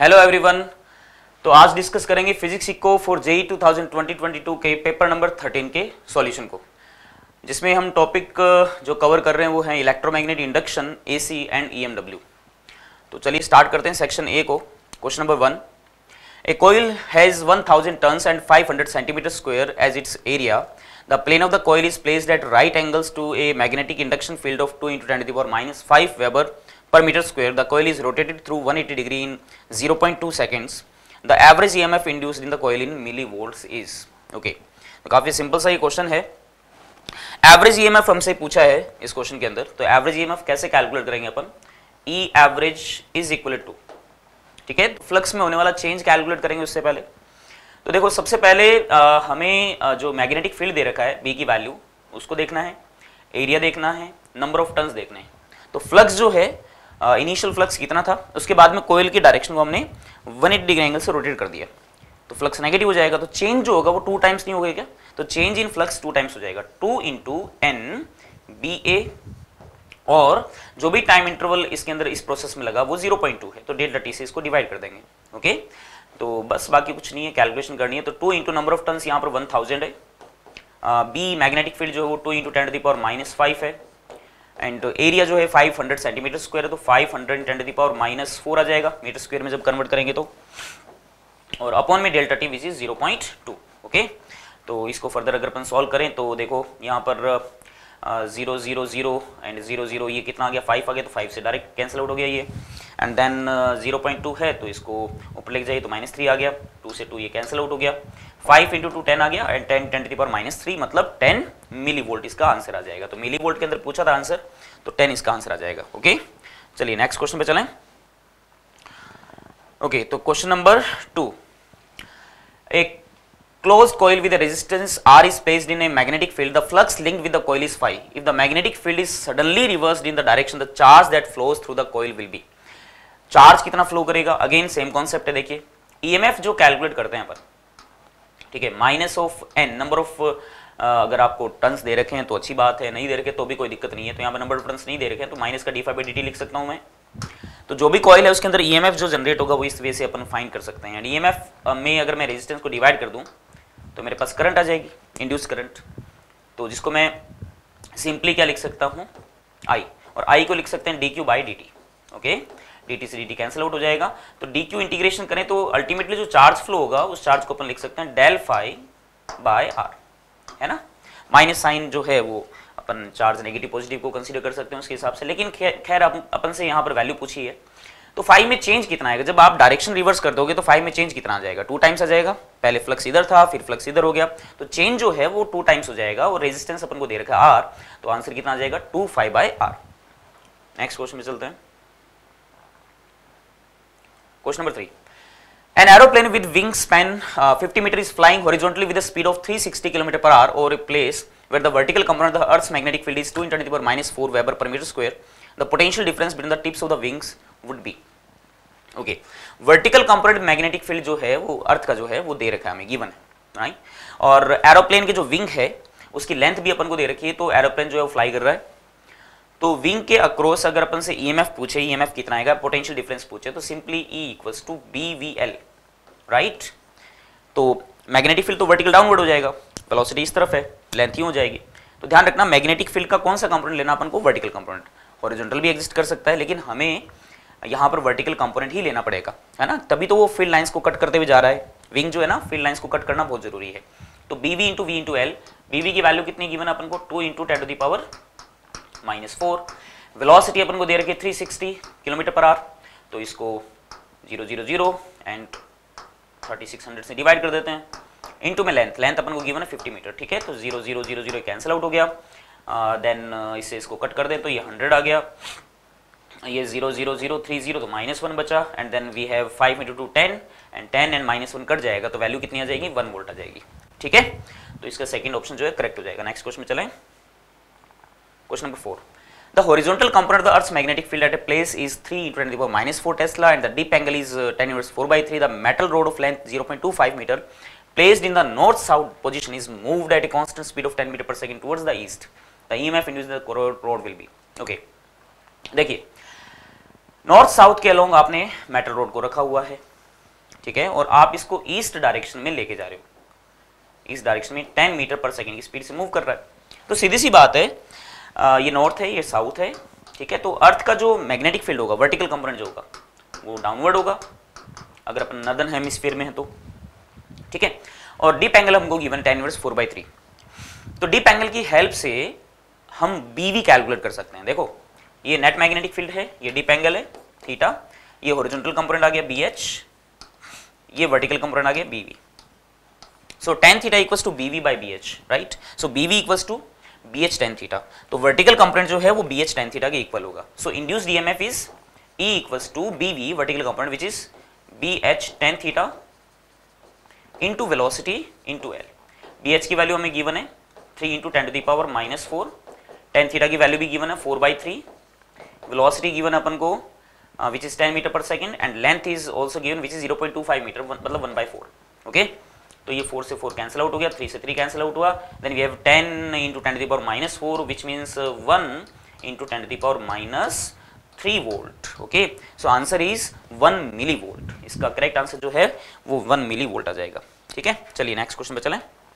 Hello everyone. तो आज discuss करेंगे फिजिक्स इको फॉर जेई 2020-22 के पेपर नंबर 13 के सॉल्यूशन को, जिसमें हम टॉपिक जो कवर कर रहे हैं वो है electromagnetic induction, AC and EMW. तो चलिए स्टार्ट करते हैं सेक्शन ए को। Question number 1, a coil has 1000 turns and 500 centimetre square as its area. The plane of the coil is placed at right angles to a magnetic induction field of 2 × 10⁻⁵ weber per meter square. The coil is rotated through 180 degree in 0.2 seconds. The average EMF induced in the coil in millivolts is. Okay, तो काफी simple सा ये question है। Average EMF हमसे पूछा है इस question के अंदर, तो एवरेज ईएमएफ कैसे कैलकुलेट करेंगे अपन? E average is equal to, ठीक है, फ्लक्स में होने वाला चेंज कैलकुलेट करेंगे उससे पहले। तो देखो सबसे पहले हमें जो मैग्नेटिक फील्ड दे रखा है बी की वैल्यू उसको देखना है, एरिया देखना है, नंबर ऑफ टन्स देखने हैं। तो फ्लक्स जो है इनिशियल फ्लक्स कितना था, उसके बाद में कोयल की डायरेक्शन को हमने 180 डिग्री एंगल से रोटेट कर दिया, तो फ्लक्स नेगेटिव हो जाएगा। तो चेंज जो होगा वो 2 टाइम्स नहीं होगा क्या? तो चेंज इन फ्लक्स 2 टाइम्स हो जाएगा, 2 × n BA, और जो भी टाइम इंटरवल इसके अंदर इस प्रोसेस में लगा वो 0.2 है, तो डेल्टा टी से इसको डिवाइड कर देंगे। ओके, तो बस बाकी कुछ नहीं है, कैलकुलेशन करनी है। तो 2 × नंबर ऑफ टन्स यहाँ पर 1000 है, बी मैग्नेटिक फील्ड जो है वो 2 × 10⁻⁵ है, एंड एरिया जो है 500 सेंटीमीटर स्क्वायर है, तो 500 × 10⁻⁴ आ जाएगा मीटर स्क्वायर में जब कन्वर्ट करेंगे तो, और अपॉन में delta T which is 0.2। Okay, तो इसको फर्दर अगर अपन सॉल्व करें तो देखो यहाँ पर 0 0 0 एंड 0 0, ये कितना आ गया 5 आ गया, तो 5 से डायरेक्ट कैंसिल आउट हो गया ये, एंड देन 0.2 है तो इसको ऊपर लेके जाइए तो -3 आ गया, 2 से 2 ये कैंसिल आउट हो गया, 5 × 2 10 आ गया, एंड 10 × 10⁻³ मतलब 10 मिली वोल्ट इसका आंसर आ जाएगा। तो मिली वोल्ट के अंदर पूछा था आंसर, तो 10 इसका आंसर आ जाएगा। ओके, चलिए नेक्स्ट क्वेश्चन पे चलें। ओके, तो क्वेश्चन नंबर 2, एक closed coil with a resistance R is placed in a magnetic field. The flux linked with the coil is phi. If the magnetic field is suddenly reversed in the direction, the charge that flows through the coil will be. Charge कितना flow करेगा? Again same concept है। देखिए EMF जो calculate करते हैं अपन, ठीक है, -n number of, अगर आपको टन्स दे रखे हैं तो अच्छी बात है, नहीं दे रखे तो भी कोई दिक्कत नहीं है। तो यहाँ पर नंबर ऑफ टन्स नहीं दे रखे हैं तो माइनस का d∅dt लिख सकता हूँ मैं। तो जो भी कॉइल है उसके अंदर ईएमएफ जो जनरेट होगा वो इस वे से अपन फाइंड कर सकते हैं। ईएमएफ में अगर मैं रेजिस्टेंस को डिवाइड कर दूं तो मेरे पास करंट आ जाएगी, इंड्यूस करंट, तो जिसको मैं सिंपली क्या लिख सकता हूँ I, और I को लिख सकते हैं dq/dt। ओके, dt से dt कैंसिल आउट हो जाएगा, तो dq इंटीग्रेशन करें तो अल्टीमेटली जो चार्ज फ्लो होगा उस चार्ज को अपन लिख सकते हैं ∇φ/r, है ना। माइनस साइन जो है वो अपन चार्ज नेगेटिव पॉजिटिव को कंसीडर कर सकते हैं उसके हिसाब से, लेकिन खैर अपन से यहाँ पर वैल्यू पूछी है। तो फाई में चेंज कितना आएगा? जब आप डायरेक्शन रिवर्स कर दोगे तो फाई में चेंज कितना आ जाएगा? 2 टाइम्स आ जाएगा। पहले फ्लक्स इधर था फिर फ्लक्स इधर हो गया, तो चेंज जो है वो 2 टाइम्स हो जाएगा, और रेजिस्टेंस अपन को दे रखा है R, तो आंसर कितना आ जाएगा 2φ/r। नेक्स्ट क्वेश्चन में चलते हैं। Question number 3, an aeroplane with wingspan 50 meter is flying horizontally with a speed of 360 km/h over a place where the vertical component of the Earth's magnetic field is 2 × 10⁻⁴ Weber per meter square. The potential difference between the tips of the wings would be. Okay, vertical component magnetic field जो है वो अर्थ का जो है वो दे रखा है हमें, गिवन है, राइट। और एरोप्लेन के जो विंग है उसकी लेंथ भी अपन को दे रखी है, तो एरोप्लेन जो है वो फ्लाई कर रहा है, तो विंग के अक्रॉस अगर अपन से ईएमएफ पूछे, ईएमएफ कितना आएगा, पोटेंशियल डिफरेंस पूछे, तो सिंपली E = BVL, राइट। तो मैग्नेटिक फील्ड तो वर्टिकल डाउनवर्ड हो जाएगा, वेलोसिटी इस तरफ है, लेंथ ही हो जाएगी। तो ध्यान रखना मैग्नेटिक फील्ड का कौन सा कंपोनेंट लेना अपन को? Vertical component. हॉरिजॉन्टल भी एग्जिस्ट कर सकता है, लेकिन हमें यहाँ पर वर्टिकल कंपोनेंट ही लेना पड़ेगा, है ना, तभी तो वो फील्ड लाइंस को कट करते हुए जा रहा है। विंग जो है ना, फील्ड लाइंस को कट करना बहुत जरूरी है। तो BV × V × L, BV की वैल्यू कितनी गिवन अपन को? 2 × 10⁻⁻⁴। वेलोसिटी अपन को दे रखी है 360 km/h, तो इसको 0 0 0 एंड 3600 से डिवाइड कर देते हैं, इनटू में लेंथ, लेंथ अपन को गिवन है 50 मीटर, ठीक है, तो 0 0 0 0 कैंसिल आउट हो गया, देन इसे इसको कट कर दें तो ये 100 आ गया, ये 0 0 0 3 0 तो -1 बचा, and then we have 5 × 2 10, and 10 and -1 cut जाएगा तो वैल्यू कितनी आ जाएगी? 1 वोल्ट आ जाएगी, ठीक है। तो इसका सेकंड ऑप्शन जो है करेक्ट हो जाएगा। नेक्स्ट क्वेश्चन में चलें। Question number 4, the horizontal component of the earth's magnetic field at a place is 3 × 10⁻⁴ tesla and the dip angle is 10⁻⁴/3. The metal rod of length 0.25 metre placed in the north south position is moved at a constant speed of 10 meter per second towards the east. The EMF induced in the rod will be. Okay, देखिए north south के along आपने metal rod को रखा हुआ है, ठीक है, और आप इसको ईस्ट डायरेक्शन में लेके जा रहे हो, इस डायरेक्शन में 10 मीटर पर सेकेंड की स्पीड से मूव कर रहा है। तो सीधी सी बात है, ये नॉर्थ है, ये साउथ है, ठीक है, तो अर्थ का जो मैग्नेटिक फील्ड होगा, वर्टिकल कंपोनेंट जो होगा वो डाउनवर्ड होगा अगर अपन नॉर्दर्न हेमिस्फीयर में है तो, ठीक है। और डीप एंगल हमको गिवन tan इनवर्स 4/3। तो डीप एंगल की हेल्प से हम बीवी कैलकुलेट कर सकते हैं। देखो ये नेट मैग्नेटिक फील्ड है, ये डीप एंगल है थीटा, ये हॉरिजॉन्टल कंपोनेंट आ गया BH, ये वर्टिकल कंपोनेंट आ गया BV। So tan theta equals to BV by BH, right. So BV equals to BH tan theta, तो वर्टिकल कंपोनेंट जो है वो BH tan थीटा के इक्वल होगा। So induced EMF is E equals to BV vertical component which is BH tan theta into velocity into L। BH की value हमें given है 3 into 10⁻⁻⁴, tan theta की value भी गिवन है 4/3, velocity given अपन को which is 10 metre per second, and length is also given which is 0.25 metre, मतलब 1/4। Okay, तो ये 4 से 4 कैंसिल आउट हो गया, 3 से 3 कैंसिल आउट हुआ, then we have 10 into 10⁻⁻⁴ which means 1 into 10⁻³ volt. Okay, so answer is 1 milli volt. इसका correct answer जो है वो 1 मिली वोल्ट आ जाएगा, ठीक है। चलिए नेक्स्ट क्वेश्चन पे चलें।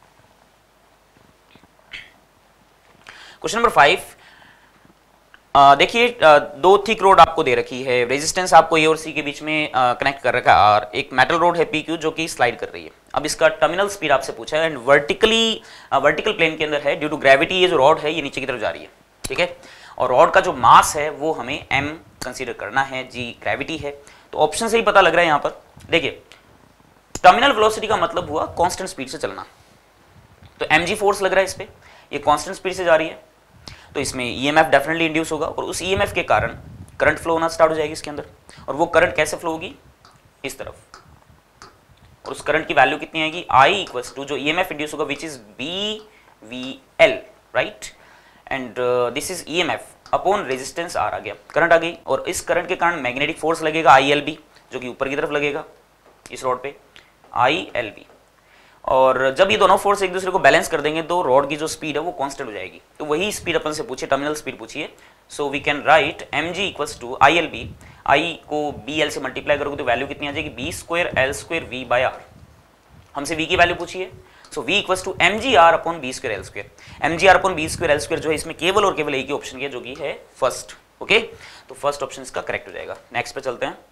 क्वेश्चन नंबर 5, देखिए दो थिक रोड आपको दे रखी है, रेजिस्टेंस आपको ए और सी के बीच में कनेक्ट कर रखा है, और एक मेटल रोड है PQ जो कि स्लाइड कर रही है। अब इसका टर्मिनल स्पीड आपसे पूछा है, एंड वर्टिकल प्लेन के अंदर है, ड्यू टू ग्रेविटी ये जो रॉड है ये नीचे की तरफ जा रही है, ठीक है, और रॉड का जो मास है वो हमें m कंसीडर करना है, g ग्रेविटी है। तो ऑप्शन से ही पता लग रहा है यहाँ पर, देखिए टर्मिनल वेलोसिटी का मतलब हुआ कांस्टेंट स्पीड से चलना, तो mg फोर्स लग रहा है इस पे, ये कांस्टेंट स्पीड से जा रही है, तो इसमें EMF डेफिनेटली इंड्यूस होगा, और उस EMF के कारण करंट फ्लो होना स्टार्ट हो जाएगी इसके अंदर, और वो करंट कैसे फ्लो होगी, इस तरफ, और उस करंट की वैल्यू कितनी आएगी, I इक्वल्स टू जो EMF इंड्यूस होगा which is BVL, right, and this is EMF upon resistance R आ गया, करंट आ गई, और इस करंट के कारण मैग्नेटिक फोर्स लगेगा ILB जो कि ऊपर की तरफ लगेगा इस रॉड पे, ILB, और जब ये दोनों फोर्स एक दूसरे को बैलेंस कर देंगे तो रॉड की जो स्पीड है वो कांस्टेंट हो जाएगी। तो वही स्पीड अपन से पूछे, टर्मिनल स्पीड पूछिए, so we can write mg equals to ILB, I को BL से मल्टीप्लाई करोगे तो वैल्यू कितनी आ जाएगी, B² L² V/R। हमसे V की वैल्यू पूछिए, so V equals to mgr upon B² L²। mgr upon B² L² जो है इसमें केवल और केवल एक ही ऑप्शन है जो कि है फर्स्ट। ओके, तो फर्स्ट ऑप्शन इसका करेक्ट हो जाएगा। नेक्स्ट पे चलते हैं,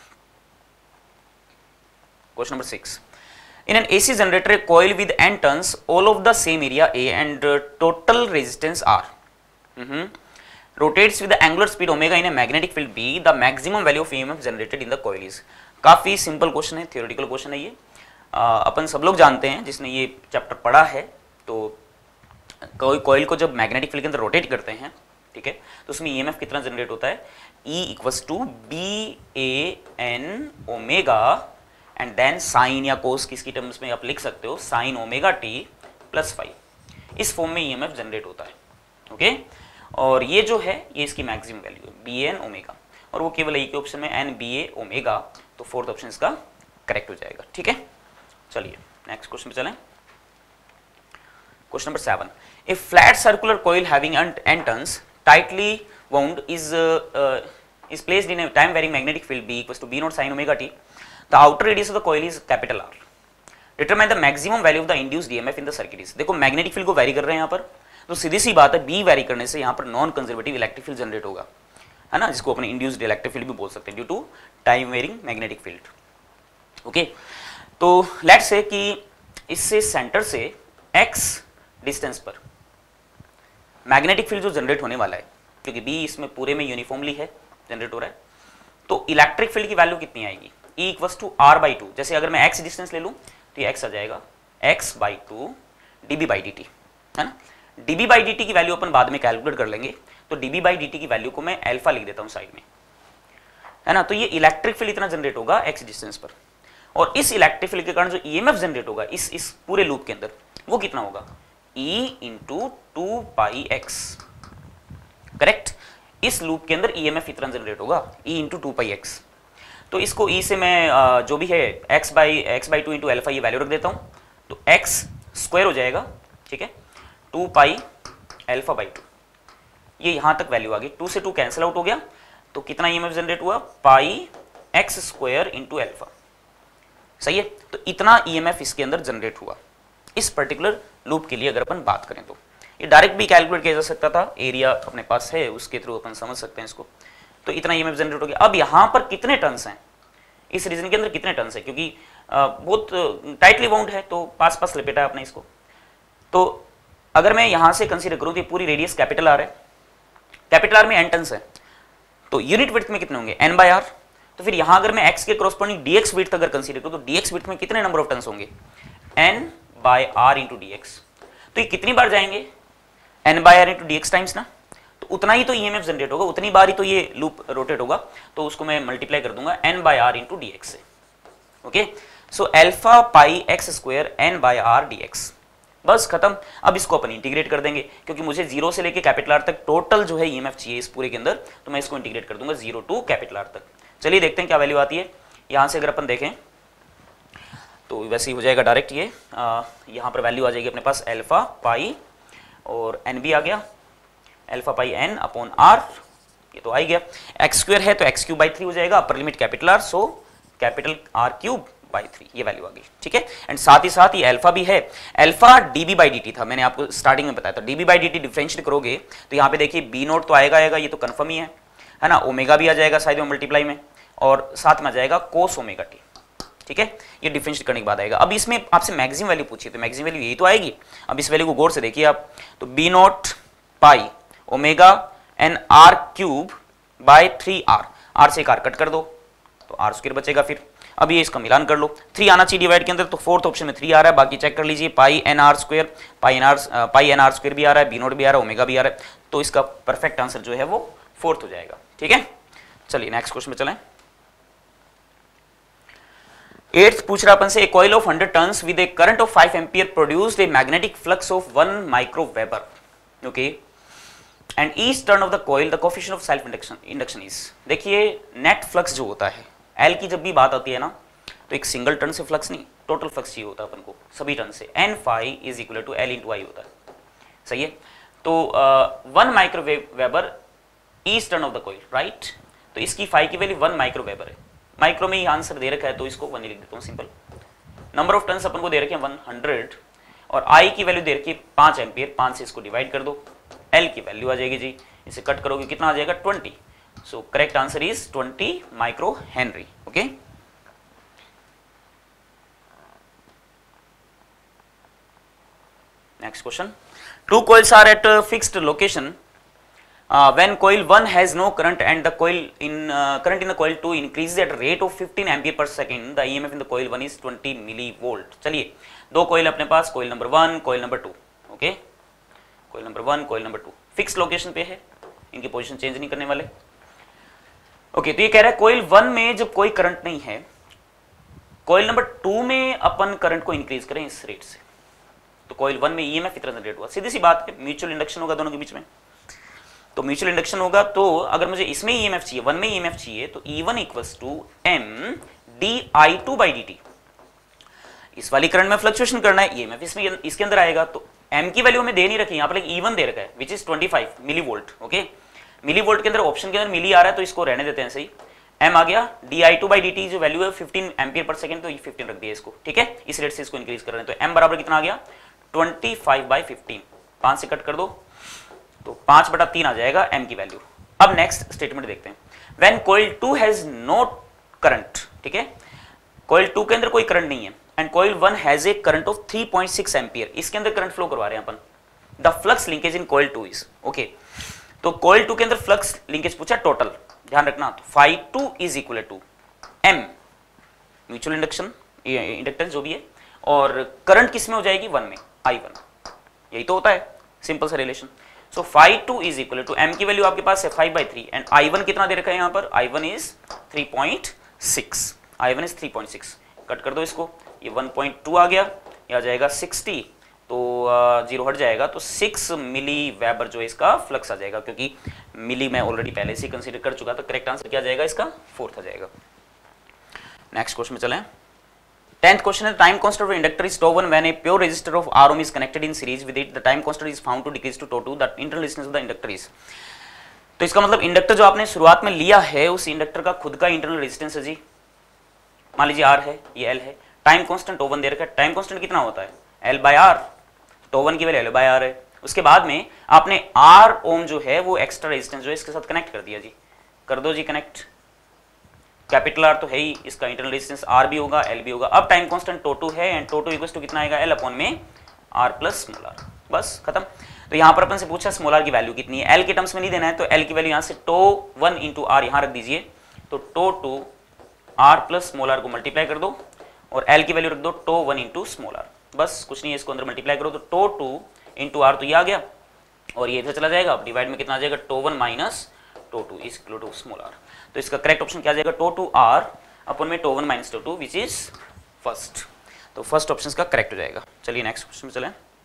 question number 6। In an AC generator, a coil with n turns, all of the same area A and total resistance R, rotates with the angular speed omega in a magnetic field B. The maximum value of EMF generated in the coil is। काफी simple question है, theoretical question है ये, अपन सब लोग जानते हैं जिसने ये चैप्टर पढ़ा है। तो कॉइल को जब मैग्नेटिक फील्ड के अंदर रोटेट करते हैं, ठीक है, तो उसमें EMF कितना जनरेट होता है, E equals to BAN omega and then sine या कोस किसकी टर्म्स में आप लिख सकते हो, साइन ओमेगा t प्लस 5, इस फॉर्म में EMF जनरेट होता है। ओके, और ये जो है ये इसकी मैक्सिमम वैल्यू है BN ओमेगा, और वो केवल एक ही ऑप्शन में NBA ओमेगा, तो फोर्थ ऑप्शन इसका करेक्ट हो जाएगा, ठीक है। चलिए नेक्स्ट क्वेश्चन पे चलें। Question number 7, a flat circular coil having n turns tightly wound is placed in a time varying magnetic field B equals to B naught sin omega t. The outer radius of the coil is capital R. Determine the maximum value of the induced EMF in the circuit is। देखो magnetic field को vary कर रहे हैं यहाँ पर, तो सीधी सी बात है B वैरी करने से यहाँ पर non conservative electric field generate होगा, है ना, जिसको अपने इंड्यूस्ड इलेक्ट्रिक फील्ड भी बोल सकते हैं due to time varying magnetic field. Okay, तो लेट्स से कि इससे सेंटर से x डिस्टेंस पर मैग्नेटिक फील्ड जो जनरेट होने वाला है, क्योंकि B इसमें पूरे में यूनिफॉर्मली है जनरेट हो रहा है, तो इलेक्ट्रिक फील्ड की वैल्यू कितनी आएगी, E इक्वल्स टू R/2। जैसे अगर मैं x डिस्टेंस ले लूं तो ये x आ जाएगा x/2 dB/dt, है ना। dB/dt की वैल्यू अपन बाद में कैलकुलेट कर लेंगे, तो dB/dt की वैल्यू को मैं अल्फा लिख देता हूं साइड में, है ना। तो ये इलेक्ट्रिक फील्ड इतना जनरेट होगा x डिस्टेंस पर, और इस इलेक्ट्रिक फील्ड के कारण जो EMF जनरेट होगा इस पूरे लूप के अंदर वो कितना होगा, E इंटू 2πx, करेक्ट। इस लूप के अंदर EMF इतना जनरेट होगा E इंटू 2πx। तो इसको E से मैं जो भी है x/2 इंटू अल्फा ये वैल्यू रख देता हूँ, तो x स्क्वायर हो जाएगा, ठीक है, 2π α/2, ये यहाँ तक वैल्यू आ गई, 2 से 2 कैंसिल आउट हो गया, तो कितना ईएमएफ जनरेट हुआ, pi X square into alpha, सही है। तो इतना ईएमएफ इसके अंदर जनरेट हुआ इस पर्टिकुलर लूप के लिए। अगर अपन बात करें तो ये डायरेक्ट भी कैलकुलेट किया जा सकता था, एरिया अपने पास है उसके थ्रू अपन समझ सकते हैं इसको। तो इतना ईएमएफ जनरेट हो गया। अब यहाँ पर कितने टर्न्स हैं, इस रीजन के अंदर कितने टर्न्स है, क्योंकि बहुत टाइटली बाउंड है तो पास पास लपेटा है आपने इसको। तो अगर मैं यहाँ से कंसीडर करूँ तो पूरी रेडियस कैपिटल आर है, कैपिटल आर में एन टर्न्स है, तो यूनिट विड्थ में कितने होंगे, एन बाय आर। तो फिर यहाँ अगर मैं एक्स के कॉरस्पॉन्डिंग डीएक्स विड्थ अगर कंसीडर करूँ तो डीएक्स विड्थ में कितने नंबर ऑफ टर्न्स होंगे, N by R into dx. तो ये कितनी बार जाएंगे, N by R into dx times ना, तो उतना ही तो ईएमएफ जनरेट होगा, उतनी बार ही तो ये लूप रोटेट होगा। तो उसको मैं मल्टीप्लाई कर दूंगा N by R into dx से। Okay, so alpha pi X square N by R dx, बस खत्म। अब इसको अपन इंटीग्रेट कर देंगे, क्योंकि मुझे जीरो से लेके कैपिटल आर तक टोटल जो है ईएमएफ चाहिए इस पूरे के अंदर, तो मैं इसको इंटीग्रेट कर दूंगा जीरो टू कैपिटल आर तक। चलिए देखते हैं क्या वैल्यू आती है। यहां से अगर अपन देखें तो वैसे ही हो जाएगा डायरेक्ट, ये यहाँ पर वैल्यू आ जाएगी अपने पास एल्फा पाई और एन भी आ गया, alpha pi N upon R, ये तो आ ही गया। एक्स स्क्वायर है तो एक्स क्यूब बाई 3 हो जाएगा, upper limit capital R, so capital R cube by 3, ये वैल्यू आ गई, ठीक है। एंड साथ ही साथ ये अल्फा भी है, अल्फा डीबी बाई डी था, मैंने आपको स्टार्टिंग में बताया था। DB by D t differentiate करोगे तो यहाँ पे देखिए बी नोट तो आएगा, ये तो कन्फर्म ही है ना, ओमेगा भी आ जाएगा साइड में मल्टीप्लाई में, और साथ में आ जाएगा कोस ओमेगा टी, ठीक है। ये डिफरेंशिएट करने के बाद आएगा। अब इसमें आपसे मैक्सिमम वैल्यू पूछी तो मैक्सिमम वैल्यू यही तो आएगी। अब इस वैल्यू को गौर से देखिए आप, तो B naught pi omega N R cube by 3r, R से एक आर कट कर दो तो आर स्क्वायर बचेगा। फिर अब ये इसका मिलान कर लो, 3 आना चाहिए डिवाइड के अंदर, तो फोर्थ ऑप्शन में 3 आ रहा है, बाकी चेक कर लीजिए, pi N R square, pi N R square भी आ रहा है, बी नोट भी आ रहा है, ओमेगा भी आ रहा है, तो इसका परफेक्ट आंसर जो है वो फोर्थ हो जाएगा, ठीक है। चलिए नेक्स्ट क्वेश्चन में चलें। 8th पूछ रहा अपन से, a coil of 100 turns with a current of 5 ampere produced a magnetic flux of 1 microweber, okay, and each turn of the coil the coefficient of self induction is. देखिए net flux जो होता है, L की जब भी बात आती है ना, तो एक सिंगल टर्न से फ्लक्स नहीं, टोटल फ्लक्स चाहिए होता है अपन को सभी टर्न से, N phi is equal to L into I होता है, सही है। तो 1 microweber each turn of the coil, right, तो इसकी फाई की वैल्यू 1 माइक्रोवेबर है, माइक्रो में ही आंसर दे रखा है तो इसको 1 लिख देता हूँ सिंपल। नंबर ऑफ टर्न्स अपन को दे रखे हैं 100, और आई की वैल्यू दे रखी है 5 एम्पियर, 5 से इसको डिवाइड कर दो, एल की वैल्यू आ जाएगी जी, इसे कट करोगे कितना आ जाएगा 20, so correct answer is 20 micro henry, okay. Next question, 2 coils are at a fixed location when coil 1 has no current and the current in the coil 2 increases at a rate of 15 ampere per second, the EMF in the coil 1 is 20 millivolt। चलिए दो coil अपने पास, coil number 1 coil number 2, okay, coil number 1 coil number 2 fix location पे है, इनकी position change नहीं करने वाले, ओके। तो ये कह रहा है coil 1 में जब कोई करंट नहीं है, coil number 2 में अपन करंट को इंक्रीज करें इस रेट से, तो coil 1 में EMF इतना जनरेट हुआ, सीधी सी बात है, म्यूचुअल इंडक्शन होगा दोनों के बीच में, तो म्यूचुअल इंडक्शन होगा, तो अगर मुझे इसमें EMF चाहिए, 1 में EMF चाहिए, तो E1 equals to m di2 by dt। इस वाली करंट में फ्लक्चुएशन करना है, EMF इसमें इसके अंदर आएगा, तो m की वैल्यू हमें दे नहीं रखी, यहाँ पर E1 दे रखा है which is 25 millivolt, okay. Millivolt के अंदर ऑप्शन के अंदर मिली आ रहा है तो इसको रहने देते हैं सही, m आ गया, di2 बाई dt जो वैल्यू है 15 एम्पियर पर सेकंड, तो 15 रख दिया इसको, ठीक है, इस रेट से इसको इंक्रीज कर रहे हैं, तो m बराबर कितना आ गया 25 बाई 15, 5 से कट कर दो तो 5/3 आ जाएगा m की वैल्यू। अब नेक्स्ट स्टेटमेंट देखते हैं, when coil 2 has no current, ठीक है, कॉइल 2 के अंदर कोई करंट नहीं है, and coil 1 has a current of 3.6 ampere, इसके अंदर करंट फ्लो करवा रहे हैं अपन, the flux linkage in coil 2 is, okay. तो कॉइल 2 के अंदर फ्लक्स लिंकेज पूछा टोटल, ध्यान रखना, तो phi 2 is equal to m mutual induction inductance जो भी है, और करंट किस में हो जाएगी 1 में, I1, यही तो होता है, सिंपल सा relation. So phi 2 is equal to m की वैल्यू आपके पास है 5/3, एंड I1 कितना दे रखा है यहाँ पर, I1 is 3.6, I1 is 3.6, cut कर दो इसको, ये 1.2 आ गया, ये आ जाएगा 60, तो 0 हट जाएगा, तो 6 मिली वेबर जो है इसका फ्लक्स आ जाएगा, क्योंकि मिली मैं ऑलरेडी पहले से कंसीडर कर चुका, तो करेक्ट आंसर क्या आ जाएगा इसका, फोर्थ आ जाएगा। नेक्स्ट क्वेश्चन में चलें। 10th question is time constant of inductor is tau 1 when a pure resistor of R ohm is connected in series with it, the time constant is found to decrease to tau 2, the internal resistance of the inductor is। तो इसका मतलब inductor जो आपने शुरुआत में लिया है उस इंडक्टर का खुद का इंटरनल रेजिस्टेंस है जी, मान लीजिए R है, ये L है, टाइम कांस्टेंट O1 दे रखा है, टाइम कांस्टेंट कितना होता है L/R, तो O1 की वैल्यू L/R है। उसके बाद में आपने R ओम जो है वो एक्स्ट्रा रेजिस्टेंस जो है इसके साथ कनेक्ट कर दिया जी, कर दो जी कनेक्ट, कैपिटल R तो है ही, इसका इंटरनल रेजिस्टेंस R भी होगा L भी होगा। अब टाइम कांस्टेंट τ2 है एंड τ2 इक्वल्स टू कितना आएगा L अपॉन में R प्लस स्मॉल r, बस खत्म। तो यहाँ पर अपन से पूछा स्मॉल r की वैल्यू कितनी है, L के टर्म्स में नहीं देना है तो L की वैल्यू यहाँ से τ1 इंटू R यहाँ रख दीजिए, तो τ2 R प्लस स्मॉल r को मल्टीप्लाई कर दो और L की वैल्यू रख दो τ1 इंटू स्मॉल r, बस कुछ नहीं है, इसको अंदर मल्टीप्लाई करो तो τ2 इंटू R तो ये आ गया और ये इधर चला जाएगा, अब डिवाइड में कितना आ जाएगा τ1 minus τ2 is equal to small r। तो इसका करेक्ट ऑप्शन क्या आ जाएगा τ2R अपन में τ1 माइनस τ2 विच इज फर्स्ट, तो फर्स्ट ऑप्शन का करेक्ट हो जाएगा। चलिए नेक्स्ट क्वेश्चन में चलें,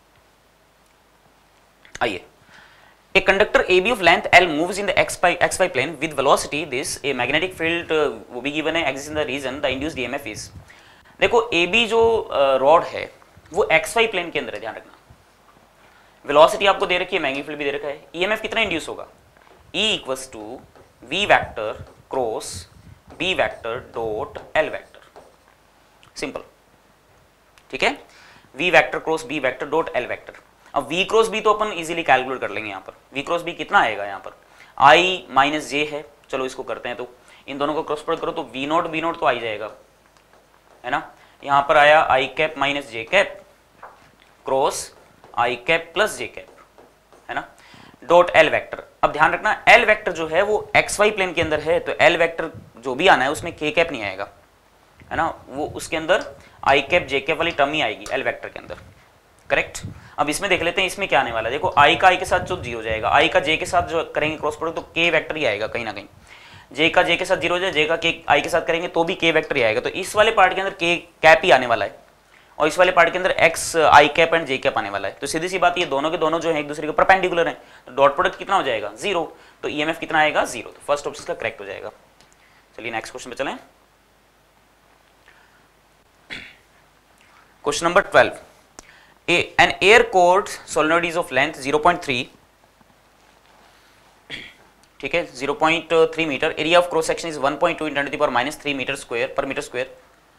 आइए। A conductor AB of length L moves in the xy plane with velocity this, a magnetic field वो भी given है exists in the region, the induced EMF is। देखो AB जो रॉड है वो xy प्लेन के अंदर है, ध्यान रखना, वेलोसिटी आपको दे रखी है, मैग्नेटिक फील्ड भी दे रखा है, EMF कितना इंड्यूस होगा E equals to V vector cross B vector dot L vector, simple, ठीक है, V vector cross B vector dot L vector. अब V क्रॉस B तो अपन इजीली कैलकुलेट कर लेंगे, यहाँ पर V क्रॉस B कितना आएगा, यहाँ पर I माइनस J है, चलो इसको करते हैं, तो इन दोनों को क्रॉस प्रोडक्ट करो तो V नॉट B नॉट तो आई जाएगा, है ना, यहाँ पर आया I cap minus J cap cross I cap plus J cap, है ना, डॉट L वेक्टर। अब ध्यान रखना L वेक्टर जो है वो XY प्लेन के अंदर है, तो L वेक्टर जो भी आना है उसमें K कैप नहीं आएगा, है ना, वो उसके अंदर I कैप J कैप वाली टर्म ही आएगी L वेक्टर के अंदर, करेक्ट। अब इसमें देख लेते हैं इसमें क्या आने वाला है, देखो I का I के साथ जो जीरो जाएगा, I का J के साथ जो करेंगे क्रॉस प्रोडक्ट तो K वेक्टर ही आएगा कहीं ना कहीं, J का J के साथ जीरो हो जाए, J का K I के साथ करेंगे तो भी K वेक्टर ही आएगा, तो इस वाले पार्ट के अंदर K कैप ही आने वाला है और इस वाले पार्ट के अंदर X I cap and J cap आने वाला है। तो सीधी सी बात ये दोनों के दोनों जो है एक दूसरे के परपेंडिकुलर हैं, तो डॉट प्रोडक्ट कितना हो जाएगा जीरो, तो EMF कितना आएगा जीरो, तो फर्स्ट ऑप्शन का करेक्ट हो जाएगा। चलिए नेक्स्ट क्वेश्चन पे चलें, question number 12। An air core solenoid is of length 0.3, ठीक है, 0.3 metre, area of cross section is 1.2 × 10⁻³ metre square पर मीटर स्क्वायर,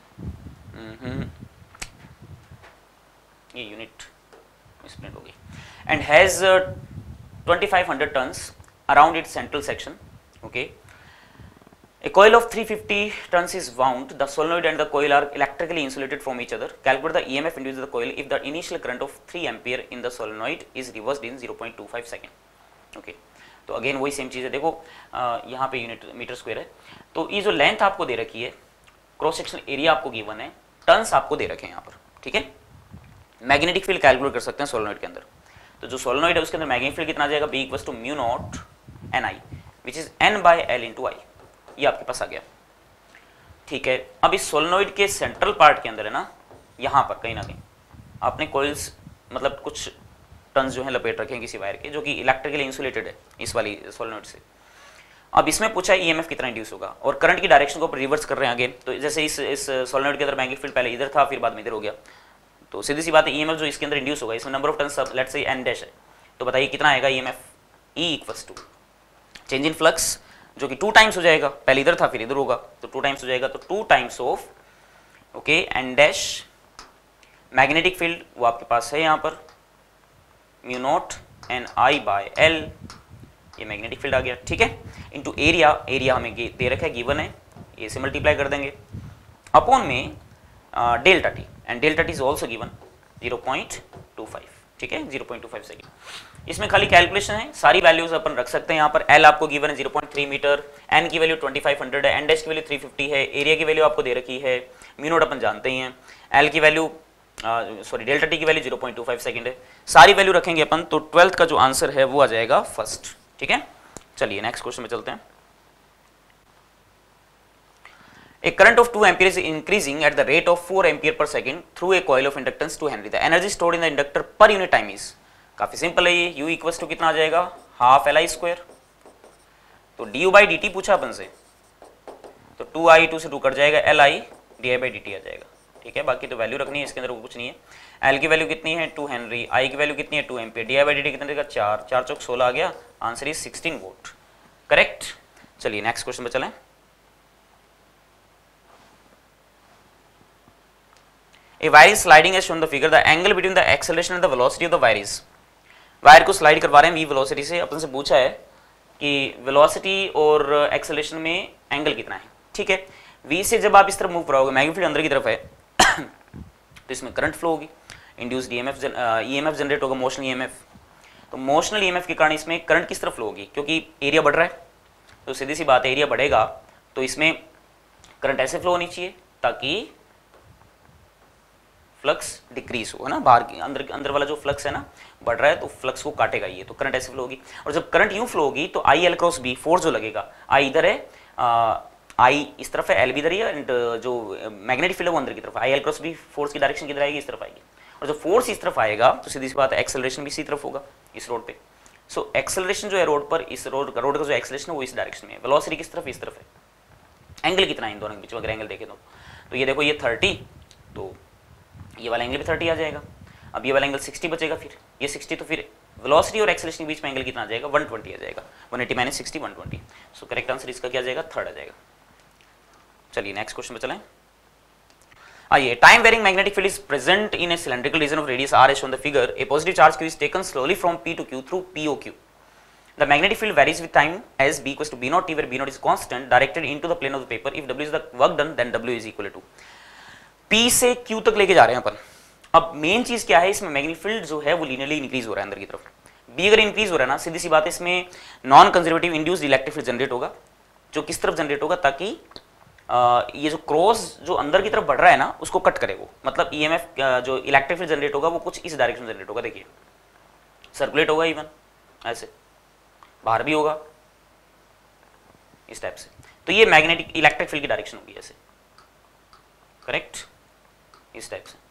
ये यूनिट मिसप्रिंट हो गई, and has 2500 turns around its central section, okay. A coil of 350 tons is wound. The solenoid and the coil are electrically insulated from each other. Calculate the EMF induced in the coil if the initial current of 3 ampere in the solenoid is reversed in 0.25 second. Okay. तो again वही same चीज़ है, देखो यहाँ पे unit metre square है, तो ये जो लेंथ आपको दे रखी है, क्रॉस सेक्शन एरिया आपको गिवन है, टन्स आपको दे रखे हैं यहाँ पर, ठीक है। मैग्नेटिक फील्ड कैलकुलेट कर सकते हैं सोलेनॉइड के अंदर, तो जो सोलेनॉइड है उसके अंदर मैग्नेटिक फील्ड कितना आ जाएगा, B equals to mu naught NI which is N/L into I, ये आपके पास आ गया, ठीक है। अब इस सोलेनॉइड के सेंट्रल पार्ट के अंदर है ना, यहाँ पर कहीं ना कहीं आपने कॉइल्स मतलब कुछ टन्स जो है लपेट रखे हैं किसी वायर के, जो कि इलेक्ट्रिकली इंसुलेटेड है इस वाली सोलेनॉइड से। अब इसमें पूछा है EMF कितना इंड्यूस होगा और करंट की डायरेक्शन को रिवर्स कर रहे हैं अगेन, तो जैसे इस सोलेनॉइड के अंदर मैग्नेटिक फील्ड पहले इधर था फिर बाद में इधर हो गया, तो सीधी सी बात है EMF जो इसके अंदर इंड्यूस होगा, इसमें number of turns let's say N dash है, तो बताइए कितना आएगा EMF, E equals to change in flux जो कि 2 टाइम्स हो जाएगा, पहले इधर था फिर इधर होगा, तो 2 टाइम्स हो जाएगा, तो 2 times of okay N dash magnetic field वो आपके पास है यहाँ पर म्यू नॉट NI/L, ये मैग्नेटिक फील्ड आ गया, ठीक है, इनटू एरिया, एरिया हमें दे रखा है गिवन है, ये से मल्टीप्लाई कर देंगे अपॉन में delta t, and delta t is also given 0.25, ठीक है, 0.25 सेकेंड। इसमें खाली कैलकुलेशन है, सारी वैल्यूज अपन रख सकते हैं यहाँ पर। L आपको गिवन है 0.3 मीटर, N की वैल्यू 2500 है, N डैश की वैल्यू 350 है, एरिया की वैल्यू आपको दे रखी है म्यू नॉट अपन जानते ही हैं, L की वैल्यू सॉरी डेल्टा टी की वैल्यू 0.25 सेकेंड है, सारी वैल्यू रखेंगे अपन, तो 12th का जो आंसर है वो आ जाएगा फर्स्ट, ठीक है। चलिए नेक्स्ट क्वेश्चन में चलते हैं। A current of 2 ampere is increasing at the rate of 4 ampere per second through a coil of inductance 2 Henry. The energy stored in the inductor per unit time is, काफी simple है ये, U equals to कितना आ जाएगा, half LI square, तो du/dt पूछा अपन से, तो 2I 2 से 2 कट जाएगा, LI di/dt आ जाएगा, ठीक है। बाकी तो वैल्यू रखनी है, इसके अंदर कुछ नहीं है। L की वैल्यू कितनी है 2 हेनरी, I की वैल्यू कितनी है 2 एम्पियर, di/dt कितना देगा 4 4 चौक 16 आ गया, आंसर इज 16 वोल्ट, करेक्ट। चलिए नेक्स्ट क्वेश्चन पे चलें। A wire is sliding as shown in the figure. The angle between the acceleration and the velocity of the wire is. Wire को स्लाइड करवा रहे हैं v वेलोसिटी से, अपन से पूछा है कि वेलोसिटी और एक्सेलरेशन में एंगल कितना है। ठीक है, v से जब आप इस तरफ मूव कराओगे, मैग्नेटिक फील्ड अंदर की तरफ है तो इसमें करंट फ्लो होगी, इंड्यूस्ड ईएमएफ जनरेट होगा, मोशनल ईएमएफ। तो मोशनल ईएमएफ के कारण इसमें करंट किस तरफ फ्लो होगी, क्योंकि एरिया बढ़ रहा है तो सीधी सी बात है एरिया बढ़ेगा तो इसमें करंट ऐसे फ्लो होनी चाहिए ताकि फ्लक्स डिक्रीज हो, है ना। बाहर की अंदर वाला जो फ्लक्स है ना बढ़ रहा है तो फ्लक्स को काटेगा ये, तो करंट ऐसे फ्लो होगी। और जब करंट यूं फ्लो होगी तो I L cross B, force जो लगेगा, आई इधर है, आई इस तरफ है, एल भी इधर ही है, एंड जो मैग्नेटिक फील्ड है वो अंदर की तरफ है। I L cross B force की डायरेक्शन किधर आएगी, इस तरफ आएगी। और जब फोर्स इस तरफ आएगा तो सीधी सी बात है एक्सेलरेशन भी इसी तरफ होगा, इस रोड पे। सो एक्सेलरेशन जो है रोड पर, इस रोड का जो एक्सेलरेशन है वो इस डायरेक्शन में है, वेलोसिटी किस तरफ, इस तरफ है। एंगल कितना है इन दोनों के बीच में, अगर एंगल देखें तो ये देखो ये 30, तो ये वाला एंगल भी 30 आ जाएगा। अब ये वाला एंगल 60 बचेगा, फिर ये 60, तो फिर वेलोसिटी और एक्सेलरेशन के बीच में एंगल कितना आ जाएगा, 120 आ जाएगा। 180 माइनस 60 120। सो करेक्ट आंसर इसका क्या आ जाएगा, थर्ड आ जाएगा। चलिए नेक्स्ट क्वेश्चन पे चलें। आइए, time varying magnetic field is present in a cylindrical region of radius r as shown in the figure. A positive charge q is taken slowly from p to q through POQ. The magnetic field varies with time as b equals to b naught t, where b naught is constant directed into the plane of the paper. If w is the work done, then w is equal to p से q तक लेके जा रहे हैं अपन। अब main चीज क्या है, इसमें मैग्नेटिक फील्ड जो है वो लीनियरली इंक्रीज हो रहा है अंदर की तरफ। b अगर इंक्रीज हो रहा है ना, सीधी सी बात है इसमें non conservative induced electric field generate होगा, जो किस तरफ जनरेट होगा, ताकि ये जो क्रॉस जो अंदर की तरफ बढ़ रहा है ना उसको कट करे वो, मतलब ईएमएफ जो इलेक्ट्रिक फील्ड जनरेट होगा वो कुछ इस डायरेक्शन में जनरेट होगा। देखिए सर्कुलेट होगा, इवन ऐसे बाहर भी होगा इस टाइप से, तो ये मैग्नेटिक इलेक्ट्रिक फील्ड की डायरेक्शन होगी ऐसे, करेक्ट, इस टाइप से।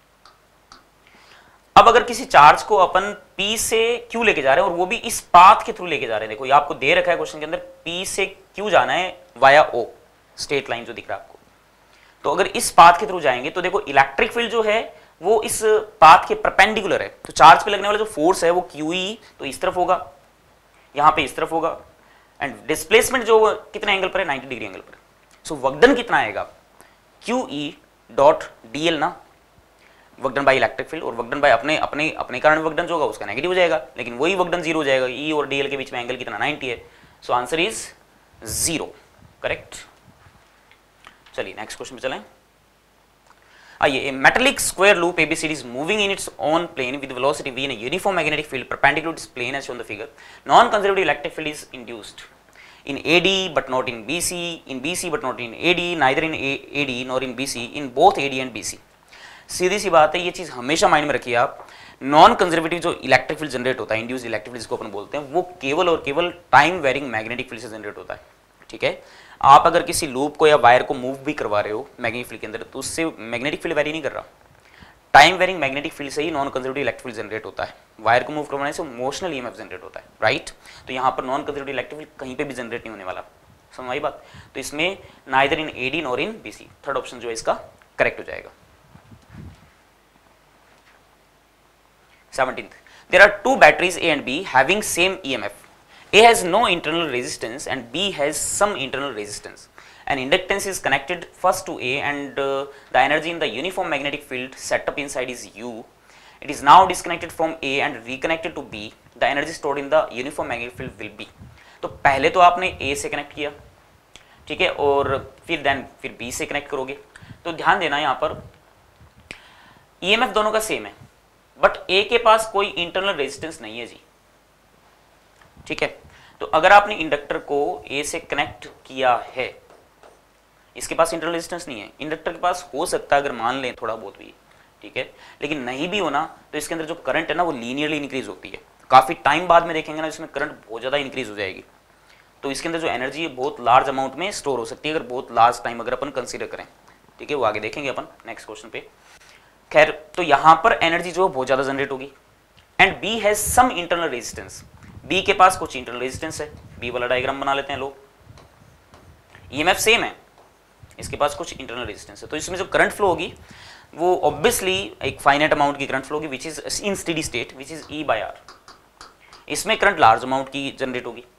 अब अगर किसी चार्ज को अपन P से Q लेके जा रहे हैं और वो भी इस पाथ के थ्रू लेके जा रहे हैं, देखो ये आपको दे रखा है क्वेश्चन के अंदर, P से Q जाना है वाया O, स्ट्रेट लाइन जो दिख रहा है आपको। तो अगर इस पाथ के थ्रू जाएंगे तो देखो इलेक्ट्रिक फील्ड जो है वो इस पाथ के परपेंडिकुलर है, तो चार्ज पे लगने वाला जो फोर्स है वो QE तो इस तरफ होगा, यहां पे इस तरफ होगा, एंड डिस्प्लेसमेंट जो कितने एंगल पर है, 90 डिग्री एंगल पर। सो वर्कडन कितना आएगा, QE डॉट DL ना, वर्कडन बाय इलेक्ट्रिक फील्ड, और वर्कडन बाय अपने कारण वर्कडन जो होगा उसका नेगेटिव हो जाएगा, लेकिन वही वर्कडन जीरो हो जाएगा। E और DL के बीच में एंगल कितना, 90 है। So answer is 0, correct. चलिए नेक्स्ट क्वेश्चन पे चलें। आइए, metallic square loop ABCD is moving in its own plane with velocity v in a uniform magnetic field perpendicular to its plane as shown in the figure. Non-conservative electric field is induced in AD but not in BC, in BC but not in AD, neither in AD nor in BC, in both AD and BC. सीधी सी बात है, ये चीज हमेशा mind में रखिए आप। नॉन कंजर्वेटिव जो इलेक्ट्रिक फील्ड जनरेट होता है, इंड्यूस्ड इलेक्ट्रिक फील्ड जिसको अपन बोलते हैं, वो केवल और केवल टाइम वेरिंग मैग्नेटिक फील्ड से जनरेट होता है। ठीक है, आप अगर किसी लूप को या वायर को मूव भी करवा रहे हो मैग्नेटिक फील्ड के अंदर, तो उससे मैग्नेटिक फील्ड वेरी नहीं कर रहा, टाइम वेरिंग मैग्नेटिक फील्ड से ही non conservative electric field generate होता है। वायर को मूव करवाने से मोशनल ईएमएफ जनरेट होता है, राइट। तो यहाँ पर नॉन कंजर्वेटिव इलेक्ट्रिक फील्ड कहीं पे भी जनरेट नहीं होने वाला, समझ आई बात। तो इसमें neither in AD nor in BC, third option जो है इसका करेक्ट हो जाएगा। 17th, there are two batteries A and B having same EMF. A has no internal resistance and B has some internal resistance. An inductance is connected first to A and the energy in the uniform magnetic field set up inside is U. It is now disconnected from A and reconnected to B. The energy stored in the uniform magnetic field will be. तो पहले तो आपने A से connect किया, ठीक है, और फिर B से कनेक्ट करोगे। तो ध्यान देना यहाँ पर EMF दोनों का सेम है, बट A के पास कोई इंटरनल रेजिस्टेंस नहीं है जी, ठीक है। तो अगर आपने इंडक्टर को A से कनेक्ट किया है, इसके पास इंटरनल रेजिस्टेंस नहीं है, इंडक्टर के पास हो सकता है अगर मान लें थोड़ा बहुत भी, ठीक है, लेकिन नहीं भी होना तो इसके अंदर जो करंट है ना वो लीनियरली इंक्रीज होती है। काफी टाइम बाद में देखेंगे ना इसमें करंट बहुत ज्यादा इंक्रीज हो जाएगी, तो इसके अंदर जो एनर्जी है बहुत लार्ज अमाउंट में स्टोर हो सकती है अगर बहुत लार्ज टाइम अगर अपन कंसीडर करें, ठीक है, वो आगे देखेंगे अपन नेक्स्ट क्वेश्चन पे। खैर, तो यहां पर एनर्जी जो बहुत ज्यादा जनरेट होगी and B has some internal resistance, B के पास कुछ इंटरनल रेजिस्टेंस है। बी वाला डायग्राम बना लेते हैं लोग, ईएमएफ सेम है, इसके पास कुछ इंटरनल रेजिस्टेंस है, तो इसमें जो करंट फ्लो होगी वो ऑब्वियसली एक फाइनाइट अमाउंट की करंट फ्लो होगी, which is in steady state, which is E/R। इसमें करंट लार्ज अमाउंट की जनरेट होगी,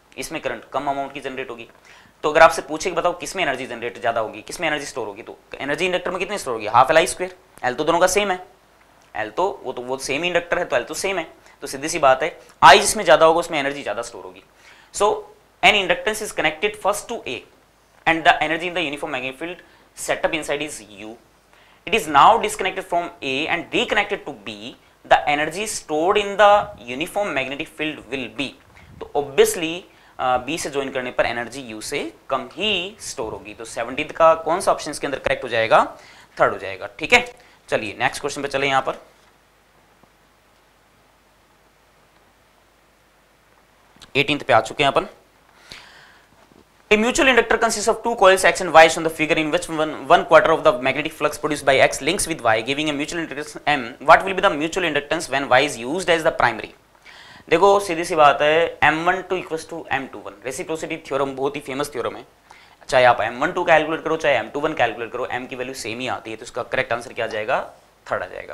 इसमें करंट कम अमाउंट की जनरेट होगी। तो अगर आपसे पूछे कि बताओ किसमें एनर्जी जनरेट ज्यादा होगी, किसमें एनर्जी स्टोर होगी, तो एनर्जी इंडक्टर में कितनी स्टोर होगी, half L I square. L तो दोनों का सेम है, एल तो वो सेम ही इंडक्टर है, तो एल तो सेम है, तो सीधी सी बात है आई जिसमें ज्यादा होगा उसमें एनर्जी ज्यादा स्टोर होगी। So an inductance is connected first to A and the energy in the uniform magnetic field setup inside is U. It is now disconnected from A and reconnected to B. The energy stored in the uniform magnetic field will be. तो obviously B से join करने पर energy U से कम ही store होगी। तो 17th का कौन सा ऑप्शन इसके अंदर करेक्ट हो जाएगा, थर्ड हो जाएगा। ठीक है, चलिए नेक्स्ट क्वेश्चन पे चले। यहां पर 18th पे आ चुके हैं अपन। A mutual inductor consists of two coils X and Y shown the figure in which one quarter of the magnetic flux produced by X links with Y giving a mutual inductance M. What will be the mutual inductance when Y is used as the primary? देखो सीधी सी बात है, M12 equals to M21 reciprocity theorem बहुत ही famous theorem है। चाहे आप M12 calculate करो चाहे M21 कैलकुलेट करो, M की वैल्यू सेम ही आती है, तो इसका करेक्ट आंसर क्या आ जाएगा, थर्ड आ जाएगा।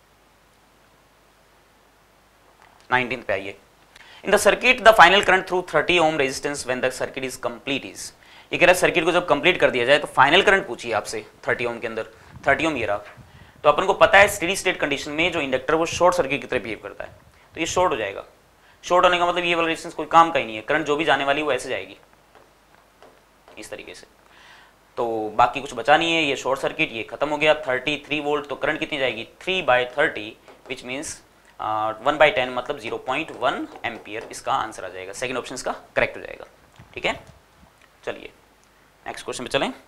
19th पे आइए। In the circuit, the final current through 30 ohm resistance when the circuit is complete is. ये कह रहा है सर्किट को जब कंप्लीट कर दिया जाए तो फाइनल करंट पूछिए आपसे 30 ओम के अंदर। 30 ओम ये रहा, तो अपन को पता है स्टेडी स्टेट कंडीशन में जो इंडक्टर वो शॉर्ट सर्किट की तरह बिहेव करता है, तो ये शॉर्ट हो जाएगा। शॉर्ट होने का मतलब ये वाला रेजिस्टेंस कोई काम का ही नहीं है, करंट जो भी जाने वाली वो ऐसे जाएगी इस तरीके से, तो बाकी कुछ बचा नहीं है, ये शॉर्ट सर्किट ये खत्म हो गया। 33 वोल्ट, तो करंट कितनी जाएगी 3/30 विच मीन्स 1/10 मतलब 0.1 एम्पियर इसका आंसर आ जाएगा। सेकंड ऑप्शन इसका करेक्ट हो जाएगा। ठीक है, चलिए नेक्स्ट क्वेश्चन पे चलें।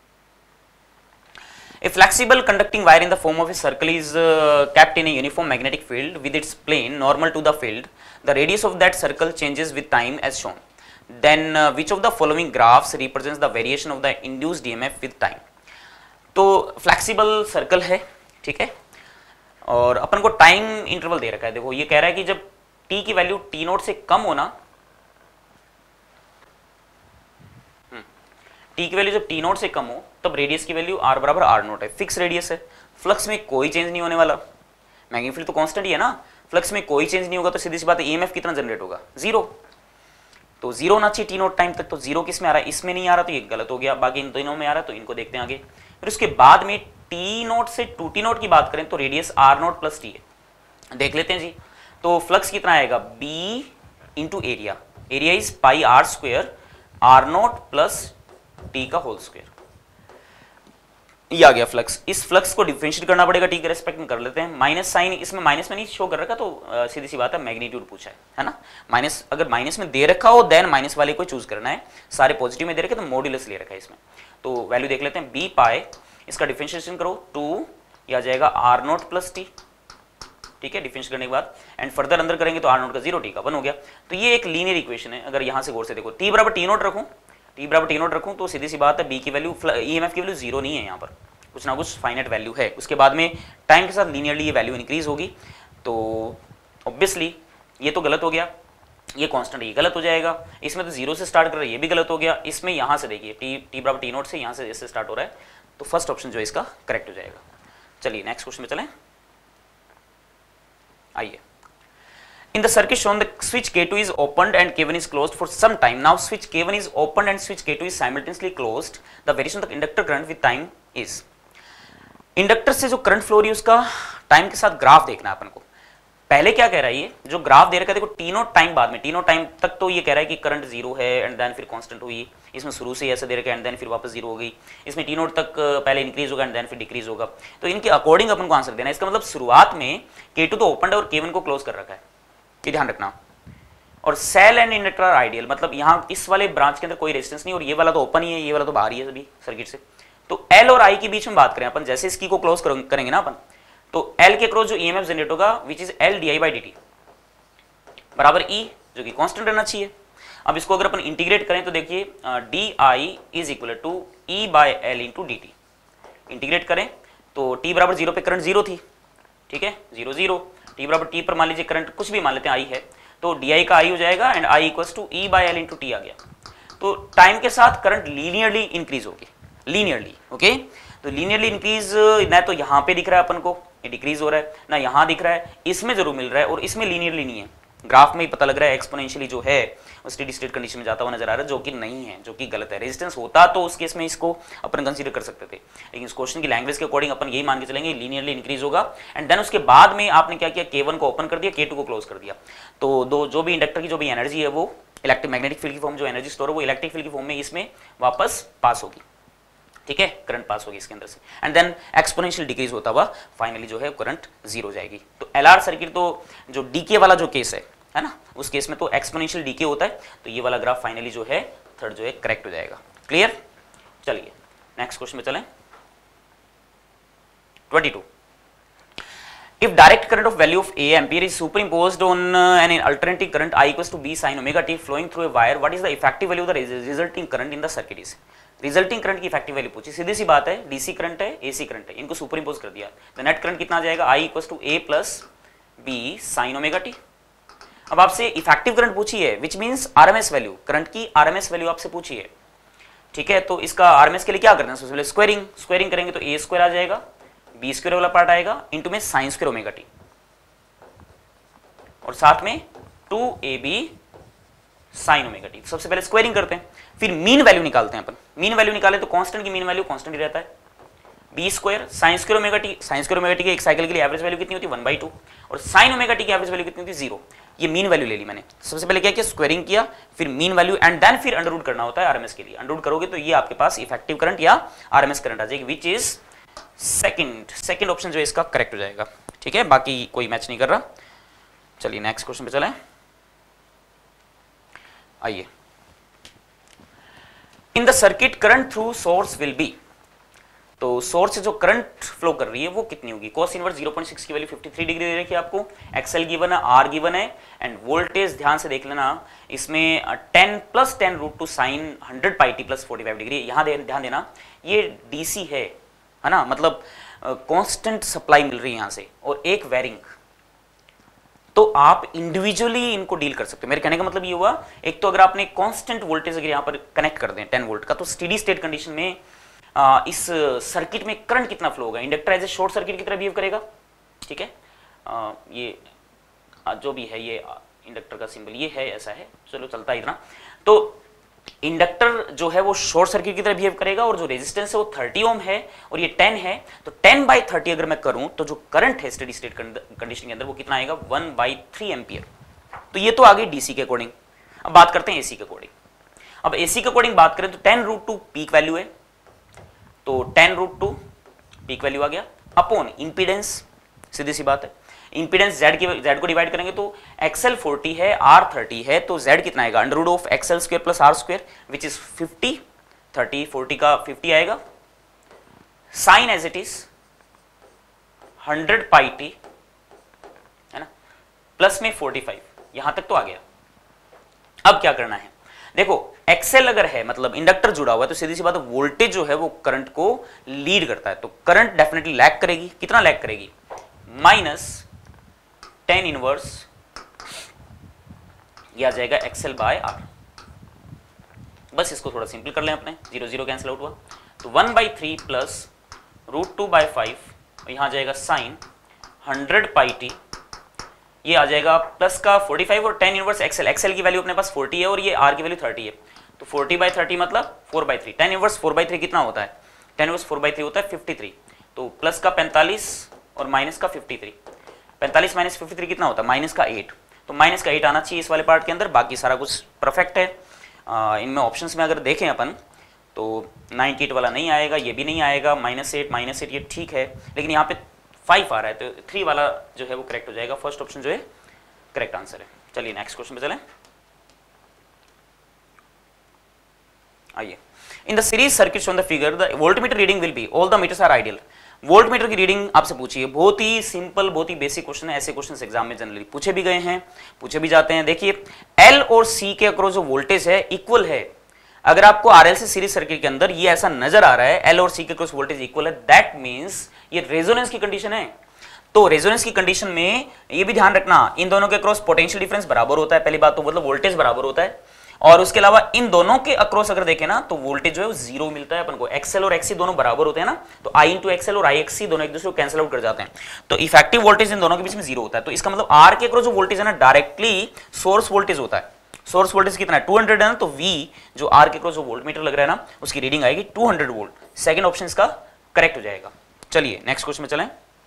A flexible conducting wire in the form of a circle is kept in a uniform magnetic field with its plane normal to the field. The radius of that circle changes with time as shown. Then which of the following graphs represents the variation of the induced EMF with time? तो flexible circle है, ठीक है, और अपन को time interval दे रखा है। देखो ये कह रहा है कि जब t की वैल्यू t0 से कम होना, t की वैल्यू जब t0 से कम हो तब रेडियस की वैल्यू r बराबर r0 है, फिक्स रेडियस है, फ्लक्स में कोई चेंज नहीं होने वाला, मैग्नेटिक फील्ड तो कांस्टेंट ही है ना, फ्लक्स में कोई चेंज नहीं होगा, तो सीधी सी बात है ईएमएफ कितना जनरेट होगा, जीरो। तो जीरो होना चाहिए t0 टाइम तक, तो जीरो किस में आ रहा है, इसमें नहीं आ रहा, तो ये गलत हो गया, बाकी इन दोनों में आ रहा है, तो इनको देखते हैं आगे। फिर उसके बाद में t0 से 2t0 की बात करें तो रेडियस r0 प्लस t है, देख लेते हैं जी। तो फ्लक्स कितना आएगा b into area, area is pi r square r0 plus t का होल स्क्वायर, ये आ गया फ्लक्स। इस फ्लक्स को डिफरेंशिएट करना पड़ेगा t के रेस्पेक्ट में, कर लेते हैं। माइनस साइन इसमें माइनस में नहीं शो कर रखा, तो सीधी सी बात है मैग्नीट्यूड पूछा है ना। माइनस अगर माइनस में दे रखा हो देन माइनस वाले को चूज करना है, सारे पॉजिटिव में दे रखे तो मॉड्यूलस ले रखा है इसमें। तो वैल्यू देख लेते हैं, b पाई, इसका डिफरेंशिएशन करो 2, ये आ जाएगा r0 प्लस टी, ठीक है, डिफरेंशिएट करने के बाद एंड फर्दर अंदर करेंगे तो r0 का 0 t का 1 हो गया। तो ये एक लीनियर इक्वेशन है। अगर यहां से गौर से देखो t बराबर t0 रखूं, t बराबर t0 रखूं तो सीधी सी बात है b की वैल्यू ईएमएफ की वैल्यू 0 नहीं है, यहाँ पर कुछ ना कुछ फाइनाइट वैल्यू है। उसके बाद में टाइम के साथ लीनियरली ये वैल्यू इंक्रीज होगी, तो ऑब्वियसली ये तो गलत हो गया, ये कांस्टेंट ये गलत हो जाएगा। इसमें तो 0 से स्टार्ट कर रहा है, ये भी गलत हो गया। इसमें यहाँ से देखिए t बराबर t0 से यहाँ से इससे स्टार्ट हो रहा है, तो फर्स्ट ऑप्शन जो है इसका करेक्ट हो जाएगा। चलिए नेक्स्ट क्वेश्चन में चलें, आइए। In the circuit shown, the switch K2 is opened and K1 is closed for some time. Now switch K1 is opened and switch K2 is simultaneously closed. The variation of the inductor current with time is. Inductor से जो current flow रही है उसका time के साथ graph देखना है अपन को। पहले क्या कह रहा है, ये जो ग्राफ दे रखा है देखो t0 टाइम, बाद में t0 टाइम तक तो ये कह रहा है कि करंट 0 है एंड देन फिर कांस्टेंट हुई, इसमें शुरू से ऐसा दे रखा है एंड देन फिर वापस 0 हो गई। इसमें t0 तक पहले इंक्रीज होगा एंड देन फिर डिक्रीज होगा, तो इनके अकॉर्डिंग अपन को आंसर देना है। इसका मतलब शुरुआत में K2 तो ओपन है और K1 को क्लोज कर रखा है, ये ध्यान रखना। और cell and inductor are ideal, मतलब यहाँ इस वाले ब्रांच के अंदर कोई रेजिस्टेंस नहीं और ये वाला तो ओपन ही है, ये वाला तो बाहर ही है सभी सर्किट से। तो L और I के बीच में बात करें अपन, जैसे इसकी को क्लोज करेंगे ना अपन, तो L के क्रॉस जो EMF जनरेट होगा विच इज L di/dt बराबर E, जो कि कांस्टेंट रहना चाहिए। अब इसको अगर अपन इंटीग्रेट करें तो देखिए di is equal to E/L into dt। Integrate करें तो t बराबर 0 पे करंट 0 थी, ठीक है, 0 0, t बराबर t पर मान लीजिए करंट कुछ भी मान लेते हैं I है, तो di का I हो जाएगा and I equal to E/L into t आ गया। तो टाइम के साथ करंट लीनियरली इंक्रीज होगी, लीनियरली, ओके। तो लीनियरली इंक्रीज ना तो यहाँ पे दिख रहा है अपन को ये डिक्रीज हो रहा है, ना यहाँ दिख रहा है, इसमें जरूर मिल रहा है और इसमें लीनियरली नहीं है। ग्राफ में ही पता लग रहा है एक्सपोनेंशियली जो है स्टेडी स्टेट कंडीशन में जाता हुआ नजर आ रहा है, जो कि नहीं है, जो कि गलत है। रेजिस्टेंस होता तो उस केस में इसको अपन कंसीडर कर सकते थे, लेकिन इस क्वेश्चन की लैंग्वेज के अकॉर्डिंग अपन यही मान के चलेंगे लीनियरली इंक्रीज होगा। एंड देन उसके बाद में आपने क्या किया, K1 को ओपन कर दिया, K2 को क्लोज कर दिया, तो दो जो भी इंडक्टर की जो भी एनर्जी है वो इलेक्ट्रिक मैग्नेटिक फील्ड की फॉर्म जो एनर्जी स्टोर है वो इलेक्ट्रिक फील्ड की फॉर्म में इसमें वापस पास होगी, ठीक है, करंट पास होगी इसके अंदर से, एंड देन एक्सपोनेंशियल डिक्रीज होता हुआ फाइनली जो है करंट जीरो हो जाएगी। तो LR सर्किट तो जो डीके वाला जो केस है ना, उस केस में तो एक्सपोनेंशियल डीके होता है, तो ये वाला ग्राफ फाइनली जो है थर्ड जो है करेक्ट हो जाएगा। क्लियर? चलिए नेक्स्ट क्वेश्चन में चलें। 22. If direct current of value of A ampere is superimposed on an alternating current I equals to B sin omega t flowing through a wire, what is the effective value of the resulting current in the circuit is? Resulting current की effective value पूछी, सीधी सी बात है, DC current है, AC current है, इनको super impose कर दिया, तो नेट करंट कितना आ जाएगा, I equals to A plus B sine omega t. अब आपसे इफेक्टिव करंट पूछी है, which means RMS value, current की आरएमएस वैल्यू आपसे पूछी है, ठीक है। तो इसका आरएमएस के लिए क्या करना है, सबसे पहले स्क्वायरिंग, स्क्वायरिंग करेंगे तो ए स्क्वायर आ जाएगा, बी स्क्वायर वाला पार्ट आएगा, इंटू में साइन स्क्वायर ओमेगा टी, और साथ में 2AB साइन ओमेगा टी। सबसे पहले स्क्वायरिंग करते हैं, फिर मीन वैल्यू निकालते हैं अपन। मीन वैल्यू निकाले तो कांस्टेंट की मीन वैल्यू कांस्टेंट ही रहता है, B square sine square omega t, sine square omega t के एक साइकिल के लिए एवरेज वैल्यू कितनी होती है 1/2, और साइन ओमेगा टी की एवरेज वैल्यू कितनी होती है 0। ये मीन वैल्यू ले ली मैंने। सबसे पहले क्या किया, स्क्वायरिंग किया, फिर मीन वैल्यू, एंड देन फिर अंडर रूट करना होता है आरएमएस के लिए। अंडर रूट करोगे तो ये आपके पास इफेक्टिव करंट या आरएमएस करंट आ जाएगी, विच इज सेकंड ऑप्शन जो है इसका करेक्ट हो जाएगा, ठीक है, बाकी कोई मैच नहीं कर रहा। चलिए नेक्स्ट क्वेश्चन पे चलें। आइए, in the circuit current through source will be, तो सोर्स से जो करंट फ्लो कर रही है वो कितनी होगी, cos इनवर्स 0.6 की वैल्यू 53 डिग्री दे रखी है आपको, एक्सएल गिवन है, आर गिवन है, एंड वोल्टेज ध्यान से देख लेना, इसमें 10 + 10 √2 sine 100 pi t plus 45 degree. यहां ध्यान देना, ये डीसी है ना, मतलब कांस्टेंट सप्लाई मिल रही है यहां से, और एक वेरिंग, तो आप इंडिविजुअली इनको डील कर सकते हो। मेरे कहने का मतलब ये हुआ, एक तो अगर आपने कांस्टेंट वोल्टेज अगर यहां पर कनेक्ट कर दें 10 वोल्ट का, तो स्टेडी स्टेट कंडीशन में इस सर्किट में करंट कितना फ्लो होगा, inductor as a short circuit की तरह बिहेव करेगा, ठीक है। ये जो भी है, ये इंडक्टर का सिंबल ये है, ऐसा है, चलो चलता है इतना। तो इंडक्टर जो है वो शॉर्ट सर्किट की तरह बिहेव करेगा, और जो रेजिस्टेंस है वो 30 ओम है और ये 10 है, तो 10/30 अगर मैं करूं तो जो करंट है स्टेडी स्टेट कंडीशन के अंदर वो कितना आएगा, 1/3 एम्पियर। तो ये तो आ गई डीसी के अकॉर्डिंग। अब बात करते हैं एसी के अकॉर्डिंग। अब एसी के अकॉर्डिंग बात करें तो 10√2 पीक वैल्यू है, तो 10√2 पीक वैल्यू आ गया, अपॉन इंपीडेंस, सीधी सी बात है, इंपीडेंस Z को डिवाइड करेंगे तो XL 40 है, R 30 है, तो Z कितना आएगा, under root of XL square plus R square, which is 50, 30 40 का 50 आएगा, sine as it is 100 pi t, है ना, प्लस में 45, यहां तक तो आ गया। अब क्या करना है, देखो XL अगर है मतलब इंडक्टर जुड़ा हुआ है, तो सीधी सी बात है, वोल्टेज जो है वो करंट को लीड करता है, तो करंट डेफिनेटली लैग करेगी। कितना लैग करेगी, -10 इनवर्स, ये आ जाएगा XL/R। बस इसको थोड़ा सिंपल कर लें अपने, 0 0 कैंसिल आउट हुआ, तो 1/3 प्लस √2/5, यहां आ जाएगा साइन 100 पाई टी, ये आ जाएगा प्लस का 45 और 10 इनवर्स XL की वैल्यू अपने पास 40 है और ये R की वैल्यू 30 है, तो 40/30 मतलब 4/3, 10 इनवर्स 4/3 कितना होता है, 10 इनवर्स 4/3 होता है 53, तो प्लस का 45 और माइनस का 53, 45 - 53 कितना होता है, माइनस का 8, तो माइनस का 8 आना चाहिए इस वाले पार्ट के अंदर, बाकी सारा कुछ परफेक्ट है। इनमें ऑप्शंस में अगर देखें अपन तो 98 वाला नहीं आएगा, ये भी नहीं आएगा, -8 ये ठीक है, लेकिन यहाँ पे 5 आ रहा है, तो 3 वाला जो है वो करेक्ट हो जाएगा, फर्स्ट ऑप्शन जो है करेक्ट आंसर है। चलिए नेक्स्ट क्वेश्चन पे चलें। आइए, in the series circuits on the figure the voltmeter reading will be, all the meters are ideal. Voltmeter की रीडिंग आपसे पूछी है, बहुत ही सिंपल, बहुत ही बेसिक क्वेश्चन है, ऐसे क्वेश्चन एग्जाम में जनरली पूछे भी गए हैं, पूछे भी जाते हैं। देखिए एल और सी के अक्रॉस जो वोल्टेज है इक्वल है, अगर आपको आरएल से सीरीज सर्किट के अंदर ये ऐसा नजर आ रहा है, एल और सी के अक्रॉस वोल्टेज इक्वल है, दैट मींस ये रेजोनेंस की कंडीशन है। तो रेजोनेंस की कंडीशन में ये भी ध्यान रखना, इन दोनों के अक्रॉस पोटेंशियल डिफरेंस बराबर होता है, पहली बात तो मतलब वोल्टेज बराबर होता है, और उसके अलावा इन दोनों के अक्रॉस अगर देखें ना तो वोल्टेज जो है वो 0 मिलता है अपन को, एक्सएल और एक्सी दोनों बराबर होते हैं ना, तो आई इंटू एक्सएल और आई एक्सी दोनों एक दूसरे को कैंसिल आउट कर जाते हैं, तो इफेक्टिव वोल्टेज इन दोनों के बीच में 0 होता है। तो इसका मतलब आर के अक्रॉस जो वोल्टेज है ना डायरेक्टली सोर्स वोल्टेज होता है, सोर्स वोल्टेज कितना है 200 है ना, तो V जो R के क्रॉस जो वोल्टमीटर लग रहा है ना उसकी रीडिंग आएगी 200 वोल्ट। सेकंड ऑप्शन इसका करेक्ट हो जाएगा। चलिए नेक्स्ट क्वेश्चन में चलें।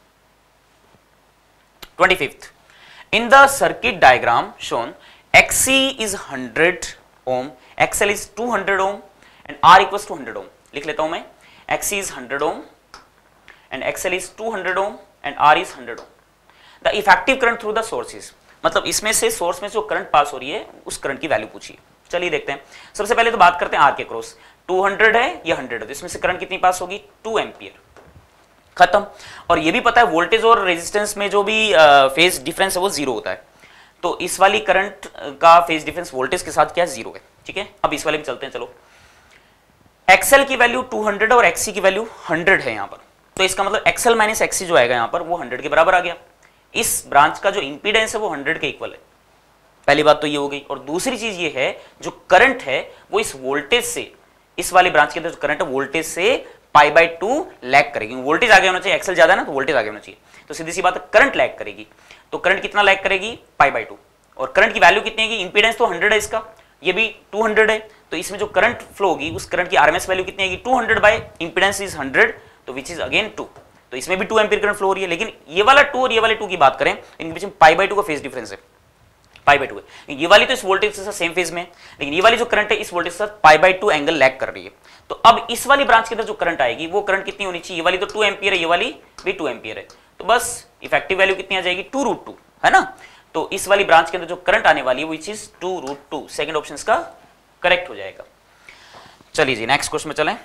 25th, in the circuit diagram shown XC is 100 ohm, XL is 200 ohm and R equals to 100 ohm. लिख लेता हूं मैं, XC is 100 ohm and XL is 200 ohm and R is 100 ohm. The effective current through the sources, मतलब इसमें से source में जो current pass हो रही है उस करंट की वैल्यू पूछिए। चलिए देखते हैं। सबसे पहले तो बात करते हैं आर के क्रॉस, 200 है या 100 है, तो इसमें से करंट कितनी पास होगी 2 एम्पियर, खत्म। और ये भी पता है वोल्टेज और रेजिस्टेंस में जो भी फेज डिफरेंस है वो जीरो होता है, तो इस वाली करंट का फेज डिफरेंस वोल्टेज के साथ क्या जीरो है, ठीक है। अब इस वाले में चलते हैं, चलो। एक्सएल की वैल्यू 200 और एक्सी की वैल्यू 100 है यहाँ पर, तो इसका मतलब एक्सएल माइनस एक्सी जो आएगा यहाँ पर वो 100 के बराबर आ गया। इस ब्रांच का जो इंपीडेंस है वो 100 के इक्वल है, पहली बात तो ये हो गई। और दूसरी चीज ये है जो करंट है वो इस वोल्टेज से, इस वाली ब्रांच के अंदर जो करंट है वोल्टेज से π/2 लैग करेगी। वोल्टेज आगे होना चाहिए, एक्सएल ज्यादा है ना तो वोल्टेज आगे होना चाहिए, तो सीधी सी बात है करंट लैग करेगी। तो करंट कितना लैग करेगी π/2, और करंट की वैल्यू कितनी है, इंपीडेंस तो 100 है इसका, ये भी 200 है, तो इसमें जो करंट फ्लो होगी उस करंट की आरएमएस वैल्यू कितनी आएगी 200 बाय इंपीडेंस इज 100, तो विच इज अगेन 2, तो इसमें भी 2 एम्पीयर करंट फ्लो हो रही है। लेकिन ये वाला 2 और ये वाले 2 की बात करें, इनके बीच में π/2 का फेज डिफरेंस है, π/2 है। ये वाली तो इस वोल्टेज के साथ सेम फेज में है, लेकिन ये वाली जो करंट है इस वोल्टेज के साथ π/2 एंगल लैग कर रही है। तो अब इस वाली ब्रांच के अंदर जो करंट आएगी वो करंट कितनी होनी चाहिए, ये वाली तो 2 एम्पीयर है, ये वाली भी 2 एम्पीयर है, तो बस इफेक्टिव वैल्यू कितनी आ जाएगी 2√2, है ना। तो इस वाली ब्रांच के अंदर जो करंट आने वाली है विच इज 2√2, सेकंड ऑप्शन इसका करेक्ट हो जाएगा। चलिए जी नेक्स्ट क्वेश्चन में चलें।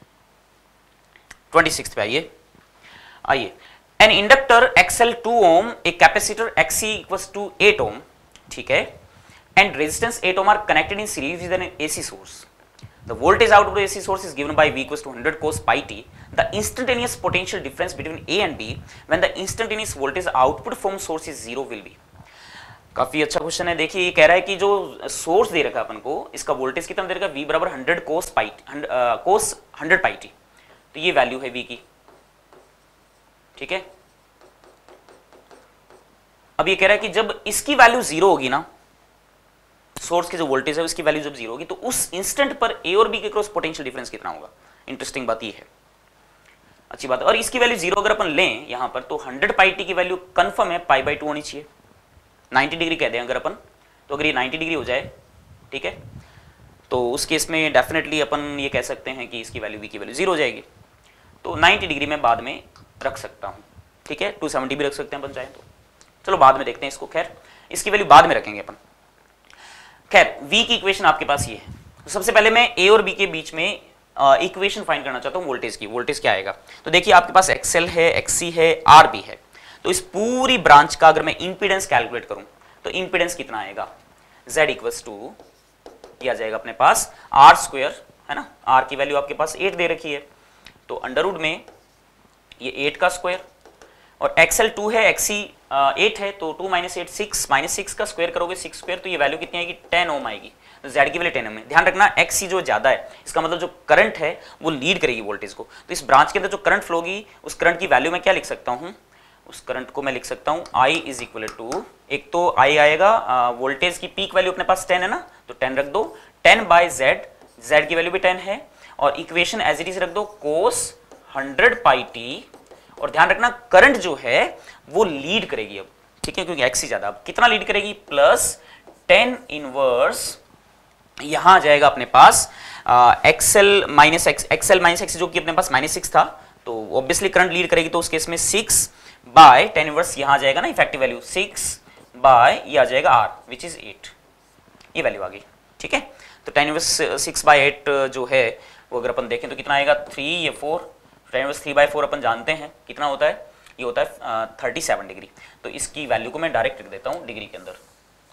26 पे आइए। An inductor XL 2 ohm, a capacitor XC equals to 8 ohm, ठीक है, and resistance 8 ohm are connected in series with an AC source. The voltage output of AC source is given by V equals to 100 cos pi t. The instantaneous potential difference between A and B when the instantaneous voltage output from source is 0 will be. काफी अच्छा question है। देखिए ये कह रहा है कि जो सोर्स दे रखा है अपन को, इसका वोल्टेज कितना दे रखा है, V बराबर 100 cos 100 pi t, तो ये वैल्यू है V की, ठीक है। अब ये कह रहा है कि जब इसकी वैल्यू 0 होगी ना, सोर्स की जो वोल्टेज है उसकी वैल्यू जब 0 होगी, तो उस इंस्टेंट पर ए और बी के क्रॉस पोटेंशियल डिफरेंस कितना होगा। इंटरेस्टिंग बात ये है, अच्छी बात है। और इसकी वैल्यू 0 अगर अपन लें यहां पर, तो 100 पाई टी की वैल्यू कंफर्म है π/2 होनी चाहिए, 90 डिग्री कह दें अगर अपन, तो अगर ये 90 डिग्री हो जाए, ठीक है, तो उस केस में डेफिनेटली अपन ये कह सकते हैं कि इसकी वैल्यू बी की वैल्यू 0 हो जाएगी। तो 90 डिग्री में बाद में रख सकता हूं, ठीक है, 270 भी रख सकते हैं अपन चाहे तो, चलो बाद में देखते हैं इसको, खैर इसकी वैल्यू बाद में रखेंगे अपन। खैर V की इक्वेशन आपके पास ये है, तो सबसे पहले मैं A और B के बीच में इक्वेशन फाइंड करना चाहता हूं वोल्टेज की। वोल्टेज क्या आएगा, तो देखिए आपके पास XL है, XC है, RB है, तो इस पूरी ब्रांच का अगर मैं इंपीडेंस कैलकुलेट करूं तो इंपीडेंस कितना आएगा, Z इक्वल्स टू ये आ जाएगा अपने पास R², है ना। R की वैल्यू आपके पास 8 दे रखी है, तो अंडरवुड में ये 8 का स्क्वायर, और XL 2 है, XC 8 है, तो 2 - 8 6, -6 का स्क्वायर करोगे 6 स्क्वायर, तो ये वैल्यू कितनी आएगी 10 ओम आएगी, तो Z की वैल्यू 10 ओम है। ध्यान रखना XC जो ज्यादा है, इसका मतलब जो करंट है वो लीड करेगी वोल्टेज को, तो इस ब्रांच के अंदर जो करंट फ्लो होगी उस करंट की वैल्यू मैं क्या लिख सकता हूँ, उस करंट को मैं लिख सकता हूँ I इज इक्वल टू, एक तो I आएगा वोल्टेज की पीक वैल्यू अपने पास 10 है ना, तो 10 रख दो, 10/Z, Z की वैल्यू भी 10 है, और इक्वेशन एज इट इज रख दो cos 100 पाई टी, और ध्यान रखना करंट जो है वो लीड करेगी अब, ठीक है, क्योंकि XC ज्यादा, अब कितना लीड करेगी प्लस 10 इनवर्स, यहां आ जाएगा अपने पास XL माइनस एक्स जो कि अपने पास -6 था, तो ऑब्वियसली करंट लीड करेगी, तो उस केस में 6/10 इनवर्स यहां आ जाएगा ना, इफेक्टिव वैल्यू 6 ये आ जाएगा R विच इज 8, ये वैल्यू आ गई, ठीक है। तो 10 इनवर्स 6/8 जो है वो अगर अपन देखें तो कितना आएगा 3, ये 4, 10 इनवर्स 3/4 अपन जानते हैं कितना होता है, ये होता है 37 डिग्री, तो इसकी वैल्यू को मैं डायरेक्ट लिख देता हूं डिग्री के अंदर,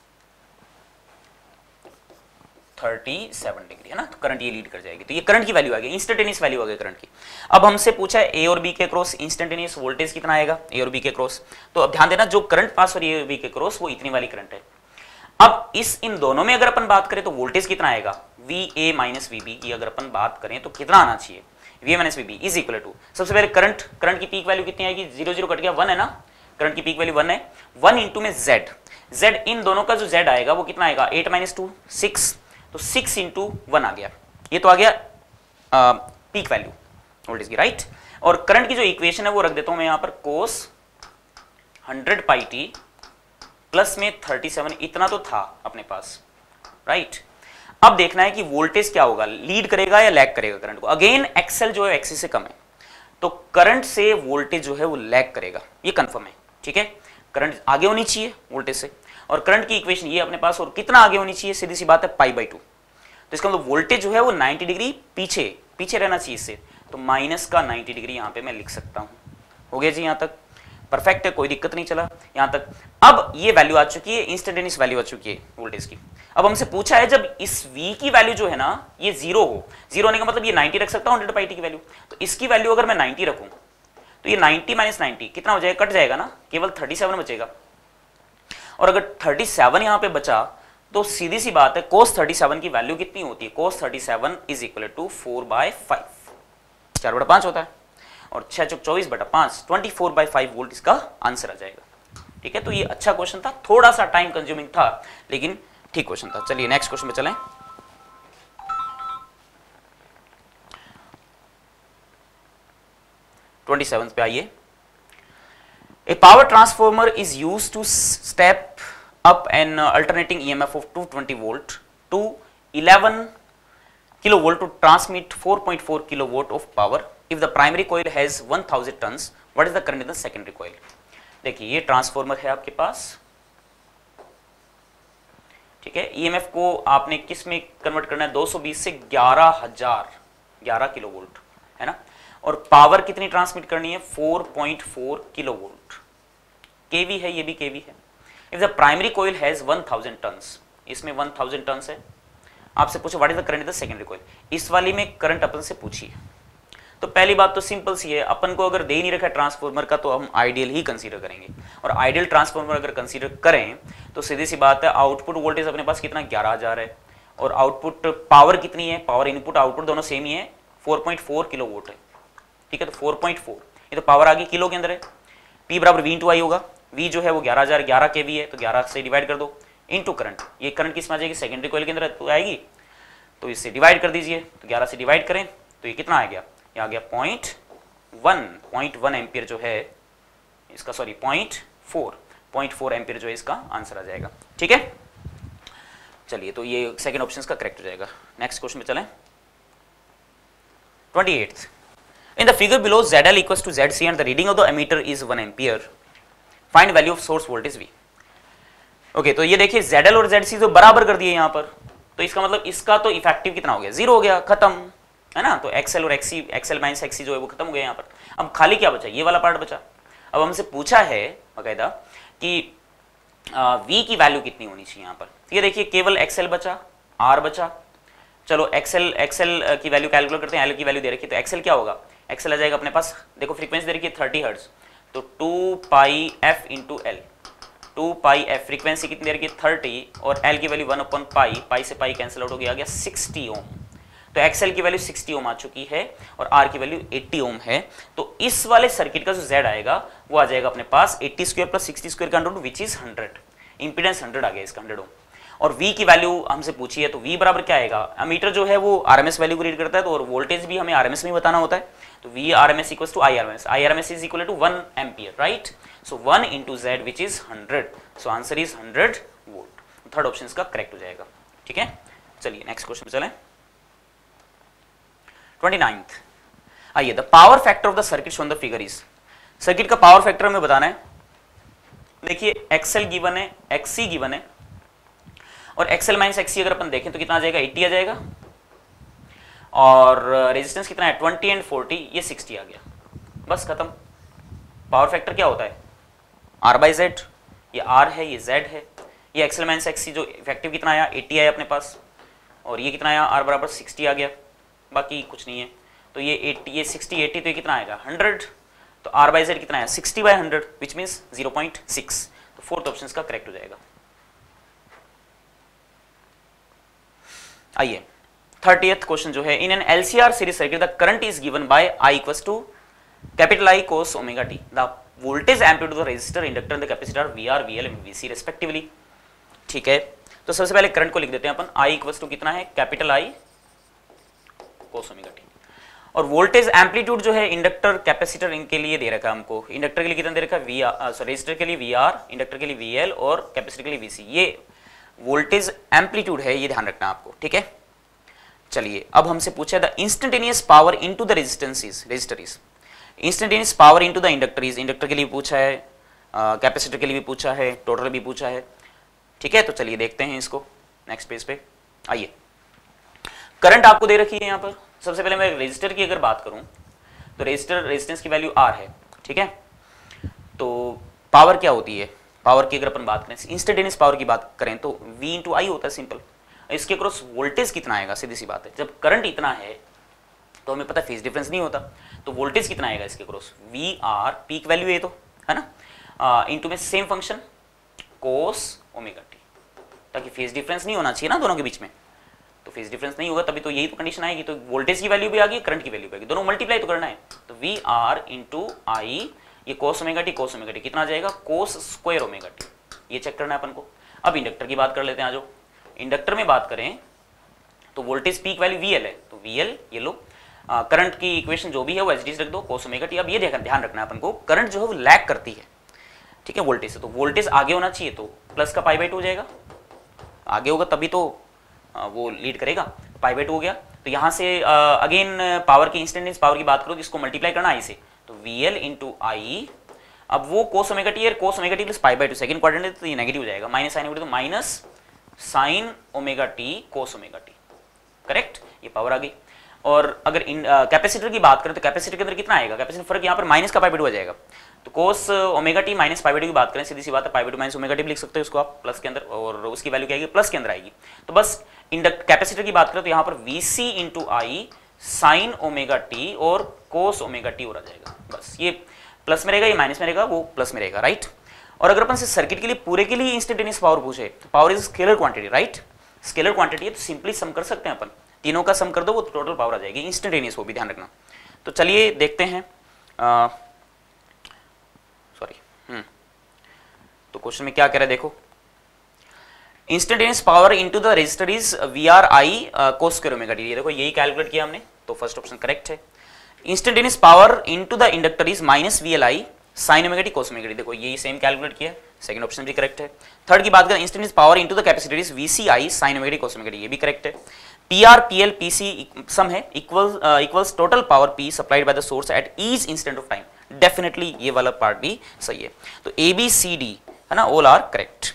37 डिग्री, है ना, तो करंट ये लीड कर जाएगी, तो ये करंट की वैल्यू आ गई, इंस्टेंटेनियस वैल्यू आ गई करंट की। अब हमसे पूछा है ए और बी के क्रॉस इंस्टेंटेनियस वोल्टेज कितना आएगा ए और बी के क्रॉस, तो अब ध्यान देना जो करंट पास हो रही है ए और बी के क्रॉस वो इतनी वाली करंट है। अब इन दोनों में अगर अपन बात करें तो वोल्टेज कितना आएगा, VA माइनस VB की अगर अपन बात करें तो कितना आना चाहिए, VA minus VB is equal to, सबसे पहले करंट की पीक वैल्यू कितनी आएगी, 0 0 कट गया 1 है ना, करंट की पीक वैल्यू 1 है, 1 इंटू में Z, Z इन दोनों का जो Z आएगा वो कितना आएगा 8 - 2 6, तो 6 × 1 आ गया, ये तो आ गया पीक वैल्यू वोल्टेज की, राइट। और करंट की जो इक्वेशन है वो रख देता हूं मैं यहां पर cos 100 पाई t प्लस में 37, इतना तो था अपने पास, राइट। अब देखना है कि वोल्टेज क्या होगा, लीड करेगा या लैग करेगा करंट को। अगेन एक्सेल जो है एक्सिस से कम है, तो करंट से वोल्टेज जो है वो लैग करेगा, ये कंफर्म है, ठीक है। करंट आगे होनी चाहिए वोल्टेज से, और करंट की इक्वेशन ये अपने पास, और कितना आगे होनी चाहिए, सीधी सी बात है π/2। तो इसका मतलब वोल्टेज जो है वो 90 डिग्री पीछे रहना चाहिए इससे, तो माइनस का 90 डिग्री यहां पे मैं लिख सकता हूं। हो गया जी, यहां तक परफेक्ट है, कोई दिक्कत नहीं चला यहां तक। अब ये वैल्यू आ चुकी है, इंस्टेंटेनियस वैल्यू आ चुकी है वोल्टेज की। अब हमसे पूछा है जब इस V की वैल्यू जो है ना ये 0 हो, 0 होने का मतलब ये 90 रख सकता हूं 100 पाई t की वैल्यू, तो इसकी वैल्यू अगर मैं 90 रखूं तो ये 90 - 90 कितना हो जाएगा, कट जाएगा ना, केवल 37 बचेगा। और अगर 37 यहां पे बचा तो सीधी सी बात है cos 37 की वैल्यू कितनी होती है, cos 37 = 4/5, 4/5 होता है, और 6 × 24/5 24/5 वोल्ट इसका आंसर आ जाएगा, ठीक है। तो ये अच्छा क्वेश्चन था, थोड़ा सा टाइम कंज्यूमिंग था लेकिन ठीक क्वेश्चन था। चलिए नेक्स्ट क्वेश्चन पे चलें। 27 पे आइए। A power transformer is used to step up an alternating EMF of 220 volt to 11 kilovolt to transmit 4.4 kilowatt of power. If the primary coil has 1000 tons, what is the current in the secondary coil? देखिए ये transformer है आपके पास, ठीक है। EMF को आपने किस में कन्वर्ट करना है, 220 से 11 किलोवोल्ट, है ना। और पावर कितनी ट्रांसमिट करनी है, 4.4 किलोवोल्ट। केवी है, ये भी केवी है। If the primary coil has 1000 turns, इसमें 1000 टन्स है, आपसे पूछे what is the current in the secondary coil, इस वाली में करंट अपन से पूछिए। तो पहली बात तो सिंपल सी है, अपन को अगर दे नहीं रखा ट्रांसफॉर्मर का तो हम आइडियल ही कंसीडर करेंगे, और आइडियल ट्रांसफॉर्मर अगर कंसीडर करें तो सीधी सी बात है आउटपुट वोल्टेज अपने पास कितना 11000 है, और आउटपुट पावर कितनी है, पावर इनपुट आउटपुट दोनों सेम ही है, 4.4 किलोवोल्ट है, ठीक है। तो 4.4 ये तो पावर आ गई किलो के अंदर है, P = V × I होगा। V जो है वो 11000 11 kV है, तो 11 से डिवाइड कर दो इनटू करंट, ये करंट किस में आ जाएगी, सेकेंडरी कॉइल के अंदर तो आएगी, तो इससे डिवाइड कर दीजिए, तो 11 से डिवाइड करें तो ये कितना आ गया, ये आ गया 0.1 एम्पियर जो है इसका, सॉरी 0.4 एम्पियर जो है इसका आंसर आ जाएगा, ठीक है। चलिए तो ये सेकंड ऑप्शन का करेक्ट हो जाएगा। नेक्स्ट क्वेश्चन में चलें। 28th, in the figure below ZL equals to ZC and the reading of the ammeter is 1 ampere, find value of source voltage V। Okay, तो ये देखिए ZL और ZC तो बराबर कर दिए यहाँ पर, तो इसका मतलब इसका तो इफेक्टिव कितना हो गया, 0 हो गया, खत्म, है ना। तो XL और XC, XL - XC जो है वो खत्म हो गया यहाँ पर। अब खाली क्या बचा, ये वाला पार्ट बचा। अब हमसे पूछा है बकायदा कि V की वैल्यू कितनी होनी चाहिए यहाँ पर। ये देखिए केवल XL बचा, R बचा। चलो XL की वैल्यू कैलकुलेट करते हैं, L की वैल्यू दे रखी है, तो XL क्या होगा, XL आ जाएगा अपने पास, देखो फ्रीक्वेंसी दे रखी है 30 हर्ट्ज, तो 2πf × L, 2πf फ्रीक्वेंसी कितनी दे रखी है 30, और L की वैल्यू 1/π, पाई से पाई कैंसिल आउट हो गया, आ गया 60 ओम। तो XL की वैल्यू 60 ओम आ चुकी है और R की वैल्यू 80 ओम है। तो इस वाले सर्किट का जो Z आएगा वो आ जाएगा अपने पास 80² + 60² का अंडर विच इज 100, इंपीडेंस 100 आ गया इसका, 100 ओम। और V की वैल्यू हमसे पूछी है, तो V बराबर क्या आएगा, अमीटर जो है वो RMS वैल्यू को रीड करता है, तो और वोल्टेज भी हमें RMS में बताना होता है, तो V RMS = I RMS, I RMS is equal to 1 ampere, right. So 1 × Z which is 100, so answer is 100 volt. Third option इसका करेक्ट हो जाएगा, ठीक है। चलिए नेक्स्ट क्वेश्चन पे चलें। 29th, आइए, the power factor of the circuit shown the figure is, circuit का पावर फैक्टर हमें बताना है। देखिए XL गिवन है, XC गिवन है, और XL - XC अगर अपन देखें तो कितना आ जाएगा, 80 आ जाएगा, और रेजिस्टेंस कितना है 20 एंड 40, ये 60 आ गया, बस खत्म। पावर फैक्टर क्या होता है, R/Z, ये R है, ये Z है, ये XL - XC जो इफेक्टिव कितना आया 80 आया अपने पास, और ये कितना आया R = 60 आ गया, बाकी कुछ नहीं है। तो ये 80, ये 60 80, तो ये कितना आएगा 100, तो R/Z कितना है 60/100 विच मीन्स 0.6, तो फोर्थ ऑप्शन का करेक्ट हो जाएगा। आइए 30th क्वेश्चन जो है, in an LCR series circuit the current is given by I = capital I cos omega t, the voltage amplitude of the resistor, inductor and the capacitor V R V L and V C respectively. ठीक है, तो सबसे पहले current को लिख देते हैं अपन, I equals to कितना है, capital I cos omega t. और वोल्टेज एम्पलीट्यूड जो है इंडक्टर कैपेसिटर इनके लिए दे रखा है हमको, इंडक्टर के लिए कितना दे रखा है, वी आर, सॉरी रेजिस्टर के लिए वी आर, इंडक्टर के लिए वी एल और कैपेसिटर के लिए वी सी। ये वोल्टेज एम्पलीट्यूड है, ये ध्यान रखना है आपको। ठीक है, चलिए अब हमसे पूछा है the instantaneous power into the resistance is, resistor is, instantaneous power into the inductor is, inductor के लिए पूछा है, कैपेसिटर के लिए भी पूछा है, टोटल भी पूछा है। ठीक है, तो चलिए देखते हैं इसको नेक्स्ट पेज पे। आइए, करंट आपको दे रखी है यहाँ पर। सबसे पहले मैं रेजिस्टर की अगर बात करूं तो रेजिस्टर रेजिस्टेंस की वैल्यू आर है। ठीक है, तो पावर क्या होती है, पावर की अगर अपन बात करें, इंस्टेंटेनियस पावर की बात करें तो V इंटू आई होता है, सिंपल। इसके क्रॉस वोल्टेज कितना आएगा, सीधी सी बात है, जब करंट इतना है तो हमें पता है फेज डिफरेंस नहीं होता, तो वोल्टेज कितना आएगा इसके cross, V R, peak value है तो, है ना, इंटू में same function cos omega t, ताकि फेज डिफरेंस नहीं होना चाहिए ना दोनों के बीच में, तो फेज डिफरेंस नहीं होगा तभी तो यही तो कंडीशन आएगी, तो वोल्टेज की वैल्यू भी आ गई, करंट की वैल्यू भी आ गई, दोनों मल्टीप्लाई तो करना है, तो वी आर इंटू आई, ये कोस ओमेगा टी कितना आ जाएगा, कोस स्क्वायर ओमेगा टी, ये चेक करना है अपन को। अब इंडक्टर की बात कर लेते हैं, आ जाओ। इंडक्टर में बात करें तो voltage peak value V L है, तो वी एल ये लो, करंट की इक्वेशन जो भी है वो एच डी रख दो, कोस ओमेगा टी। अब ये ध्यान रखना है अपन को, करंट जो है वो लैग करती है, ठीक है, वोल्टेज से, तो वोल्टेज आगे होना चाहिए, तो प्लस का पाई बाई टू हो जाएगा, आगे होगा तभी तो वो लीड करेगा, पाई बाई टू हो गया। तो यहाँ से अगेन पावर की इंस्टेंटेनियस पावर की बात करो तो इसको मल्टीप्लाई करना आई से, तो वी एल इंटू आई, अब वो कोस ओमेगा टी है, cos omega t plus pi by two, second quadrant है तो ये नेगेटिव हो जाएगा, माइनस साइन ओमेगा, तो minus sine omega t cos omega t, correct, ये पावर आ गई। और अगर कैपेसिटर की बात करें तो कैपेसिटर के अंदर कितना आएगा, कैपेसिटर फर्क यहाँ पर माइनस का पाई बाई टू आ जाएगा, तो cos omega t minus pi by two की बात करें, सीधी सी बात है, pi by two minus omega t लिख सकते हो उसको आप प्लस के अंदर, और उसकी वैल्यू क्या आएगी, प्लस के अंदर आएगी। तो बस कैपेसिटर की बात करें तो यहाँ पर V C into I sine omega t और कोस ओमेगा टी हो जाएगा, बस ये प्लस में रहेगा, ये माइनस में रहेगा, वो प्लस में रहेगा, राइट। और अगर अपन से सर्किट के लिए पूरे के लिए इंस्टेंटेनियस पावर पूछे तो power is scalar quantity, right, scalar quantity है तो सिंपली सम कर सकते हैं अपन, तीनों का सम कर दो वो टोटल पावर आ जाएगी, इंस्टेंटेनियस, वो भी ध्यान रखना। तो चलिए देखते हैं, सॉरी, तो क्वेश्चन में क्या कह रहा है देखो, instantaneous power into the resistor is V R I cos square omega t, ये देखो यही कैलकुलेट किया हमने, तो फर्स्ट ऑप्शन करेक्ट है। Instantaneous power into the inductor is minus V L I sine omega t cos omega t, देखो यही same calculate किया, सेकंड ऑप्शन भी करेक्ट है। थर्ड की बात करें, instantaneous power into the capacitor is V C I sine omega t cos omega t, ये भी करेक्ट है। P R P L P C sum है, equals total power P supplied by the source at each instant of time, definitely ये वाला part भी सही है। तो ए बी सी डी है ना, all are correct.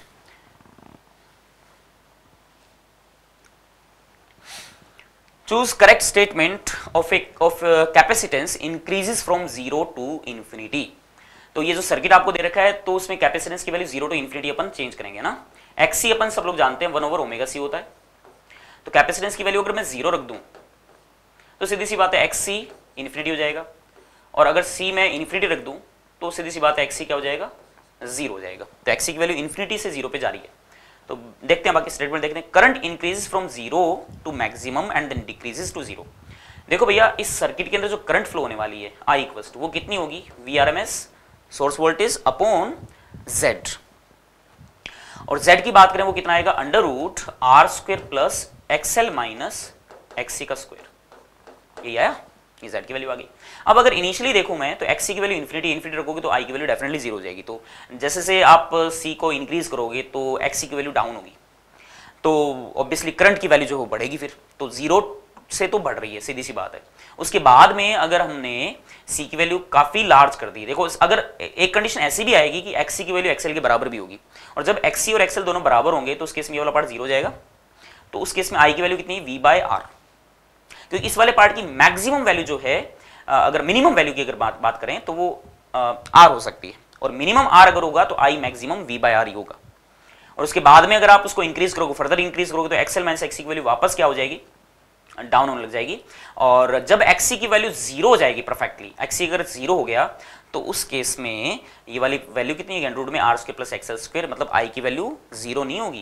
Choose correct statement of capacitance increases from zero to infinity. तो ये जो सर्किट आपको दे रखा है तो उसमें कैपेसिटेंस की वैल्यू जीरो टू इंफिनिटी अपन चेंज करेंगे ना, एक्सी अपन सब लोग जानते हैं 1 ओवर ओमेगा सी होता है, तो कैपेसिटेंस की वैल्यू अगर मैं जीरो रख दूं तो सीधी सी बात है एक्सी इंफिनिटी हो जाएगा, और अगर सी में इंफिनिटी रख दूं तो सीधी सी बात है एक्सी क्या हो जाएगा, जीरो हो जाएगा। तो एक्सी की वैल्यू इंफिनिटी से जीरो पे जा रही है। तो देखते हैं बाकी स्टेटमेंट, देखते हैं current increases from zero to maximum and then decreases to zero. देखो भैया इस सर्किट के अंदर जो करंट फ्लो होने वाली है आई इक्वल्स टू वो कितनी होगी, V R M S source voltage upon Z, और जेड की बात करें वो कितना आएगा, under root R square plus XL minus XC का स्क्वायर, ये आया, ये जेड की वैल्यू आ गई। अब अगर इनिशियली देखूं मैं तो एक्सी की वैल्यू इंफिनिटी रखोगे तो आई की वैल्यू डेफिनेटली जीरो हो जाएगी, तो जैसे से आप सी को इंक्रीज करोगे तो एक्सी की वैल्यू डाउन होगी, तो ऑब्वियसली करंट की वैल्यू जो हो बढ़ेगी फिर, तो जीरो से तो बढ़ रही है, सीधी सी बात है। उसके बाद में अगर हमने सी की वैल्यू काफी लार्ज कर दी, देखो अगर एक कंडीशन ऐसी भी आएगी कि एक्सी की वैल्यू एक्सएल के बराबर भी होगी, और जब एक्सी और एक्सएल दोनों बराबर होंगे तो उस केस में ये वाला पार्ट जीरो हो जाएगा, तो उस केस में आई की वैल्यू कितनी है, वी बाय आर, क्योंकि इस वाले पार्ट की मैक्सिमम वैल्यू जो है, अगर मिनिमम वैल्यू की अगर बात करें तो वो आर हो सकती है, और मिनिमम आर अगर होगा तो I maximum V by R ही होगा, और उसके बाद में अगर आप उसको इंक्रीज करोगे, फर्दर इंक्रीज करोगे तो एक्सएल माइनस एक्सी की वैल्यू वापस क्या हो जाएगी, डाउन होने लग जाएगी, और जब एक्सी की वैल्यू जीरो हो जाएगी परफेक्टली, एक्सी अगर जीरो हो गया तो उस केस में ये वाली वैल्यू कितनी है, रूट में R square plus XL square, मतलब आई की वैल्यू जीरो नहीं होगी,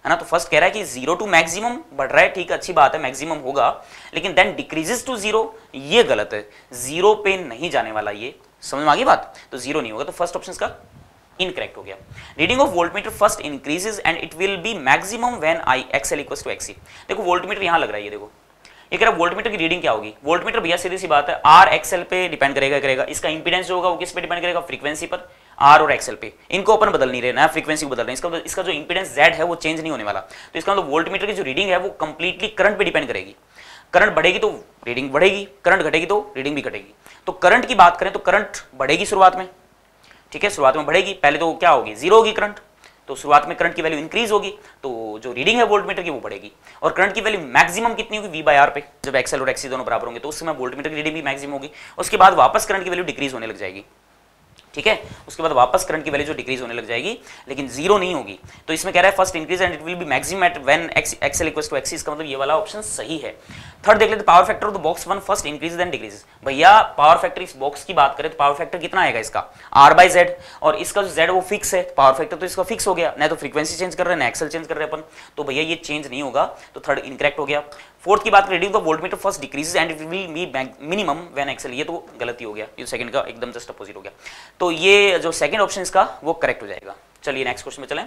है ना। तो फर्स्ट कह रहा है कि 0 टू मैक्सिमम बढ़ रहा है, ठीक है, अच्छी बात है, मैक्सिमम होगा, लेकिन देन डिक्रीजेस टू 0, ये गलत है, 0 पे नहीं जाने वाला, ये समझ में आ गई बात, तो 0 नहीं होगा, तो फर्स्ट ऑप्शन का इनकरेक्ट हो गया। Reading of voltmeter first increases and it will be maximum when I XL equals to XC. देखो वोल्टमीटर यहां लग रहा है, ये देखो, ये कह रहा है वोल्टमीटर की रीडिंग क्या होगी। वोल्टमीटर भैया सीधी सी बात है, आर एक्सएल पे डिपेंड करेगा, इसका इंपीडेंस जो होगा वो किस पे डिपेंड करेगा, फ्रीक्वेंसी पर, आर और एक्सएल पे, इनको अपन बदल नहीं रहे ना, फ्रीक्वेंसी को बदल रहे हैं, इसका जो इंपीडेंस जेड है वो चेंज नहीं होने वाला। तो इसका मतलब वोल्टमीटर की जो रीडिंग है वो कंप्लीटली करंट पे डिपेंड करेगी। करंट बढ़ेगी तो रीडिंग बढ़ेगी, करंट घटेगी तो रीडिंग भी घटेगी। तो करंट की बात करें तो करंट बढ़ेगी शुरुआत में, ठीक है, शुरुआत में बढ़ेगी, पहले तो क्या होगी, 0 होगी करंट, तो शुरुआत में करंट की वैल्यू इंक्रीज होगी, तो जो रीडिंग है वोल्टमीटर की वो बढ़ेगी। और करंट की वैल्यू मैक्सिमम कितनी होगी, V/R पे, जब एक्सएल और एक्सी दोनों बराबर होंगे, तो उस समय वोल्टमीटर की रीडिंग भी मैक्सिमम होगी। उसके बाद वापस करंट की वैल्यू डिक्रीज होने लग जाएगी, ठीक है, उसके बाद वापस करंट की वैल्यू जो डिक्रीज होने लग जाएगी, लेकिन 0 नहीं होगी। तो इसमें कह रहा है first increase and it will be maximum at when XL equals to XC, इसका मतलब ये वाला ऑप्शन सही है। थर्ड देख लेते, power factor of the box 1 first increase then decrease. भैया पावर फैक्टर इस बॉक्स की बात करें तो पावर फैक्टर कितना आएगा इसका, R/Z, और इसका जो Z वो फिक्स है, पावर फैक्टर तो इसका फिक्स हो गया, ना तो फ्रीक्वेंसी चेंज कर रहे हैं ना एक्सएल चेंज कर रहे हैं अपन, तो भैया ये चेंज नहीं होगा, तो थर्ड इनकरेक्ट हो गया। फोर्थ की बात करें, reading the voltmeter first decreases and it will be minimum when XL, ये तो गलती हो गया, ये सेकंड का एकदम जस्ट अपोजिट हो गया, तो ये जो सेकंड ऑप्शन इसका वो करेक्ट हो जाएगा। चलिए नेक्स्ट क्वेश्चन में चलें।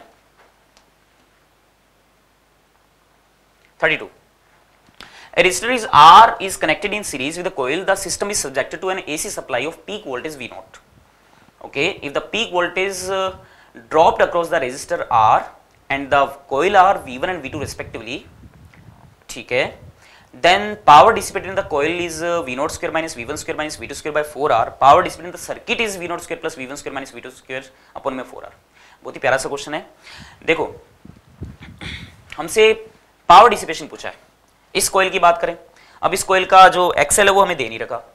32. A resistor is R is connected in series with a coil. The system is subjected to an AC supply of peak voltage V0. Okay, if the peak voltage dropped across the resistor R and the coil are V1 and V2 respectively, ठीक है, then power dissipated in the coil is V0 square minus V1 square minus V2 square by 4R. Power dissipated in the circuit is V0 square plus V1 square minus V2 square upon में 4R. बहुत ही प्यारा सा question है। देखो हमसे power dissipation पूछा है, इस कोयल की बात करें, अब इस कोयल का जो एक्सएल है वो हमें दे नहीं रखा,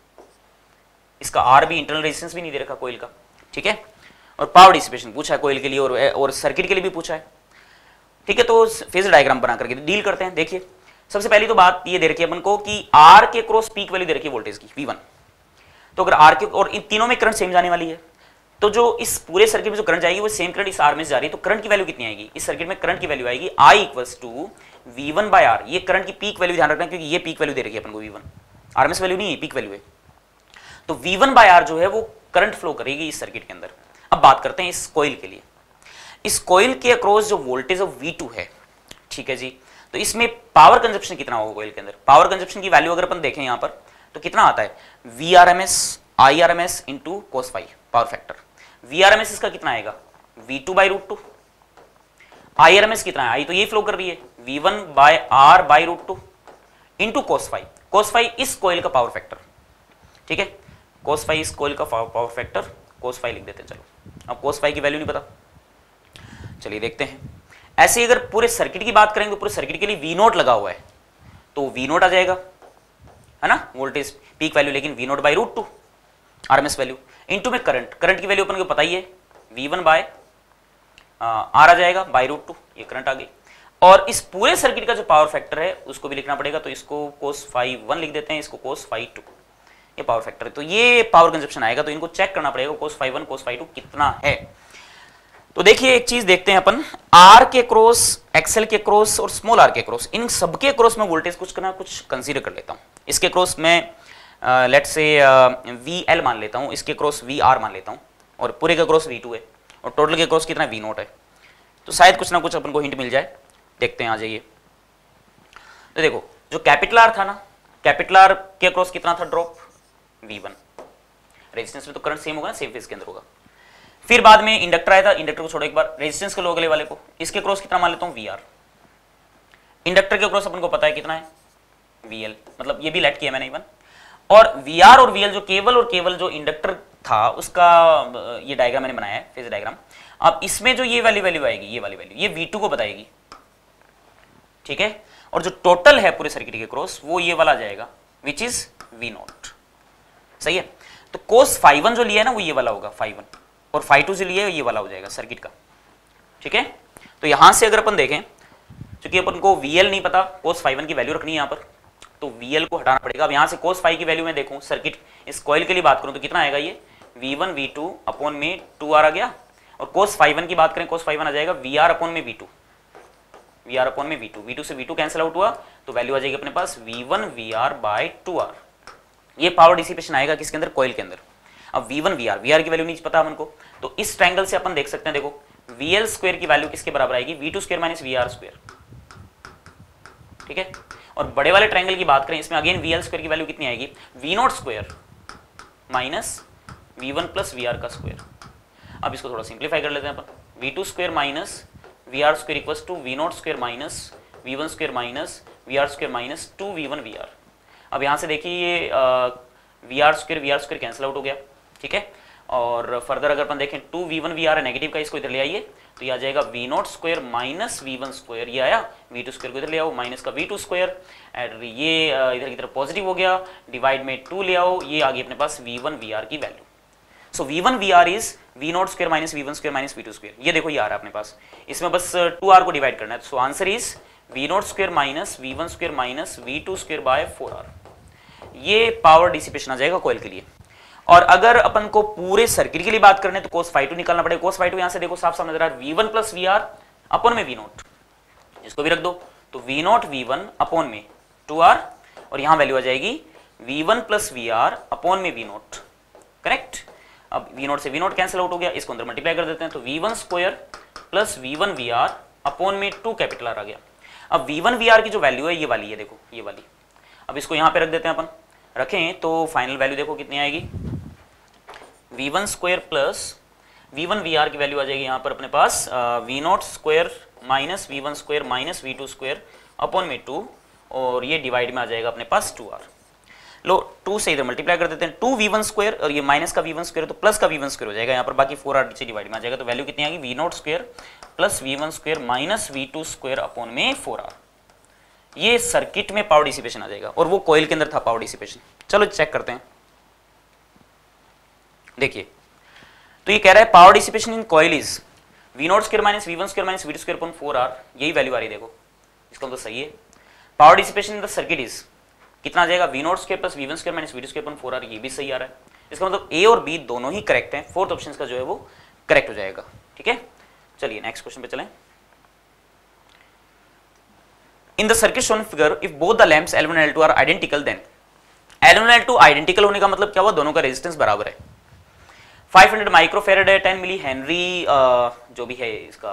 इसका आर भी, इंटरनल रेजिस्टेंस भी नहीं दे रखा कोयल का, ठीक है, और पावर डिसिपेशन पूछा है कोयल के लिए और सर्किट के लिए भी पूछा है, ठीक है। तो फेजर डायग्राम बना करके डील करते हैं। देखिए सबसे पहली तो बात ये दे रखी है अपन को कि आर के क्रॉस पीक वैल्यू दे रखी है वोल्टेज की V1, तो अगर आर के, और इन तीनों में करंट सेम जाने वाली है, तो जो इस पूरे सर्किट में जो करंट जाएगी वो सेम करंट इस आर में जा रही है, तो करंट की वैल्यू कितनी आएगी, इस सर्किट में करंट की वैल्यू आएगी I इक्वल्स टू V1/R। ये करंट की पीक वैल्यू ध्यान रखना क्योंकि ये पीक वैल्यू दे रखी है अपन को, V1 आरएमएस वैल्यू नहीं है, पीक वैल्यू है, तो V1/R जो है वो करंट फ्लो करेगी इस सर्किट के अंदर। अब बात करते हैं इस कोयल के लिए, इस कोयल के अक्रॉस जो वोल्टेज ऑफ V2 है, ठीक है जी, तो इसमें पावर कंजप्शन कितना होगा कोयल के अंदर, पावर कंजप्शन की वैल्यू अगर अपन देखें यहां पर तो कितना आता है, VRMS IRMS into cos phi power factor. VRMS इसका कितना आएगा, V2/√2, IRMS कितना है, आई तो ये फ्लो कर रही है, V1/R/√2 into cos phi. cos phi इस कोयल का पावर फैक्टर, ठीक है, cos फाई इस कोयल का पावर फैक्टर, cos फाई लिख देते हैं। चलो अब cos फाई की वैल्यू नहीं पता, चलिए देखते हैं। ऐसे अगर पूरे सर्किट की बात करेंगे तो पूरे सर्किट के लिए V0 लगा हुआ है, तो V0 आ जाएगा, है ना, वोल्टेज पीक वैल्यू, लेकिन V0/√2 आरएमएस वैल्यू इनटू में करंट, करंट की वैल्यू अपन को पता ही है, V1/R आ जाएगा /√2, ये करंट आ गई। और इस पूरे सर्किट का जो पावर फैक्टर है उसको भी लिखना पड़ेगा, तो इसको cos फाई 1 लिख देते हैं, इसको cos फाई 2, ये पावर फैक्टर है, तो ये पावर कंजप्शन आएगा, तो इनको चेक करना पड़ेगा cos फाई 1 cos फाई 2 कितना है। तो देखिए एक चीज देखते हैं अपन, आर के क्रॉस, एक्सएल के क्रॉस और स्मॉल आर के क्रॉस, इन सबके क्रॉस में वोल्टेज कुछ कंसीडर कर लेता हूं। इसके क्रॉस में लेट्स से VL मान लेता हूं, इसके क्रॉस VR मान लेता हूं, और पूरे का क्रॉस V2 है, और टोटल के क्रॉस कितना V0 है, तो शायद कुछ ना कुछ अपन को हिंट मिल जाए। देखते हैं, आ जाइए। तो देखो जो कैपिटल आर था ना, कैपिटल आर के क्रॉस कितना था ड्रॉप, V1, रेजिस्टेंस में तो करंट सेम होगा ना, सेम फेज के अंदर होगा। फिर बाद में इंडक्टर आया था, इंडक्टर को छोड़ो एक बार, रेजिस्टेंस के लो अगले वाले को, इसके क्रॉस कितना मान लेता हूं VR, इंडक्टर के क्रॉस अपन को पता है कितना है VL, मतलब ये भी लेट किया मैंने इवन, और VR और VL जो केवल और केवल जो इंडक्टर था उसका ये डायग्राम मैंने बनाया है, फेज डायग्राम। अब इसमें जो ये वाली वैल्यू आएगी, ये वाली वैल्यू, ये V2 को बताएगी, ठीक है, और जो टोटल है पूरे सर्किट के क्रॉस वो ये वाला जाएगा, विच इज V0, सही है। तो cos फाई 1 जो लिया है ना वो ये वाला होगा फाई 1, और फाई 2 जो लिया है ये वाला हो जाएगा सर्किट का, ठीक है। तो यहां से अगर अपन देखें, क्योंकि अपन को VL नहीं पता, cos फाई 1 की वैल्यू रखनी है यहां पर, तो VL को हटाना पड़ेगा। अब यहां से cos फाई की वैल्यू में देखूं, सर्किट इस कॉइल के लिए बात करूं तो कितना आएगा, ये V1 V2 अपॉन में 2R आ गया, और cos फाई 1 की बात करें, cos फाई 1 आ जाएगा VR अपॉन में V2, VR अपॉन में V2, V2 से V2 कैंसिल आउट हुआ तो वैल्यू आ जाएगी अपने पास V1 VR बाय 2R। ये पावर डिसिपेशन आएगा किसके अंदर, कॉइल के अंदर। अब V1 VR की वैल्यू नहीं पता हमको, तो इस ट्रायंगल से अपन देख सकते हैं, देखो VL स्क्वायर की वैल्यू किसके बराबर आएगी, V2 square minus VR square, ठीक है। और बड़े वाले ट्रायंगल की बात करें, इसमें अगेन VL स्क्वायर की वैल्यू कितनी आएगी, V0 square minus V1 plus VR का स्क्वायर। अब इसको थोड़ा सिंप्लीफाई कर लेते हैं अपन, V2 square minus VR square equals to V0 square minus V1 square minus VR square minus 2V1 VR। अब यहाँ से देखिए ये VR स्क्वायर कैंसिल आउट हो गया, ठीक है। और फर्दर अगर अपन देखें 2V1 VR है नेगेटिव का, इसको इधर ले आइए तो ये आ जाएगा V0 square minus V1 square, ये आया, V2 स्क्वायर को इधर ले आओ माइनस का V2 स्क्वायर, एंड ये इधर की तरफ पॉजिटिव हो गया, डिवाइड में 2 ले आओ, ये आ गई अपने पास V1 VR की value. So V1 VR is V0 square minus V1 square minus V2 square, ये देखो ये आ रहा है अपने पास, इसमें बस 2R को डिवाइड करना है। So answer is V0 square minus V1 square minus V2 square by 4R। ये पावर डिसिपेशन आ जाएगा कॉइल के लिए। और अगर अपन को पूरे सर्किट के लिए बात करने तो cos phi 2 निकालना पड़ेगा। cos phi 2 यहां से देखो साफ साफ नजर आ रहा है, V1 प्लस VR अपॉन में V0, इसको भी रख दो तो V0 V1 अपॉन में 2R, और यहां वैल्यू आ जाएगी V1 प्लस VR अपॉन में V0, करेक्ट। अब V0 से V0 कैंसिल आउट हो गया, इसको अंदर मल्टीप्लाई कर देते हैं तो V1 square plus V1 VR upon में 2 कैपिटल R आ गया। अब V1 VR की जो वैल्यू है ये वाली है, देखो ये वाली। अब इसको यहां पे रख देते हैं अपन, रखें तो फाइनल वैल्यू देखो कितनी आएगी, V1 square plus V1 VR की वैल्यू आ जाएगी यहाँ पर अपने पास V0 square minus V1 square minus V2 square upon में 2, और ये डिवाइड में आ जाएगा अपने पास 2R। लो 2 से इधर मल्टीप्लाई कर देते हैं, 2V1 स्क्वायर और ये माइनस का V1 स्क्वायर तो प्लस का V1 स्क्वायर हो जाएगा यहाँ पर, बाकी 4R नीचे डिवाइड में आ जाएगा, तो वैल्यू कितनी आएगी V0 square plus V1 square minus V2 square upon में 4R। ये सर्किट में पावर डिसिपेशन आ जाएगा, और वो कॉइल के अंदर था पावर डिसिपेशन। चलो चेक करते हैं, देखिए तो ये कह रहा है power dissipation in coil is V0 square minus V1 square minus V2 square upon 4R, यही वैल्यू आ रही है, देखो इसका मतलब सही है। Power dissipation in the circuit is कितना आ जाएगा, V0 square plus V1 square minus V2 square upon 4R, ये भी सही आ रहा है। इसका मतलब A और B दोनों ही करेक्ट हैं, फोर्थ ऑप्शन का जो है वो करेक्ट हो जाएगा, ठीक है। चलिए नेक्स्ट क्वेश्चन पे चलें। In the circuit shown figure, if both the lamps L1 and L2 are identical, then L1 और L2 आइडेंटिकल होने का मतलब क्या हुआ, दोनों का रेजिस्टेंस बराबर है। 500 माइक्रोफेरेड है, 10 मिली हेनरी जो भी है इसका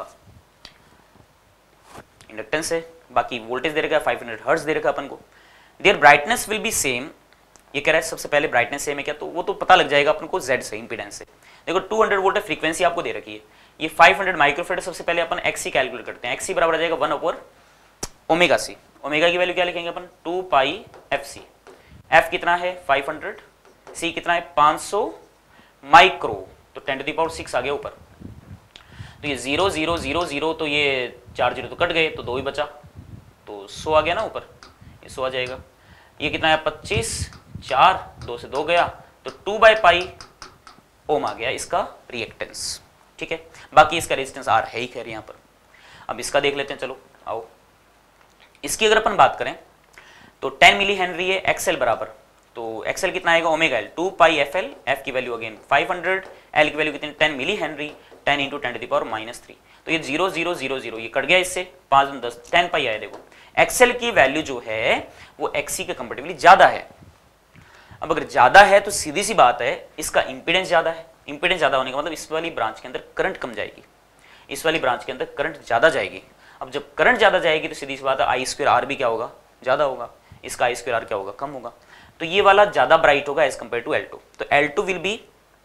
इंडक्टेंस है, बाकी वोल्टेज दे रखा है 500 हर्ट्ज दे रखा है अपन को। There brightness will be same, ये कह रहा है सबसे पहले ब्राइटनेस सेम है क्या, तो वो तो पता लग जाएगा अपन को Z से, इंपीडेंस से। देखो 200 वोल्ट है, फ्रीक्वेंसी आपको दे रखी है, ये 500 माइक्रोफेरेड, सबसे पहले अपन XC कैलकुलेट करते हैं। XC बराबर आ जाएगा 1 ओमेगा सी, ओमेगा की वैल्यू क्या लिखेंगे अपन 2 पाई FC। F कितना है 500, C कितना है 500 माइक्रो, तो 10⁶ आ गया ऊपर। तो ये 0 0 0 0, तो ये 4 0 तो कट गए, तो 2 ही बचा, तो 100 आ गया ना ऊपर, ये 100 आ जाएगा। ये कितना है 25, 4 2 से 2 गया, तो 2 बाई पाई ओम आ गया इसका रिएक्टेंस, ठीक है। बाकी इसका रेजिस्टेंस R है ही खैर यहाँ पर। अब इसका देख लेते हैं, चलो आओ। इसकी अगर अपन बात करें तो 10 मिली हेनरी है, XL बराबर, तो XL कितना आएगा omega L 2 pi FL, F की वैल्यू अगेन 500, L की वैल्यू कितनी 10 मिली हेनरी, 10 इंटू 10⁻⁻3, तो ये 0 0 0 0 ये कट गया इससे, 5 10 10 पाई आया। देखो XL की वैल्यू जो है वो XC के कंपेरेटिवली ज्यादा है। अब अगर ज्यादा है तो सीधी सी बात है इसका इंपीडेंस ज्यादा है, इंपीडेंस ज्यादा होने का मतलब इस वाली ब्रांच के अंदर करंट कम जाएगी, इस वाली ब्रांच के अंदर करंट ज्यादा जाएगी। अब जब करंट ज्यादा जाएगी तो सीधी सी बात है I स्क्वायर R भी क्या होगा, ज्यादा होगा, इसका I स्क्वायर R क्या होगा, कम होगा, तो ये वाला ज्यादा ब्राइट होगा एज कंपेयर टू L2, तो L2 will be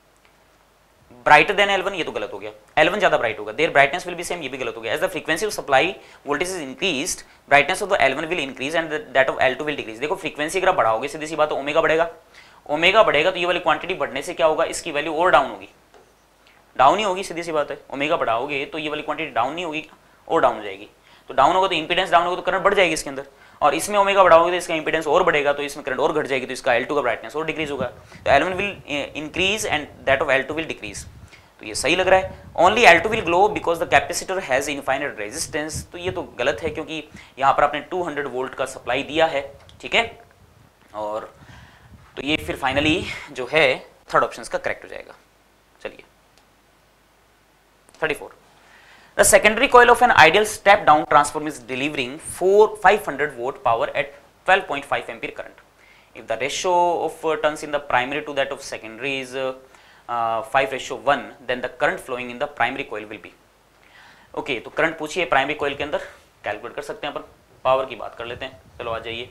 brighter then L1, ये तो गलत हो गया, L1 ज्यादा ब्राइट होगा, there brightness will be same, ये भी गलत हो गया। As the frequency of supply voltage is increased, brightness of the L1 will increase and that of L2 will decrease. देखो फ्रीक्वेंसी अगर बढ़ाओगे सीधी सी बात है ओमेगा बढ़ेगा, ओमेगा बढ़ेगा तो ये वाली क्वांटिटी बढ़ने से क्या होगा, इसकी वैल्यू और डाउन होगी, डाउन ही होगी, सीधी सी बात है। ओमेगा बढ़ाओगे तो ये वाली क्वांटिटी डाउन नहीं होगी और डाउन हो जाएगी, तो डाउन होगा तो इंपीडेंस डाउन होगा तो करंट बढ़ जाएगी इसके अंदर, और इसमें ओमेगा बढ़ाओगे तो इसका इंपीडेंस और बढ़ेगा तो इसमें करंट और घट जाएगी, तो इसका L2 का ब्राइटनेस और डिक्रीज होगा, तो L1 will increase and that of L2 will decrease. तो ये सही लग रहा है। Only L2 will glow because the capacitor has infinite resistance, तो ये तो गलत है क्योंकि यहाँ पर आपने 200 वोल्ट का सप्लाई दिया है, ठीक है। और तो ये फिर फाइनली जो है थर्ड ऑप्शन का करेक्ट हो जाएगा। चलिए 34, The secondary coil of an ideal step down transformer is delivering 500 volt power at 12.5 ampere current. If the ratio of turns in the primary to that of secondary is 5:1, then the current flowing in the primary coil will be. Okay तो current पूछिए primary coil के अंदर, calculate कर सकते हैं अपन, power की बात कर लेते हैं, चलो आ जाइए।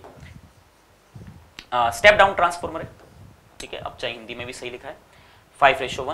स्टेप डाउन ट्रांसफॉर्मर है, ठीक है, अब चाहे हिंदी में भी सही लिखा है, 5:1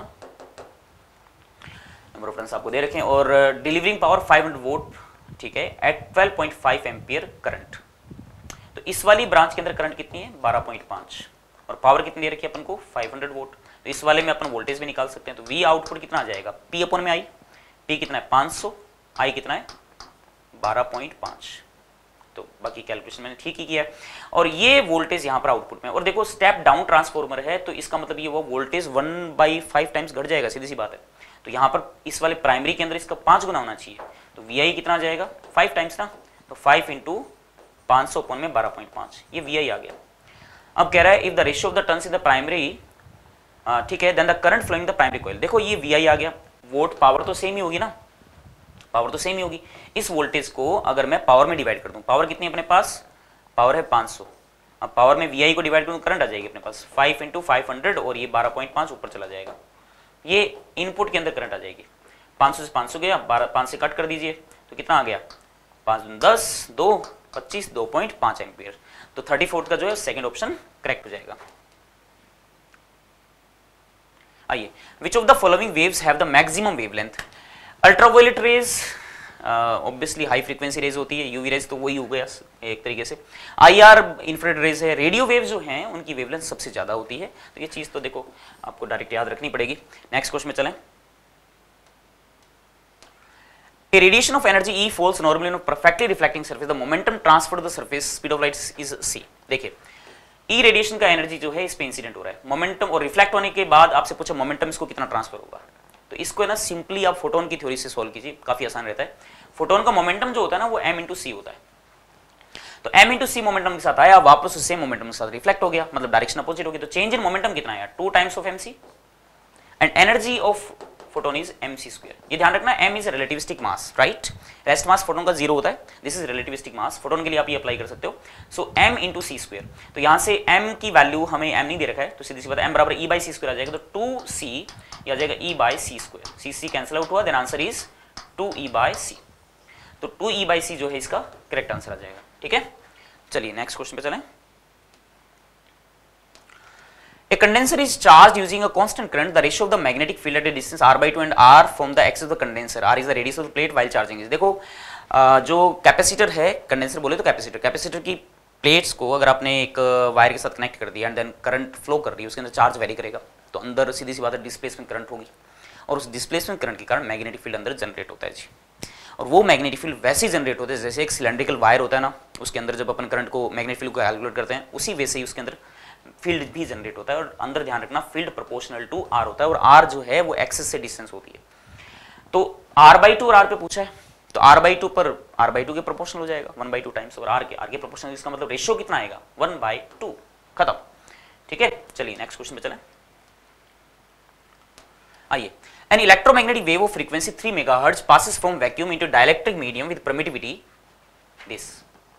नंबर ऑफ टर्न्स आपको दे रखे हैं और डिलीवरिंग पावर 500 वोल्ट, ठीक है, एट 12.5 एम्पियर करंट। तो इस वाली ब्रांच के अंदर करंट कितनी है 12.5 और पावर कितनी दे रखी है अपन को 500 वोल्ट। तो इस वाले में अपन वोल्टेज भी निकाल सकते हैं, तो वी आउटपुट कितना आ जाएगा पी अपॉन में आई, पी कितना है 500, आई कितना है 12.5। तो बाकी कैलकुलेशन मैंने ठीक ही किया है और ये वोल्टेज यहाँ पर आउटपुट में, और देखो स्टेप डाउन ट्रांसफॉर्मर है तो इसका मतलब ये वो वोल्टेज 1/5 टाइम्स घट जाएगा, सीधी सी बात है। तो यहाँ पर इस वाले प्राइमरी के अंदर इसका 5 गुना होना चाहिए, तो वी आई कितना आ जाएगा 5 टाइम्स ना, तो 5 इंटू 500 अपॉन में 12.5, ये वी आई आ गया। अब कह रहा है if the ratio of the turns in the primary, ठीक है, then the current flowing the primary coil. देखो ये वी आई आ गया, वोल्ट पावर तो सेम ही होगी ना, पावर तो सेम ही होगी। इस वोल्टेज को अगर मैं पावर में डिवाइड कर दूं, पावर कितनी है अपने पास, पावर है 500, अब पावर में वी को डिवाइड करूं करंट आ जाएगी अपने पास 5 इंटू 500 और ये 12.5 ऊपर चला जाएगा, ये इनपुट के अंदर करंट आ जाएगी। 500 से 500 गया, 5 से कट कर दीजिए तो कितना आ गया 5 10 2 25 2.5 एम्पियर। तो 34 का जो है सेकंड ऑप्शन करेक्ट हो जाएगा। आइए, which of the following waves have the maximum wavelength. Ultraviolet rays obviously high frequency rays होती है, यूवी रेज तो वही हो गया एक तरीके से, आईआर इंफ्रारेड रेज है, रेडियो वेव्स जो हैं उनकी वेवलेंथ सबसे ज्यादा होती है। तो ये चीज तो देखो आपको डायरेक्ट याद रखनी पड़ेगी। नेक्स्ट क्वेश्चन में चलें। A radiation of energy E falls normally on a perfectly reflecting surface. The momentum transferred to the surface speed of light is c. देखिए E रेडिएशन का एनर्जी जो है इस पे इंसिडेंट हो रहा है, मोमेंटम और रिफ्लेक्ट होने के बाद आपसे पूछा मोमेंटम इसको कितना ट्रांसफर होगा, तो इसको है ना सिंपली आप फोटोन की थ्योरी से सॉल्व कीजिए, काफी आसान रहता है। फोटोन का मोमेंटम जो होता है ना वो m इंटू सी होता है, तो m इंटू सी मोमेंटम के साथ आया, वापस उस सेम मोमेंटम के साथ रिफ्लेक्ट हो गया, मतलब डायरेक्शन अपोजिट होगी, तो चेंज इन मोमेंटम कितना आया 2 times of mc and energy of photon is mc square. ये ध्यान रखना m is relativistic mass, right, rest mass photon का 0 होता है, this is relativistic mass, photon के लिए आप ये अप्लाई कर सकते हो। So m into C square, तो यहां से m की वैल्यू हमें m नहीं दे रखा है, तो सीधी सी बात है m बराबर e बाई सी स्क्वायर आ जाएगा, तो 2c ये आ जाएगा e by C square, C C cancel out हुआ, then answer is 2e by C, तो 2e बाई सी जो है इसका करेक्ट आंसर आ जाएगा, ठीक है। चलिए नेक्स्ट क्वेश्चन पे चलें। A condenser is charged using a constant current. The ratio of the magnetic field at a distance r/2 and r from the axis of the condenser. R is the radius of the plate while charging is. देखो जो capacitor है, condenser बोले तो capacitor की plates को अगर आपने एक वायर के साथ कनेक्ट कर दिया एंड देन करंट फ्लो कर रही है, उसके अंदर चार्ज वेरी करेगा, तो अंदर सीधी सी बात है डिस्प्लेसमेंट करंट होगी, और उस डिस्प्लेसमेंट करंट के कारण मैग्नेटिक फील्ड अंदर जनरेट होता है जी। और वो मैग्नेटिक फील्ड वैसे ही जनरेट होते हैं जैसे एक सिलेंड्रिकल वायर होता है ना, उसके अंदर जब अपन करंट को मैग्नेटिक फील्ड को कैलकुलेट करते हैं, उसी वैसे ही उसके अंदर फील्ड भी जनरेट होता है, और अंदर ध्यान रखना फील्ड प्रोपोर्शनल टू आर होता है, और आर जो है वो एक्सिस से डिस्टेंस होती है। तो r/2 और r पे पूछा है, तो r/2 पर r/2 के प्रोपोर्शनल हो जाएगा 1/2 टाइम्स, और r के प्रोपोर्शनल, इसका मतलब रेशियो कितना आएगा 1/2, खत्म, ठीक है। चलिए नेक्स्ट क्वेश्चन पे चलें। आइए, an electromagnetic wave of frequency 3 megahertz passes from vacuum into dielectric medium with permittivity this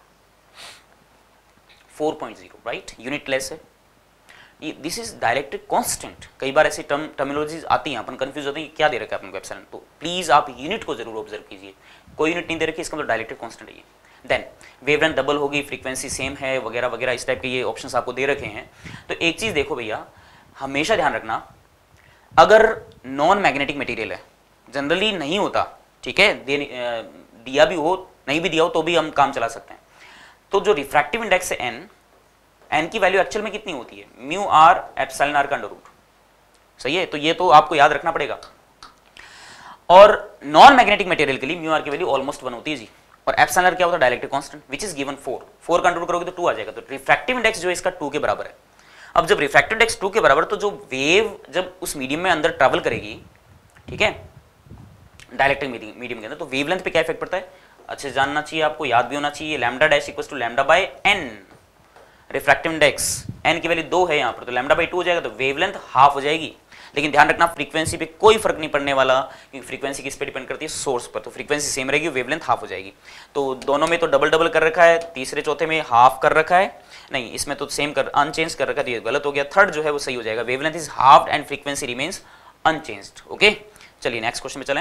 4.0, right, unitless है, दिस इज डायलेक्ट्रिक कांस्टेंट। कई बार ऐसी टर्मिनोलॉजीज आती हैं, अपन कंफ्यूज होते हैं क्या दे रखा है अपन को एप्सिलॉन, तो प्लीज आप यूनिट को जरूर ऑब्जर्व कीजिए, कोई यूनिट नहीं दे रखी इसका मतलब डायलेक्ट्रिक कांस्टेंट है ये। देन वेवलेंथ डबल होगी, फ्रीक्वेंसी सेम है, वगैरह वगैरह, इस टाइप के ये ऑप्शंस आपको दे रखे हैं। तो एक चीज देखो भैया, हमेशा ध्यान रखना, अगर नॉन मैग्नेटिक मटेरियल है, जनरली नहीं होता, ठीक है, दिया भी हो नहीं भी दिया हो तो भी हम काम चला सकते हैं, तो जो रिफ्रैक्टिव इंडेक्स है n की वैल्यू एक्चुअल में कितनी होती है म्यू आर एप्सिलॉन आर का अंडर रूट, सही है, तो ये तो आपको याद रखना पड़ेगा। और नॉन मैग्नेटिक मटेरियल के लिए म्यू आर की वैल्यू ऑलमोस्ट 1 होती है जी, और एप्सिलॉन आर क्या होता है dielectric constant which is given 4 का अंडर रूट करोगे तो 2 आ जाएगा, तो रिफ्रैक्टिव इंडेक्स जो है इसका 2 के बराबर है। अब जब रिफ्रैक्टिव इंडेक्स 2 के बराबर, तो जो वेव जब उस मीडियम में अंदर ट्रैवल करेगी, ठीक है, डायलेक्ट्रिक मीडियम के अंदर, तो वेवलेंथ पे क्या इफेक्ट पड़ता है, अच्छे जानना चाहिए आपको, याद भी होना चाहिए, lambda dash equals to lambda by n, refractive index n की वैल्यू 2 है यहाँ पर, तो लैम्डा बाय 2 हो जाएगा, तो वेवलेंथ हाफ हो जाएगी। लेकिन ध्यान रखना फ्रीक्वेंसी पे कोई फर्क नहीं पड़ने वाला, क्योंकि फ्रीक्वेंसी किस पे डिपेंड करती है, सोर्स पर। तो फ्रीक्वेंसी सेम रहेगी, वेवलेंथ हाफ हो जाएगी। तो दोनों में तो डबल डबल कर रखा है, तीसरे चौथे में हाफ कर रखा है, नहीं इसमें तो सेम कर अनचेंज कर रखा है, तो ये गलत हो गया। थर्ड जो है वो सही हो जाएगा, wavelength is half and frequency remains unchanged. Okay, चलिए नेक्स्ट क्वेश्चन में चलें।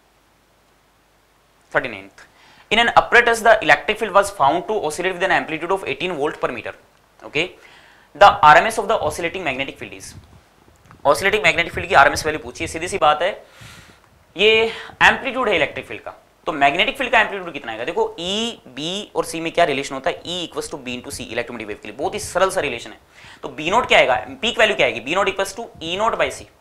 39th. In an apparatus, the electric field was found to oscillate with an amplitude of 18 volt per meter. Okay, the RMS of the oscillating magnetic field is. Oscillating magnetic field की RMS value पूछी है, सीधी सी बात है, ये amplitude है electric field का, तो मैग्नेटिक फील्ड का एम्पलीट्यूड कितना आएगा? देखो E, B और C में क्या रिलेशन होता है, E equals to B into C electromagnetic wave के लिए, बहुत ही सरल सा रिलेशन है। तो B नोट क्या आएगा, पीक वैल्यू क्या आएगी, B naught equals to E naught by C,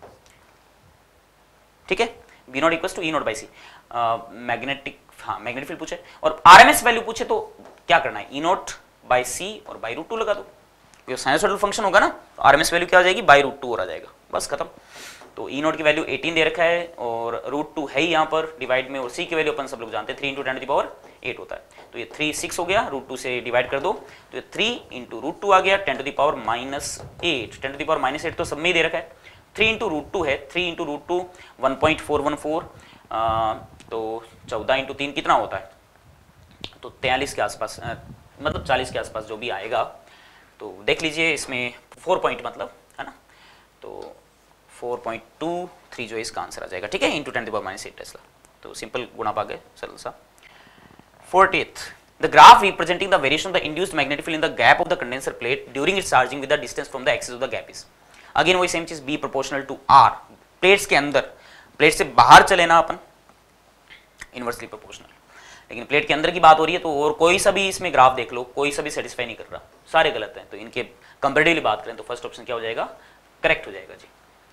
ठीक है, B naught equals to E naught by C। Magnetic, हाँ मैग्नेटिक फील्ड पूछे और आरएमएस वैल्यू पूछे तो क्या करना है, ई नोट बाई सी और बाई रूट टू लगा दो, ये साइनसॉइडल फंक्शन होगा ना, तो आरएमएस वैल्यू क्या आ जाएगी, बाई रूट टू और आ जाएगा, बस खत्म। तो ई नोट की वैल्यू 18 दे रखा है और रूट टू है ही यहाँ पर डिवाइड में, और सी की वैल्यू अपन सब लोग जानते हैं 3 इंटू 10 टू द पावर 8 होता है, तो ये 3 6 हो गया, रूट टू से डिवाइड कर दो तो ये 3 इंटू रूट टू आ गया 10 to the power -8, 10 to the power -8 तो सब में ही दे रखा है, 3 इंटू रूट टू है, 3 इंटू रूट टू 1.414, तो 14 इंटू 3 कितना होता है, तो 43 के आसपास, मतलब 40 के आसपास जो भी आएगा, तो देख लीजिए इसमें 4 पॉइंट मतलब है ना, तो 4.23 जो है इसका आंसर आ जाएगा, ठीक है, into 10 to the power -8 tesla, तो सिंपल गुणा भाग है सरल सा। 40th, the graph representing the variation of the induced magnetic field in the gap of the condenser plate during its charging with the distance from the axis of the gap is, again वही same चीज, B proportional to R, plates के अंदर, plate से बाहर चले ना अपन inversely proportional, लेकिन प्लेट के अंदर की बात हो रही है, तो और कोई सा भी इसमें ग्राफ देख लो, कोई सा भी सेटिस्फाई नहीं कर रहा, सारे गलत हैं, तो इनके कंपैरेटिवली बात करें तो फर्स्ट ऑप्शन क्या हो जाएगा, करेक्ट हो जाएगा जी।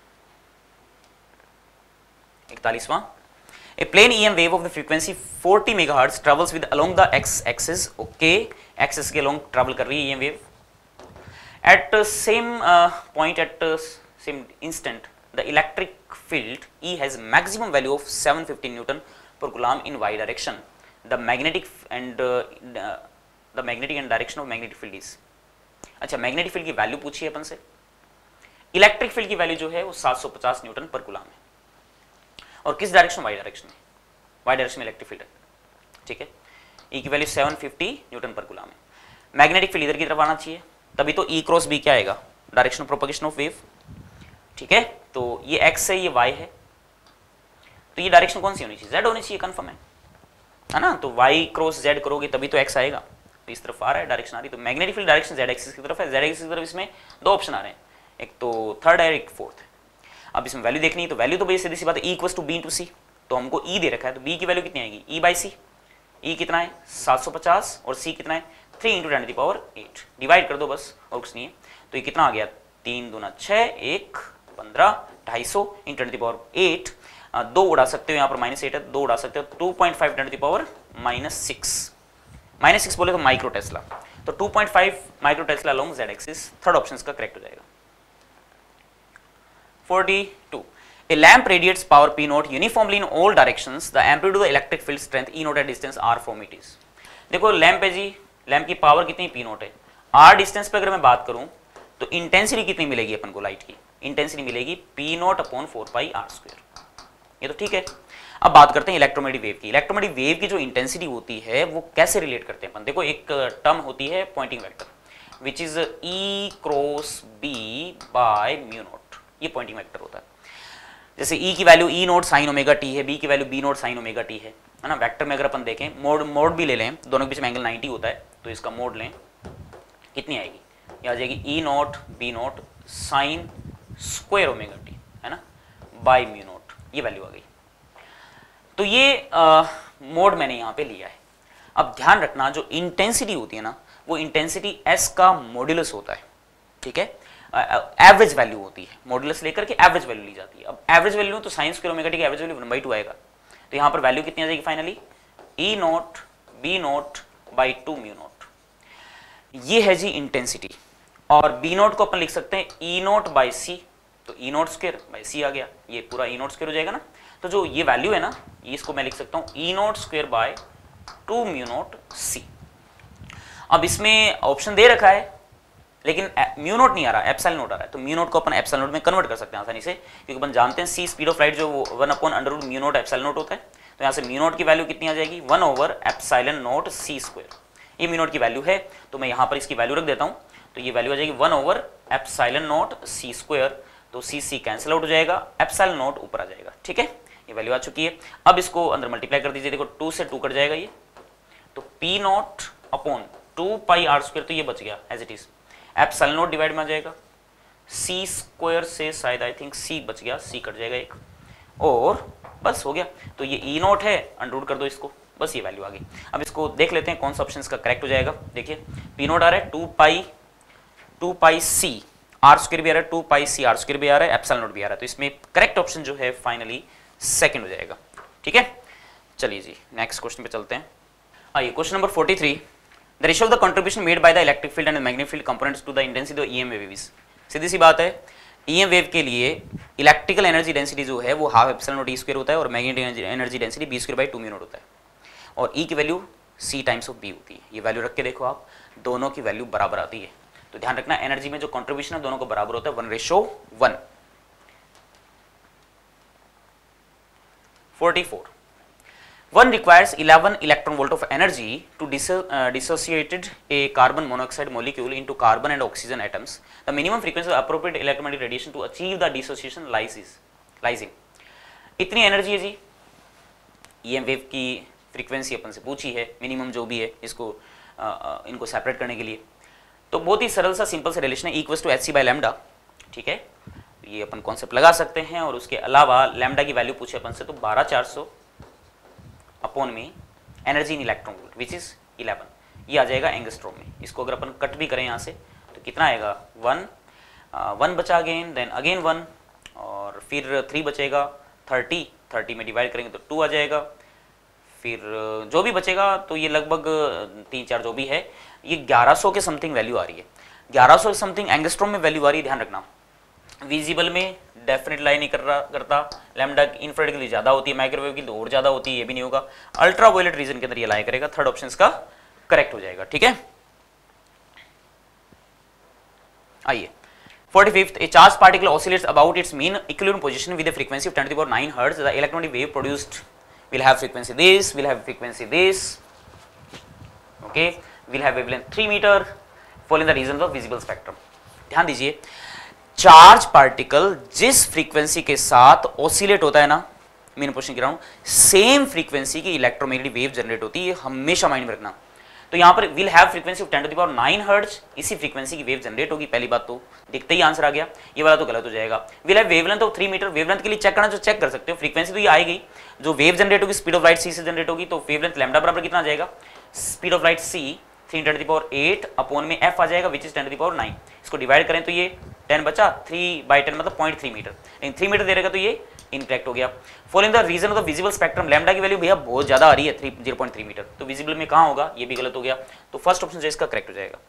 41वां, a plane EM wave of the frequency 40 megahertz travels with along the X axis, okay axis के अलोंग ट्रेवल कर रही है EM wave, at same point at same instant the electric field E has maximum value of 750 Newton per coulomb in y direction. The magnetic and direction of magnetic field is. अच्छा, magnetic field की value पूछी है अपन से, electric field की value जो है वो 750 newton पर कूलम है, और किस डायरेक्शन, वाई डायरेक्शन में, वाई डायरेक्शन में इलेक्ट्रिक फील्ड है, ठीक है, ई की वैल्यू 750 न्यूटन पर कूलम है, मैग्नेटिक फील्ड इधर की तरफ आना चाहिए, तभी तो ई क्रॉस बी क्या आएगा, direction of propagation of wave, ठीक है, तो ये एक्स है ये वाई है, तो ये डायरेक्शन कौन सी होनी चाहिए, जेड होनी चाहिए, कंफर्म है ना, तो वाई क्रॉस जेड करोगे तभी तो एक्स आएगा, तो इस तरफ आ रहा है डायरेक्शन आ रही, तो magnetic field direction Z axis की तरफ है, जेड एक्सिस की तरफ इसमें दो ऑप्शन आ रहे हैं, एक तो थर्ड है एक फोर्थ है। अब इसमें वैल्यू देखनी है, तो वैल्यू तो भाई सीधी सी बात है, E equals to B into C, तो हमको ई दे रखा है, तो बी की वैल्यू कितनी आएगी, ई बाई सी, ई कितना है 750 और सी कितना है 3 into 10 to the power 8, divide कर दो बस और कुछ नहीं है, तो ये कितना आ गया 3 दूना 6, 1 15, 250 इंटू 10 टू द पावर 8, दो उड़ा सकते हो यहाँ पर -8 है, दो उड़ा सकते हो 2.5 10 टू द पावर -6 बोले तो माइक्रो टेस्ला, तो 2.5 micro tesla along Z axis, third option का करेक्ट हो जाएगा। 42, a lamp radiates power P naught uniformly in all directions, the amplitude of the electric field strength E naught at distance R from it is। देखो lamp है जी, lamp की power कितनी P naught है, R distance पे अगर मैं बात करूं तो इंटेंसिटी कितनी मिलेगी अपन को, लाइट की इंटेंसिटी मिलेगी P naught अपॉन 4πr², ये तो ठीक है। अब बात करते हैं इलेक्ट्रोमैग्नेटिक वेव की, इलेक्ट्रोमैग्नेटिक वेव की जो इंटेंसिटी होती है वो कैसे रिलेट करते हैं अपन, देखो एक टर्म होती है Poynting vector which is E cross B by mu naught, ये पॉइंटिंग वेक्टर होता है, जैसे E की value E naught sine omega T है, B की value B naught sine omega T है ना, वेक्टर में अगर अपन देखें मोड भी ले लें, दोनों के बीच में एंगल 90 होता है, तो इसका मोड लें कितनी आएगी, ये आ जाएगी E naught B naught sine square omega T है ना बाय म्यू नोट, ये वैल्यू आ गई, तो ये मोड मैंने यहाँ पे लिया है। अब ध्यान रखना जो इंटेंसिटी होती है ना वो इंटेंसिटी S का मॉड्यूलस होता है, ठीक है, एवरेज वैल्यू होती है, मॉड्यूलस लेकर के एवरेज वैल्यू ली जाती है। अब एवरेज वैल्यू तो साइन स्क्वायर ओमेगा टी की एवरेज वैल्यू 1/2 आएगा, तो यहाँ पर वैल्यू कितनी आ जाएगी finally E naught B naught by 2 mu naught, ये है जी इंटेंसिटी, और B नोट को अपन लिख सकते हैं E नोट बाई C, तो E naught square by C आ गया, ये पूरा E नोट स्क्वायर हो जाएगा ना, तो जो ये वैल्यू है ना इसको मैं लिख सकता हूँ E naught square by 2 mu naught C। अब इसमें ऑप्शन दे रखा है लेकिन म्यू नोट नहीं आ रहा, एप्सिलॉन नोट आ रहा है, तो म्यू नोट को अपन एप्सिलॉन नोट में कन्वर्ट कर सकते हैं आसानी से, क्योंकि अपन जानते हैं सी स्पीड ऑफ लाइट जो 1/√μ नोट एप्सिलॉन नोट होता है। तो यहाँ से म्यू नोट की वैल्यू कितनी आ जाएगी, 1/एप्सिलॉन नोट सी स्क्वायर। ये म्यू नोट की वैल्यू है, तो मैं यहाँ पर इसकी वैल्यू रख देता हूँ। तो ये वैल्यू आ जाएगी 1/एप्सिलॉन नोट सी स्क्वायर। तो सी सी कैंसिल आउट हो जाएगा, एप्सिलॉन नोट ऊपर आ जाएगा। ठीक है, ये वैल्यू आ चुकी है। अब इसको अंदर मल्टीप्लाई कर दीजिए, देखो 2 से 2 कट जाएगा ये, तो पी नॉट अपॉन 2πr², तो ये बच गया as it is. Epsilon naught divide में आ जाएगा सी स्क्वायर से, शायद आई थिंक सी बच गया, सी कट जाएगा एक, और बस हो गया। तो ये ई नोट है, अंडररूट कर दो इसको, बस ये वैल्यू आ गई। अब इसको देख लेते हैं कौन सा ऑप्शन इसका करेक्ट हो जाएगा। देखिए पी नोट आ रहा है 2π r² भी आ रहा है, 2πc r² भी आ रहा है, एप्सिलॉन नोट भी आ रहा है। तो इसमें करेक्ट ऑप्शन जो है फाइनली सेकंड हो जाएगा। ठीक है, चलिए जी नेक्स्ट क्वेश्चन पे चलते हैं। आइए question number 43, the ratio of the contribution made by the electric field and magnetic field components to the intensity of EM waves. सीधी सी बात है, ईएम वेव के लिए इलेक्ट्रिकल एनर्जी डेंसिटी जो है वो हाफ एप्सिलॉन नोट e² होता है, और magnetic energy density b²/2μ note होता है, और E की value c times of b होती है। ये वैल्यू रख के देखो आप, दोनों की वैल्यू बराबर आती है। तो ध्यान रखना, एनर्जी में जो कंट्रीब्यूशन है दोनों को बराबर होता है, 1:1। 44, one requires 11 electron volt of energy to dissociated a carbon monoxide molecule into carbon and oxygen atoms. The minimum frequency of appropriate electromagnetic radiation to achieve the dissociation lies in. इतनी energy है जी, EM wave की frequency अपन से पूछी है, minimum जो भी है इसको इनको सेपरेट करने के लिए। तो बहुत ही सरल सा सिंपल सा रिलेशन है, E=hc/λ। ठीक है, ये अपन कॉन्सेप्ट लगा सकते हैं, और उसके अलावा लैम्डा की वैल्यू पूछे अपन से, तो 12400 अपॉन में energy in electron volt which is 11, ये आ जाएगा एंगस्ट्रॉम में। इसको अगर अपन कट भी करें यहाँ से तो कितना आएगा, 1 बचा अगेन, देन अगेन 1, और फिर 3 बचेगा, 30 में डिवाइड करेंगे तो 2 आ जाएगा, फिर जो भी बचेगा तो ये लगभग 3-4 जो भी है, ये 1100 के समथिंग वैल्यू आ रही है। 1100 के समथिंग एंगस्ट्रॉम में वैल्यू आ रही है। ध्यान रखना, विजिबल में डेफिनेट लाई नहीं करता, लैम्डा इंफ्रारेड के लिए ज्यादा होती है, माइक्रोवेव के लिए और ज्यादा होती है, ये भी नहीं होगा। अल्ट्रावायलेट रीजन के अंदर ये लाई करेगा, थर्ड ऑप्शन का करेक्ट हो जाएगा। ठीक है, आइए 45th, a charged particle oscillates about its mean equilibrium position with a frequency of 10⁹ Hz. The electromagnetic wave produced will have frequency this, will have frequency this, okay, will have wavelength 3 meter, fall in the region of visible spectrum. ध्यान दीजिए, charge particle जिस frequency के साथ oscillate होता है ना, mean position ground, same frequency की electromagnetic wave generate होती है, हमेशा माइंड में रखना। तो यहाँ पर will have frequency of 10⁹ hertz, इसी फ्रीक्वेंसी की वेव जनरेट होगी। पहली बात तो दिखते ही आंसर आ गया, ये वाला तो गलत हो जाएगा। Will have wavelength of 3 metre, wavelength के लिए चेक करना, जो चेक कर सकते हो, फ्रीक्वेंसी तो ये आएगी, जो वेव जनरेट होगी स्पीड ऑफ लाइट c से जनरेट होगी, तो वेवलेंथ लैम्डा बराबर कितना आ जाएगा, speed of light c 3×8 upon में f आ जाएगा विच इज 10⁹ इसको डिवाइड करें तो ये 10 बचा, 3/10 मतलब 0.3 मीटर, लेकिन 3 मीटर दे रहेगा तो ये इनकरेक्ट हो गया। For in the region of the visible spectrum, lambda की वैल्यू भैया बहुत ज्यादा आ रही है, 0.3 मीटर, तो विजिबल में कहां होगा, ये भी गलत हो गया। तो फर्स्ट ऑप्शन जो इसका करेक्ट हो जाएगा।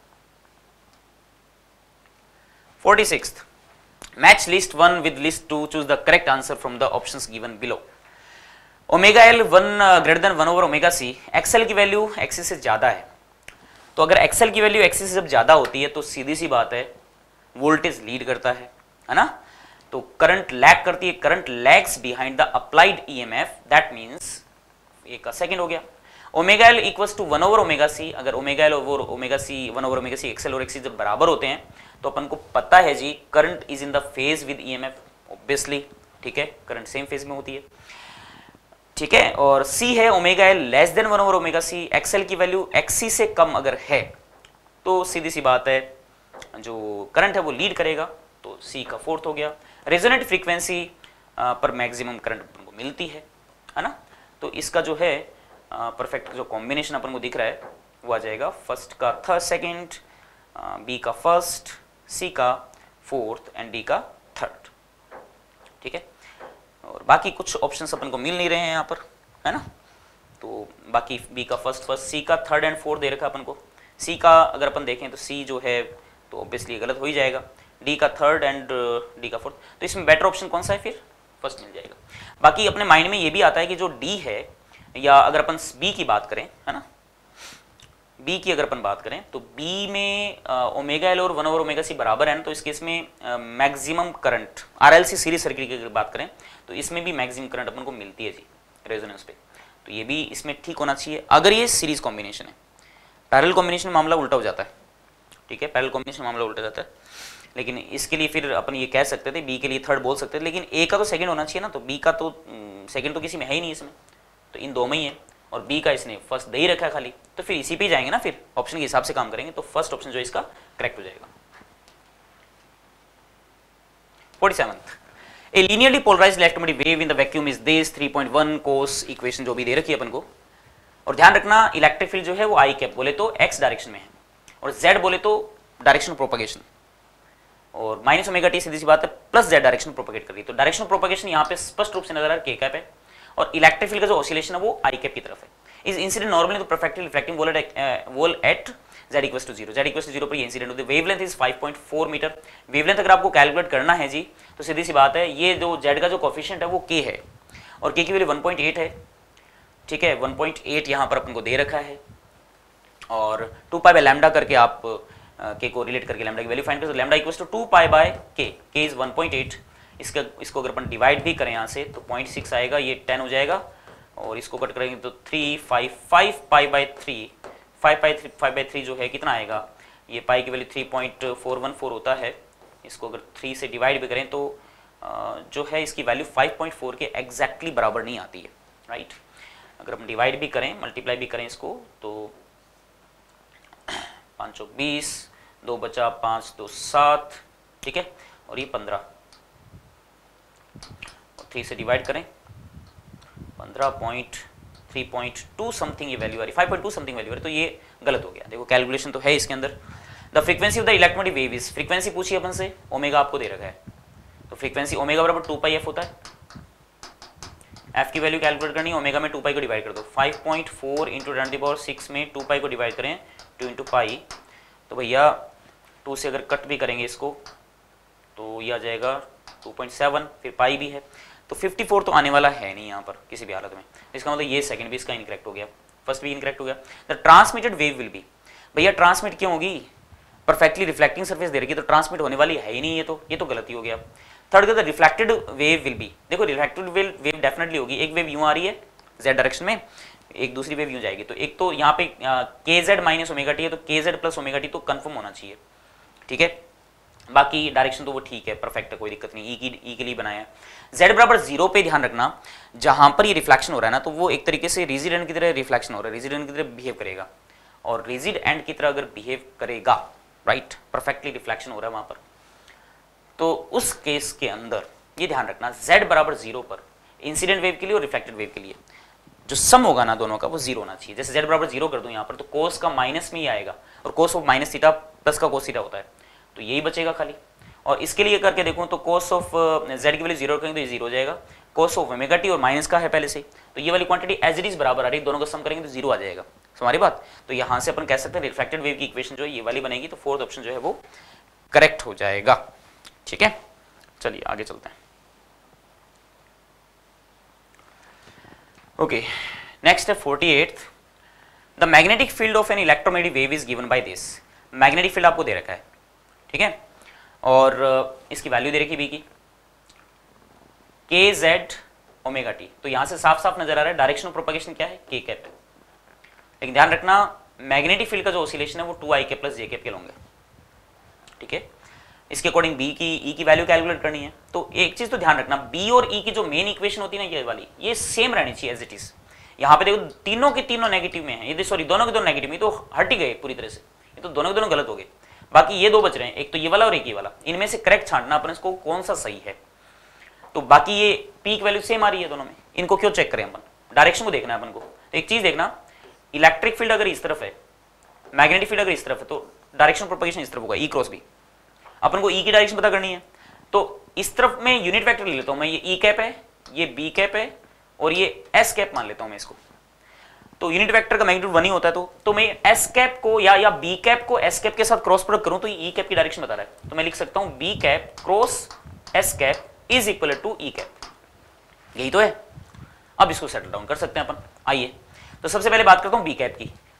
46th, match list 1 with list 2, choose the correct answer from the options given below. Omega L 1 > XL की वैल्यू एक्सिस से ज्यादा है, तो अगर एक्सएल की वैल्यू एक्सिस से जब ज्यादा होती है तो सीधी सी बात है वोल्टेज लीड करता है ना, तो करंट लैग करती है, current lags behind the applied EMF, that means एक का सेकंड हो गया। ओमेगा एल इक्वल्स टू 1/ओमेगा सी, अगर ओमेगा एल और ओमेगा सी 1/ओमेगा सी एक्सएल और एक्सिस जब बराबर होते हैं तो अपन को पता है जी current is in the phase with EMF obviously, ठीक है, करंट सेम फेज में होती है, ठीक है। और सी है ओमेगा एल लेस देन 1/ओमेगा सी, एक्सएल की वैल्यू एक्सी से कम अगर है तो सीधी सी बात है जो करंट है वो लीड करेगा, तो सी का फोर्थ हो गया। रेजोनेंट फ्रीक्वेंसी पर मैक्सिमम करंट अपन को मिलती है ना, तो इसका जो है परफेक्ट जो कॉम्बिनेशन अपन को दिख रहा है वो आ जाएगा फर्स्ट का थर्ड सेकंड, बी का फर्स्ट, सी का फोर्थ एंड डी का थर्ड, ठीक है। और बाकी कुछ ऑप्शंस अपन को मिल नहीं रहे हैं यहाँ पर, है ना, तो बाकी बी का फर्स्ट, सी का थर्ड एंड फोर्थ दे रखा अपन को। सी का अगर अपन देखें तो सी जो है तो ऑब्वियसली गलत हो ही जाएगा, डी का थर्ड एंड डी का फोर्थ, तो इसमें बेटर ऑप्शन कौन सा है, फिर फर्स्ट मिल जाएगा। बाकी अपने माइंड में ये भी आता है कि जो डी है, या अगर अपन बी की बात करें, है ना, बी की अगर अपन बात करें तो बी में ओमेगा एल और 1 ओवर ओमेगा सी बराबर है ना, तो इस केस में maximum current RLC series circuit की अगर बात करें तो इसमें भी मैक्सिमम करंट अपन को मिलती है जी रेजोनेंस पे, तो ये भी इसमें ठीक होना चाहिए। अगर ये सीरीज कॉम्बिनेशन है, पैरेलल कॉम्बिनेशन मामला उल्टा हो जाता है, ठीक है, पैरेलल कॉम्बिनेशन मामला उल्टा जाता है। लेकिन इसके लिए फिर अपन ये कह सकते थे बी के लिए थर्ड बोल सकते थे, लेकिन ए का तो सेकंड होना चाहिए ना, तो बी का तो सेकंड तो किसी में है ही नहीं इसमें, तो इन दो में ही है, और बी का इसने फर्स्ट दे ही रखा है खाली, तो फिर इसी पे जाएंगे ना, फिर ऑप्शन के हिसाब से काम करेंगे, तो फर्स्ट ऑप्शन जो इसका करेक्ट हो जाएगा। 47th, a linearly polarised electromagnetic wave in the vacuum is this 3.1 cos equation जो भी दे रखी है अपन को। और ध्यान रखना इलेक्ट्रिक फील्ड जो है वो आई कैप बोले तो एक्स डायरेक्शन में है, और जेड बोले तो डायरेक्शन ऑफ प्रोपगेशन, और माइनस ओमेगा टी सीधी सी बात है प्लस जेड डायरेक्शन प्रोपगेट कर रही है, तो डायरेक्शन ऑफ प्रोपगेशन यहाँ पे स्पष्ट रूप से नजर आ रहा है के कैप है, और इलेक्ट्रिक फील्ड का जो ऑसिलेशन है वो आई कैप की तरफ है। इस इंसिडेंट नॉर्मली तो perfectly reflecting wall at z equals to 0, z equals to 0 पर ये इंसिडेंट होती है। Wavelength is 5.4 metre. वेवलेंथ अगर आपको कैलकुलेट करना है जी तो सीधी सी बात है, ये जो z का जो कोफिशिएंट है वो k है, और k की वैल्यू 1.8 है, ठीक है, 1.8 यहाँ पर अपन को दे रखा है, और 2 पाई बाय लैम्डा करके आप k को रिलेट करके लैम्डा की वैल्यू फाइंड करो, तो lambda equals to 2 pi by k, k is 1.8। इसको अगर अपन डिवाइड भी करें यहाँ से तो 0.6 आएगा, ये 10 हो जाएगा, और इसको कट करेंगे तो 5 पाई बाय 3, 5 बाय 3 जो है कितना आएगा, ये पाई की वैल्यू 3.414 होता है। इसको अगर 3 से डिवाइड भी करें तो जो है इसकी वैल्यू 5.4 के एग्जैक्टली बराबर नहीं आती है, राइट। अगर हम डिवाइड भी करें, मल्टीप्लाई भी करें इसको, तो 5 चौक 20, 2 बचा 5 2 7, ठीक है, और ये 15, और 3 से डिवाइड करें 15.3.2 समथिंग ये वैल्यू आ रही, 5.2 समथिंग वैल्यू आ रही, तो ये गलत हो गया। देखो कैलकुलेशन तो है इसके अंदर। The frequency of the electromagnetic wave is, frequency पूछी अपन से, ओमेगा आपको दे रखा है, तो फ्रीक्वेंसी ओमेगा बराबर 2 पाई एफ होता है। एफ की वैल्यू कैलकुलेट करनी है, ओमेगा में 2 पाई को डिवाइड कर दो, 5.4 इंटू 10⁻6 में 2 पाई को डिवाइड करें 2 इंटू पाई, तो भैया 2 से अगर कट भी करेंगे इसको तो ये आ जाएगा 2.7, फिर पाई भी है, तो 54 तो आने वाला है नहीं यहाँ पर किसी भी हालत में। इसका मतलब ये सेकंड भी इसका इनकरेक्ट हो गया, फर्स्ट भी इनकरेक्ट हो गया। The transmitted wave will be, भैया ट्रांसमिट क्यों होगी, परफेक्टली रिफ्लेक्टिंग सरफेस दे रखी है तो ट्रांसमिट होने वाली है ही नहीं, ये तो गलती हो गया। Third the reflected wave will be, देखो रिफ्लेक्टेड वेव डेफिनेटली होगी, एक वेव यूं आ रही है जेड डायरेक्शन में, एक दूसरी वेव यूं जाएगी, तो एक तो यहाँ पे के जेड माइनस ओमेगा टी है, तो k z plus omega t तो कन्फर्म होना चाहिए, ठीक है। बाकी डायरेक्शन तो वो ठीक है, परफेक्ट है, कोई दिक्कत नहीं, ई के लिए बनाया है। z बराबर 0 पे ध्यान रखना, जहां पर ये रिफ्लेक्शन हो रहा है ना, तो वो एक तरीके से रिजिड एंड की तरह रिफ्लेक्शन हो रहा है, रिजिड एंड की तरह बिहेव करेगा, और रिजिड एंड की तरह अगर बिहेव करेगा, राइट, परफेक्टली रिफ्लेक्शन हो रहा है वहां पर, तो उस केस के अंदर ये ध्यान रखना z बराबर 0 पर इंसिडेंट वेव के लिए और रिफ्लेक्टेड वेव के लिए जो सम होगा ना दोनों का वो 0 होना चाहिए। जैसे z बराबर 0 कर दूं यहाँ पर, तो कोस का माइनस में ही आएगा, और cos of minus theta plus का कोस थीटा होता है, तो यही बचेगा खाली। और इसके लिए करके देखूं तो कोस ऑफ z की वैल्यू 0 करेंगे तो ये 0 हो जाएगा, कोस ऑफ ओमेगा टी और माइनस का है पहले से, तो ये वाली क्वांटिटी एज इट इज बराबर आ रही है, दोनों का सम करेंगे तो 0 आ जाएगा, हमारी बात। तो यहाँ से अपन कह सकते हैं रिफ्लेक्टेड वेव की इक्वेशन जो है ये वाली बनेगी, तो फोर्थ ऑप्शन जो है वो करेक्ट हो जाएगा, ठीक है। चलिए आगे चलते हैं। ओके, नेक्स्ट है 48th, the magnetic field of an electromagnetic wave is given by this. Magnetic field आपको दे रखा है, ठीक है, और इसकी वैल्यू दे रखी बी की के जेड ओमेगा टी, तो यहां से साफ साफ नजर आ रहा है डायरेक्शन ऑफ प्रोपगेशन क्या है, के कैप है। लेकिन ध्यान रखना मैग्नेटिक फील्ड का जो ऑसिलेशन है वो 2 i cap plus j cap के होंगे, ठीक है। इसके अकॉर्डिंग बी की ई की वैल्यू कैलकुलेट करनी है, तो एक चीज तो ध्यान रखना, बी और ई की जो मेन इक्वेशन होती है ना ये वाली, ये सेम रहनी चाहिए एज इट इज। यहाँ पे देखो तीनों के तीनों नेगेटिव में है, ये सॉरी दोनों के दोनों नेगेटिव में, तो हट ही गए पूरी तरह से, ये तो दोनों के दोनों गलत हो गए। बाकी ये दो बच रहे हैं, एक तो ये वाला और एक ये वाला, इनमें से करेक्ट छांटना अपन इसको कौन सा सही है। तो बाकी ये पीक वैल्यू सेम आ रही है दोनों में, इनको क्यों चेक करें अपन, डायरेक्शन को देखना है अपन को। तो एक चीज देखना, इलेक्ट्रिक फील्ड अगर इस तरफ है, मैग्नेटिक फील्ड अगर इस तरफ है, तो डायरेक्शन प्रोपगेशन इस तरफ होगा, ई क्रॉस बी। अपन को ई की डायरेक्शन पता करनी है, तो इस तरफ मैं यूनिट वेक्टर ले लेता हूं, मैं ये ई कैप है, ये बी कैप है, और ये एस कैप मान लेता हूं मैं इसको। तो यूनिट वेक्टर का मैग्नीट्यूड 1 ही होता है, तो मैं एस कैप को या बी कैप को एस कैप के साथ क्रॉस प्रोडक्ट करूं तो ई कैप की डायरेक्शन बता रहा है, तो मैं लिख सकता हूं b cap cross s cap is equal to e cap, यही तो है। अब इसको सेटल डाउन कर सकते हैं अपन। आइए, तो सबसे पहले बात करता हूं बी कैप की।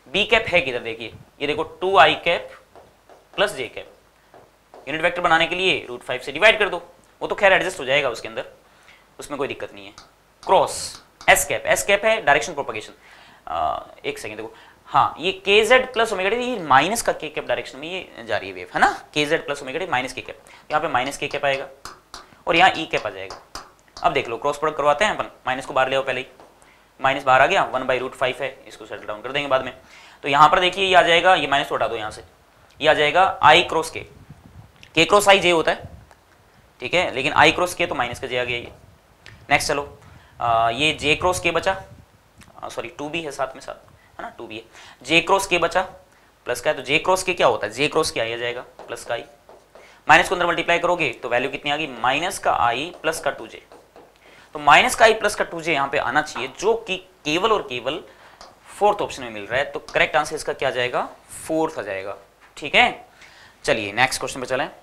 बी कैप है किधर, देखिए ये देखो 2i cap plus j cap, unit vector बनाने के लिए √5 से डिवाइड कर दो, वो तो खैर एडजस्ट हो जाएगा उसके अंदर, उसमें कोई दिक्कत नहीं है। क्रॉस एस कैप है डायरेक्शन प्रोपगेशन, एक सेकेंड देखो, हाँ ये k z plus omega t, ये माइनस का के कैप डायरेक्शन में ये जा रही है वेव, है ना, k z plus omega t minus k cap, यहाँ पे माइनस के कैप आएगा और यहाँ ई कैप आ जाएगा। अब देख लो क्रॉस प्रोडक्ट करवाते हैं अपन, माइनस को बाहर ले आओ पहले ही, माइनस बाहर आ गया, 1/√5 है, इसको सेटल डाउन कर देंगे बाद में। तो यहाँ पर देखिए ये आ जाएगा, ये माइनस को हटा दो यहाँ से, ये आ जाएगा आई क्रॉस के क्रॉस आई जे होता है, ठीक है, लेकिन आई क्रॉस के तो माइनस का जे आ गया ये। नेक्स्ट चलो ये जे क्रॉस के बचा, सॉरी 2b है साथ में साथ, है ना 2b है, जे क्रॉस के बचा प्लस का है, तो जे क्रॉस के क्या होता है, जे क्रॉस के आई आ जाएगा प्लस का आई, माइनस को अंदर मल्टीप्लाई करोगे तो वैल्यू कितनी आ गई, माइनस का आई प्लस का 2j, तो माइनस का आई प्लस का 2j यहाँ पे आना चाहिए, जो कि केवल और केवल फोर्थ ऑप्शन में मिल रहा है, तो करेक्ट आंसर इसका क्या जाएगा, फोर्थ आ जाएगा, ठीक है। चलिए नेक्स्ट क्वेश्चन पे चलें।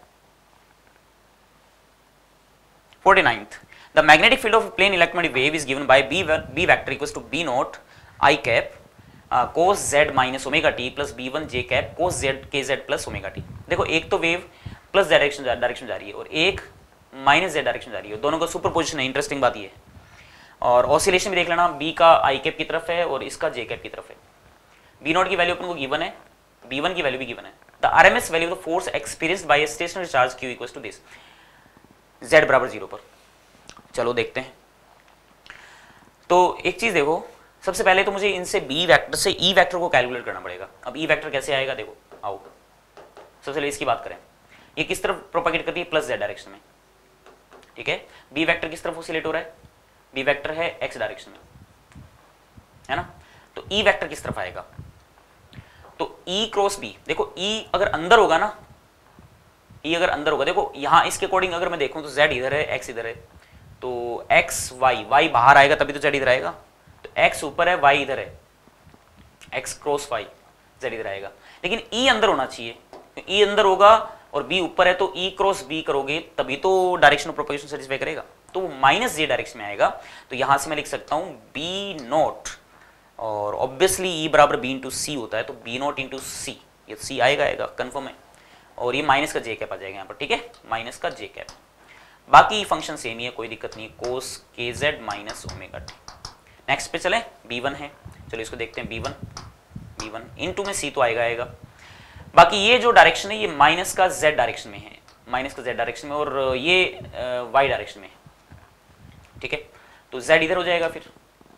49th, the magnetic field of a plane electromagnetic wave is given by b vector equals to b naught I cap cos z minus omega t plus b1 j cap cos z k z plus omega t। देखो एक तो wave plus direction जा रही है और एक minus z direction जा रही है, दोनों का सुपरपोजिशन है, इंटरेस्टिंग बात ये है। और ऑसिलेशन भी देख लेना, b का I कैप की तरफ है और इसका j कैप की तरफ है। b नॉट की वैल्यू अपन को गिवन है, b1 की वैल्यू भी गिवन है। The RMS value of the force experienced by a stationary charge q equals to this, z बराबर 0 पर। चलो देखते हैं। तो एक चीज देखो, सबसे पहले तो मुझे इनसे बी वेक्टर से ई वेक्टर को कैलकुलेट करना पड़ेगा। अब ई वेक्टर कैसे आएगा, देखो आओ सबसे पहले इसकी बात करें, ये किस तरफ प्रोपेगेट करती है, प्लस z डायरेक्शन में, ठीक है। बी वेक्टर किस तरफ ऑसिलेट हो रहा है, बी वेक्टर है x डायरेक्शन में, है ना। तो ई वेक्टर किस तरफ आएगा, तो ई क्रॉस बी, देखो ई अगर अंदर होगा ना, ई अगर अंदर होगा, देखो यहां इसके अकॉर्डिंग अगर मैं देखूं तो z इधर है, x इधर है, तो x y बाहर आएगा तभी तो z इधर आएगा, तो x ऊपर है y इधर है, x क्रॉस y z इधर आएगा। लेकिन e अंदर होना चाहिए, e अंदर होगा और b ऊपर है, तो e क्रॉस b करोगे तभी तो डायरेक्शन ऑफ प्रोपगेशन सेटिस्फाई करेगा, तो वो माइनस j डायरेक्शन में आएगा। तो यहां से मैं लिख सकता हूं b नॉट, और ऑब्वियसली e बराबर b इंटू सी होता है, तो b नॉट इंटू सी, ये c आएगा कंफर्म है, और ये माइनस का j कैप आ जाएगा यहाँ पर, ठीक है, माइनस का j कैप। बाकी फंक्शन सेम ही है, कोई दिक्कत नहीं, cos k z minus omega t. Next पे चले, b1 है, चलो इसको देखते हैं, b1 इनटू में c तो आएगा। बाकी ये जो डायरेक्शन है ये माइनस का z डायरेक्शन में है, माइनस का z डायरेक्शन में, और ये y डायरेक्शन में है, ठीक है। तो z इधर हो जाएगा, फिर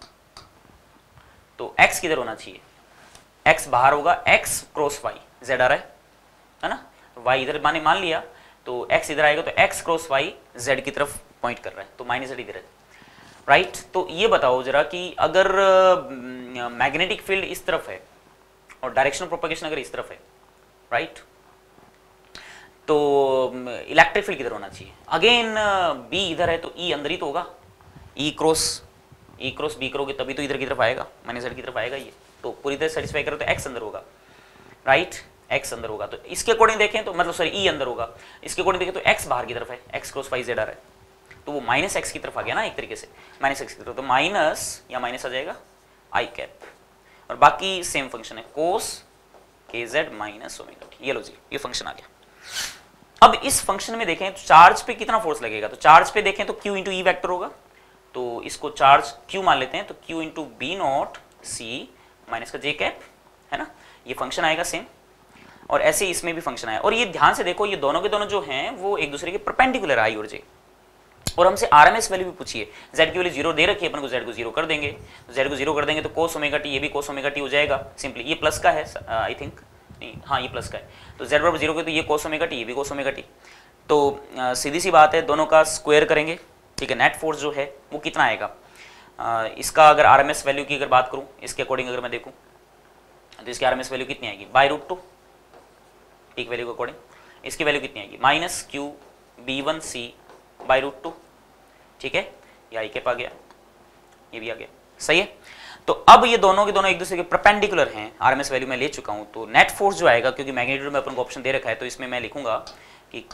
तो x किधर होना चाहिए, x बाहर होगा, x क्रॉस y, z आ रहा है ना, y इधर माने मान लिया, तो x इधर आएगा, तो x क्रॉस y z की तरफ पॉइंट कर रहा है, तो माइनस z इधर है, राइट। तो ये बताओ जरा कि अगर मैग्नेटिक फील्ड इस तरफ है और डायरेक्शन ऑफ प्रोपगेशन अगर इस तरफ है, राइट, तो इलेक्ट्रिक फील्ड किधर होना चाहिए, अगेन b इधर है तो e अंदर ही तो होगा, e क्रॉस b करोगे तभी तो इधर की तरफ आएगा, माइनस z की तरफ आएगा ये, तो पूरी तरह सेटिस्फाई करो तो x अंदर होगा, राइट, x अंदर होगा। तो इसके अकॉर्डिंग देखें तो मतलब सॉरी e अंदर होगा, इसके अकॉर्डिंग देखें तो x बाहर की तरफ है, x क्रॉस y z आ रहा है, तो वो माइनस x की तरफ आ गया ना एक तरीके से, माइनस x की तरफ, तो माइनस या माइनस आ जाएगा i कैप, और बाकी सेम फंक्शन है, कोस k z minus omega t. ये लो जी, ये फंक्शन आ गया। अब इस फंक्शन में देखें तो चार्ज पे कितना फोर्स लगेगा, तो चार्ज पे देखें तो q इंटू ई वैक्टर होगा, तो इसको चार्ज q मान लेते हैं, तो q into b nought c minus का j कैप, है ना, ये फंक्शन आएगा सेम। और ऐसे इसमें भी फंक्शन आया, और ये ध्यान से देखो, ये दोनों के दोनों जो हैं वो एक दूसरे के परपेंडिकुलर आई और j, और हमसे आरएमएस वैल्यू भी पूछिए, z की वैल्यू 0 दे रखी है, अपन को z को 0 कर देंगे, तो z को 0 कर देंगे तो कोस ओमेगा टी, ये भी कोस ओमेगा टी हो जाएगा सिंपली, ये प्लस का है आई थिंक, नहीं हाँ ये प्लस का है, तो z बराबर 0 के तो ये कोस ओमेगा टी, ये भी कोस ओमेगा टी, तो सीधी सी बात है, दोनों का स्क्वायर करेंगे, ठीक है। नेट फोर्स जो है वो कितना आएगा, इसका अगर आरएमएस वैल्यू की अगर बात करूँ, इसके अकॉर्डिंग अगर मैं देखूँ तो इसकी आरएमएस वैल्यू कितनी आएगी, √2, एक वैल्यू के अकॉर्डिंग इसकी वैल्यू कितनी आएगी, माइनस क्यू b1c √2, ठीक है, ये आई कैप आ गया, ये भी आ गया, सही है। तो अब ये दोनों के दोनों एक दूसरे के परपेंडिकुलर हैं, आरएमएस वैल्यू मैं ले चुका हूं, तो नेट फोर्स जो आएगा, क्योंकि मैग्नीट्यूड में अपन को ऑप्शन दे रखा है, तो इसमें मैं लिखूंगा कि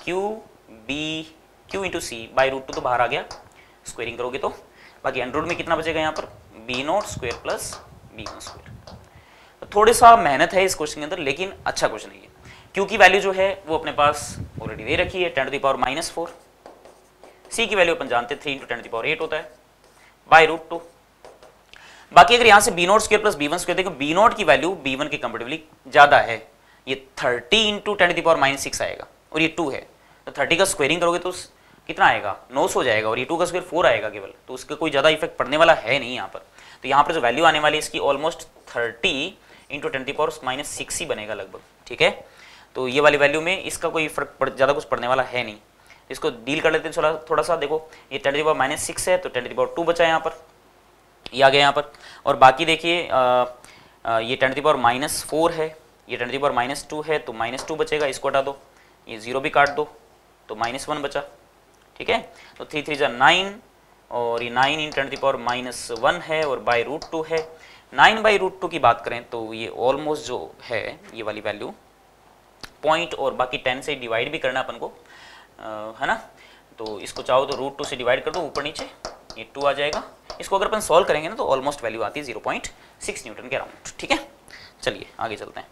q इंटू सी √2 तो बाहर आ गया, स्क्वायरिंग करोगे तो बाकी अंडर रूट में कितना बचेगा यहाँ पर b0 square plus b1 square, तो थोड़ा सा मेहनत है इस क्वेश्चन के अंदर, लेकिन अच्छा क्वेश्चन है ये। क्यू की वैल्यू जो है वो अपने पास ऑलरेडी दे रखी है 10⁻⁻⁴। सी की वैल्यू अपन जानते हैं 3 × 10⁻⁸ होता है बाय √2। बाकी अगर यहां से b0 square plus b1 square देखो, b0 की वैल्यू b1 के कंपेरेटिवली ज्यादा है, ये 30 × 10⁻⁻�6 आएगा और ये 2 है, तो 30 का स्क्वायरिंग करोगे तो कितना आएगा 900 हो जाएगा, और ये 2 का स्क्वायर 4 आएगा केवल, तो उसका कोई ज्यादा इफेक्ट पड़ने वाला है नहीं यहाँ पर। तो यहाँ पर जो वैल्यू आने वाली है इसकी ऑलमोस्ट 30 × 10⁻⁶ ही बनेगा लगभग, ठीक है। तो ये वाली वैल्यू में इसका कोई फर्क ज्यादा कुछ पड़ने वाला है नहीं। इसको डील कर लेते हैं थोड़ा सा। देखो ये 10⁻⁻6 है तो 10⁻2 बचा है यहाँ पर, ये आ गया यहाँ पर। और बाकी देखिए ये 10⁻⁻4 है, ये 10⁻⁻2 है तो -2 बचेगा, इसको हटा दो, ये 0 भी काट दो तो -1 बचा, ठीक है। तो 3 3 = 9 और ये 9 × 10⁻⁻1 है और बाय √2 है। 9/√2 की बात करें तो ये ऑलमोस्ट जो है ये वाली वैल्यू पॉइंट और बाकी 10 से डिवाइड भी करना अपन को, है ना। तो इसको चाहो तो √2 से डिवाइड कर दो ऊपर नीचे, ये 2 आ जाएगा। इसको अगर अपन सॉल्व करेंगे ना तो ऑलमोस्ट वैल्यू आती है 0.6 न्यूटन के अराउंड, ठीक है। चलिए आगे चलते हैं,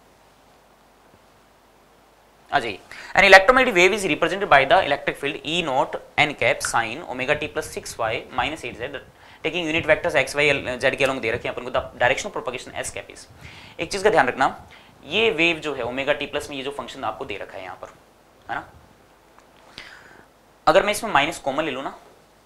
आ जाइए। An electromagnetic wave is represented by the electric field E0 n cap sine ω_t + 6y - 8z taking unit vectors x y z के अलोंग दे रखे हैं अपन को। The direction of propagation s cap is, एक चीज का ध्यान रखना, ये वेव जो है ω_t+ में ये जो फंक्शन आपको दे रखा है यहाँ पर, है ना। अगर मैं इसमें माइनस कॉमन ले लूँ ना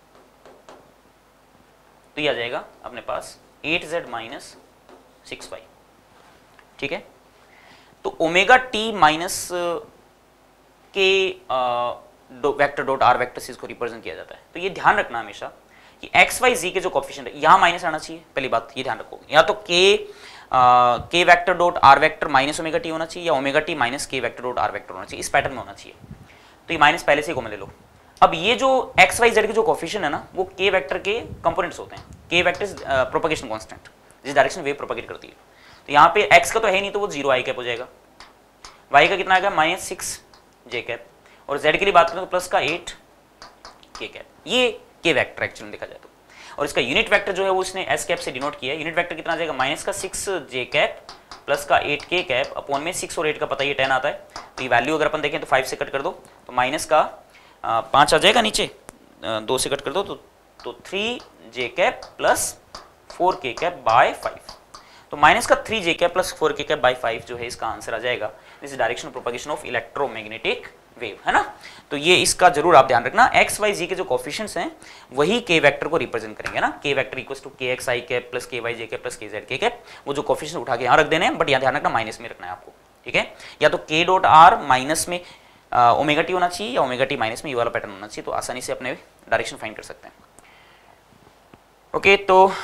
तो ये आ जाएगा अपने पास 8z - 6y, ठीक है। तो ω_t - के वेक्टर डॉट r वेक्टर से इसको रिप्रेजेंट किया जाता है। तो ये ध्यान रखना हमेशा कि x y z के जो कोएफिशिएंट है यहाँ माइनस आना चाहिए, पहली बात ये ध्यान रखो। या तो k vector dot r vector -ω_t होना चाहिए या ω_t - k vector dot r vector होना चाहिए, इस पैटर्न में होना चाहिए। तो ये माइनस पहले से ही कॉमन ले लो। अब ये जो x y z के जो कोएफिशिएंट है ना वो k वेक्टर के कंपोनेंट्स होते हैं। k vector is propagation constant, जिस डायरेक्शन वेव प्रोपगेट करती है। तो यहाँ पे x का तो है नहीं तो वो 0 i कैप हो जाएगा, y का कितना आएगा -6 j कैप, और z के लिए बात करें तो प्लस का 8 k कैप। ये k वेक्टर एक्चुअली देखा जाए तो, और इसका यूनिट वेक्टर जो है वो इसने s कैप से डिनोट किया है। यूनिट वेक्टर कितना आ जाएगा -6 j कैप प्लस का 8 k कैप अपॉन में 6 और 8 का पता ही 10 आता है। तो ये वैल्यू अगर अपन देखें तो 5 से कट कर दो तो माइनस का 5 आ जाएगा, नीचे 2 से कट कर दो तो 3 j cap plus 4 k cap by 5। तो माइनस का 3 j cap plus 4 k cap by 5 जो है इसका आंसर आ जाएगा। This is direction of propagation of electromagnetic wave, है ना। तो ये इसका जरूर आप ध्यान रखना, x y z के जो कोएफिशिएंट्स हैं वही k वेक्टर को रिप्रेजेंट करेंगे ना। k vector equals to kx i cap plus ky j cap plus kz k cap, वो जो कोएफिशिएंट उठा के यहाँ रख देने हैं, बट यहाँ ध्यान रखना माइनस में रखना है आपको, ठीक है। या तो k डॉट r माइनस में ω_t होना चाहिए या ω_t माइनस में ये वाला पैटर्न होना चाहिए, तो आसानी से अपने डायरेक्शन फाइंड कर सकते हैं। ओके, तो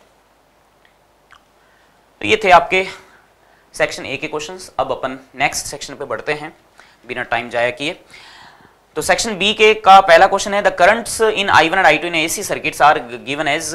ये थे आपके सेक्शन ए के क्वेश्चंस। अब अपन नेक्स्ट सेक्शन पे बढ़ते हैं बिना टाइम जाया किए। तो सेक्शन बी के का पहला क्वेश्चन है, the currents in I1 and I2 इन AC circuits are given as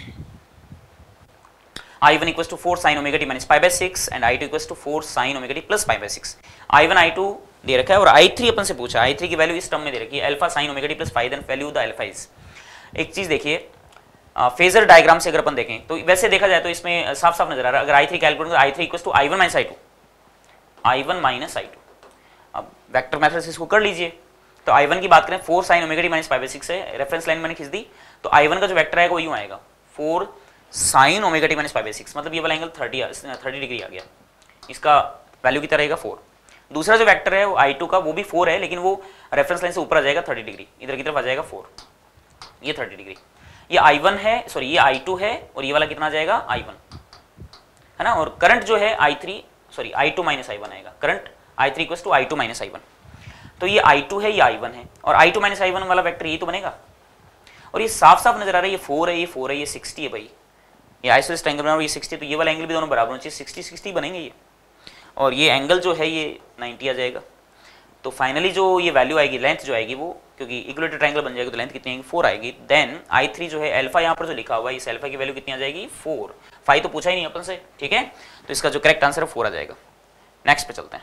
I1 equals to 4 sin ω_t - π/6 and I2 equals to 4 sin ω_t plus π/6। I1 I2 दे रखा है और I3 अपन से पूछा, I3 की वैल्यू इस टर्म में दे रखी है alpha sin ω_t plus phi, then value the alpha is. एक चीज देखिए, फेजर डायग्राम से अगर अपन देखें तो वैसे देखा जाए तो इसमें साफ साफ नजर आ रहा है, अगर I3 कैलकुलेट करें I3 equals to I1 - I2, I1 - I2। अब वेक्टर मेथड से इसको कर लीजिए। तो I1 की बात करें 4 sin ω_t - π/6 है, रेफरेंस लाइन मैंने खींच दी, तो I1 का जो वेक्टर आएगा वो यूं आएगा 4 sin ω_t - π/6, मतलब ये वाला एंगल 30 डिग्री आ गया, इसका वैल्यू कितना रहेगा 4। दूसरा जो वेक्टर है वो I2 का, वो भी 4 है लेकिन वो रेफरेंस लाइन से ऊपर आ जाएगा 30 डिग्री, इधर की तरफ आ जाएगा 4, ये 30 डिग्री। ये I1 है, सॉरी ये I2 है, और ये वाला कितना आ जाएगा I1, है ना। और करंट जो है I2 - I1 आएगा, current I3 equals to I2 - I1। तो ये I2 है, ये I1 है, और I2 - I1 वाला वेक्टर ये तो बनेगा। और ये साफ साफ नजर आ रहा है, ये 4 है, ये 4 है, ये 60 है भाई, ये आइसोसेलेस ट्रायंगल बना और ये 60, तो ये वाला एंगल भी दोनों बराबर होना चाहिए, 60 बनेंगे ये, और ये एंगल जो है ये 90 आ जाएगा। तो फाइनली जो ये वैल्यू आएगी, लेंथ जो आएगी वो, क्योंकि इक्विलेटरल ट्रायंगल बन जाएगा तो लेंथ कितनी आएगी 4 आएगी। देन I3 जो है अल्फा यहाँ पर जो लिखा हुआ है, इस अल्फा की वैल्यू कितनी आ जाएगी 4, 5 तो पूछा ही नहीं अपन से, ठीक है। तो इसका जो करेक्ट आंसर है 4 आ जाएगा। नेक्स्ट पे चलते हैं।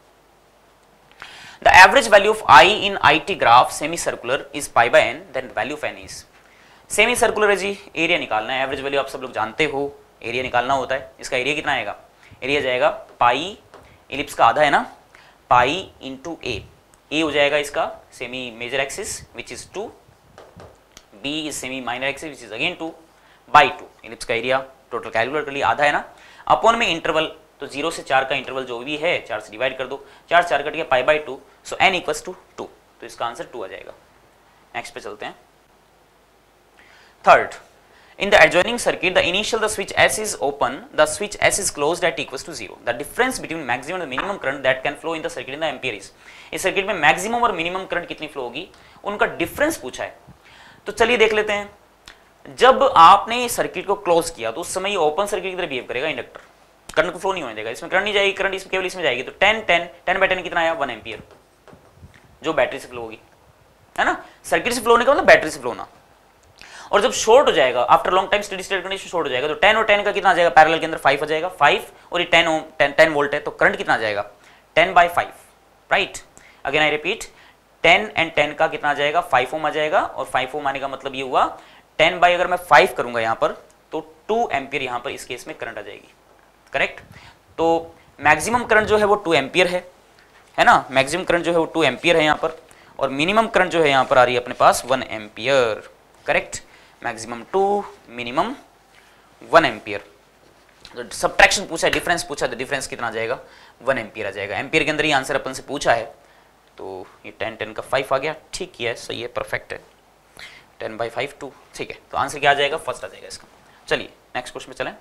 The average value of I in IT graph semi circular is π/n, then value of n is. Semi circular है जी, एरिया निकालना है, एवरेज वैल्यू आप सब लोग जानते हो, एरिया निकालना होता है। इसका एरिया कितना आएगा, एरिया जाएगा पाई, इलिप्स का आधा है ना, पाई इंटू ए हो जाएगा इसका semi major axis which is 2, b is semi minor axis which is again 2 by 2, ellipse का एरिया टोटल कैलकुलेट कर लिया, आधा है ना, अपॉन में इंटरवल, तो 0 से 4 का इंटरवल जो भी है 4 से डिवाइड कर दो, 4 4 कट गया pi by 2, so n equals to 2, तो इसका आंसर 2 आ जाएगा। नेक्स्ट पे चलते हैं। Third, in the adjoining circuit the initial the switch S is open, the switch S is closed at equals to 0, the difference between maximum and minimum current that can flow in the circuit in the ampere is, इस circuit में maximum और minimum current कितनी flow होगी उनका difference पूछा है। तो चलिए देख लेते हैं, जब आपने सर्किट को क्लोज किया तो उस समय ये ओपन सर्किट की तरह बिहेव करेगा इंडक्टर, करंट को फ्लो नहीं होने देगा, इसमें करंट नहीं जाएगी, करंट इसमें केवल इसमें जाएगी, तो 10 बाई 10 कितना आया 1 एम्पियर जो बैटरी से फ्लो होगी, है ना, सर्किट से फ्लो होने का मतलब बैटरी से फ्लो होना। और जब शॉर्ट हो जाएगा after long time steady state condition short हो जाएगा तो 10 और 10 का कितना आ जाएगा, पैरेलल के अंदर 5 आ जाएगा, 5 और ये 10 वोल्ट है तो करंट कितना आ जाएगा 10 by 5, right. Again I repeat, 10 and 10 का कितना आ जाएगा 5 ओम आ जाएगा, और 5 ओम आने का मतलब ये हुआ 10 बाई, अगर मैं 5 करूंगा यहाँ पर तो 2 एम्पियर यहाँ पर इस केस में करंट आ जाएगी, करेक्ट। तो मैक्सिमम करंट जो है वो 2 एम्पियर है ना, मैक्सिमम करंट जो है वो 2 एम्पियर है यहाँ पर, और मिनिमम करंट जो है यहाँ पर आ रही है अपने पास 1 ampere, correct. Maximum 2, minimum 1 ampere. तो सब्ट्रैक्शन पूछा है, डिफरेंस पूछा है, तो डिफरेंस कितना आ जाएगा 1 एम्पियर आ जाएगा। एम्पियर के अंदर ही आंसर अपन से पूछा है, तो ये 10 का 5 आ गया, ठीक है, सही है, परफेक्ट है, 10 बाई 5 2, ठीक है, तो आंसर क्या आ जाएगा फर्स्ट आ जाएगा इसका। चलिए नेक्स्ट क्वेश्चन में चलें।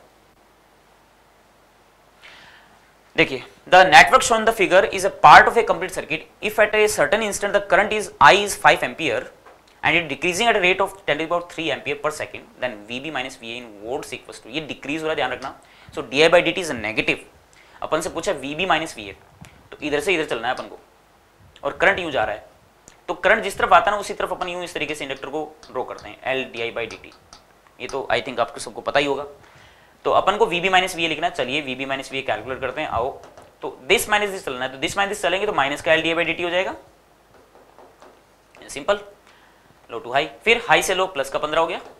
देखिए, the network shown the figure is a part of a complete circuit if at a certain instant the current is I is 5 ampere and it decreasing at a rate of 10 to the power 3 ampere per second, then VB minus VA in volts equals to, ये decrease हो रहा है ध्यान रखना, so di by dt is negative, अपन से पूछा VB minus VA, तो इधर से इधर चलना है अपन को, और करंट यूं जा रहा है, तो करंट जिस तरफ आता है ना उसी तरफ अपन यूं इस तरीके से इंडक्टर को ड्रॉ करते हैं, L di by dt, ये तो आई थिंक आपको सबको पता ही होगा। तो अपन को VB minus VA लिखना है, चलिए VB minus VA कैलकुलेट करते हैं, आओ। तो दिस माइनस दिस चलना है, तो दिस माइनस दिस चलेंगे तो माइनस का L di by dt हो जाएगा, सिंपल, लो टू हाई, फिर हाई से लो प्लस का 15 हो गया,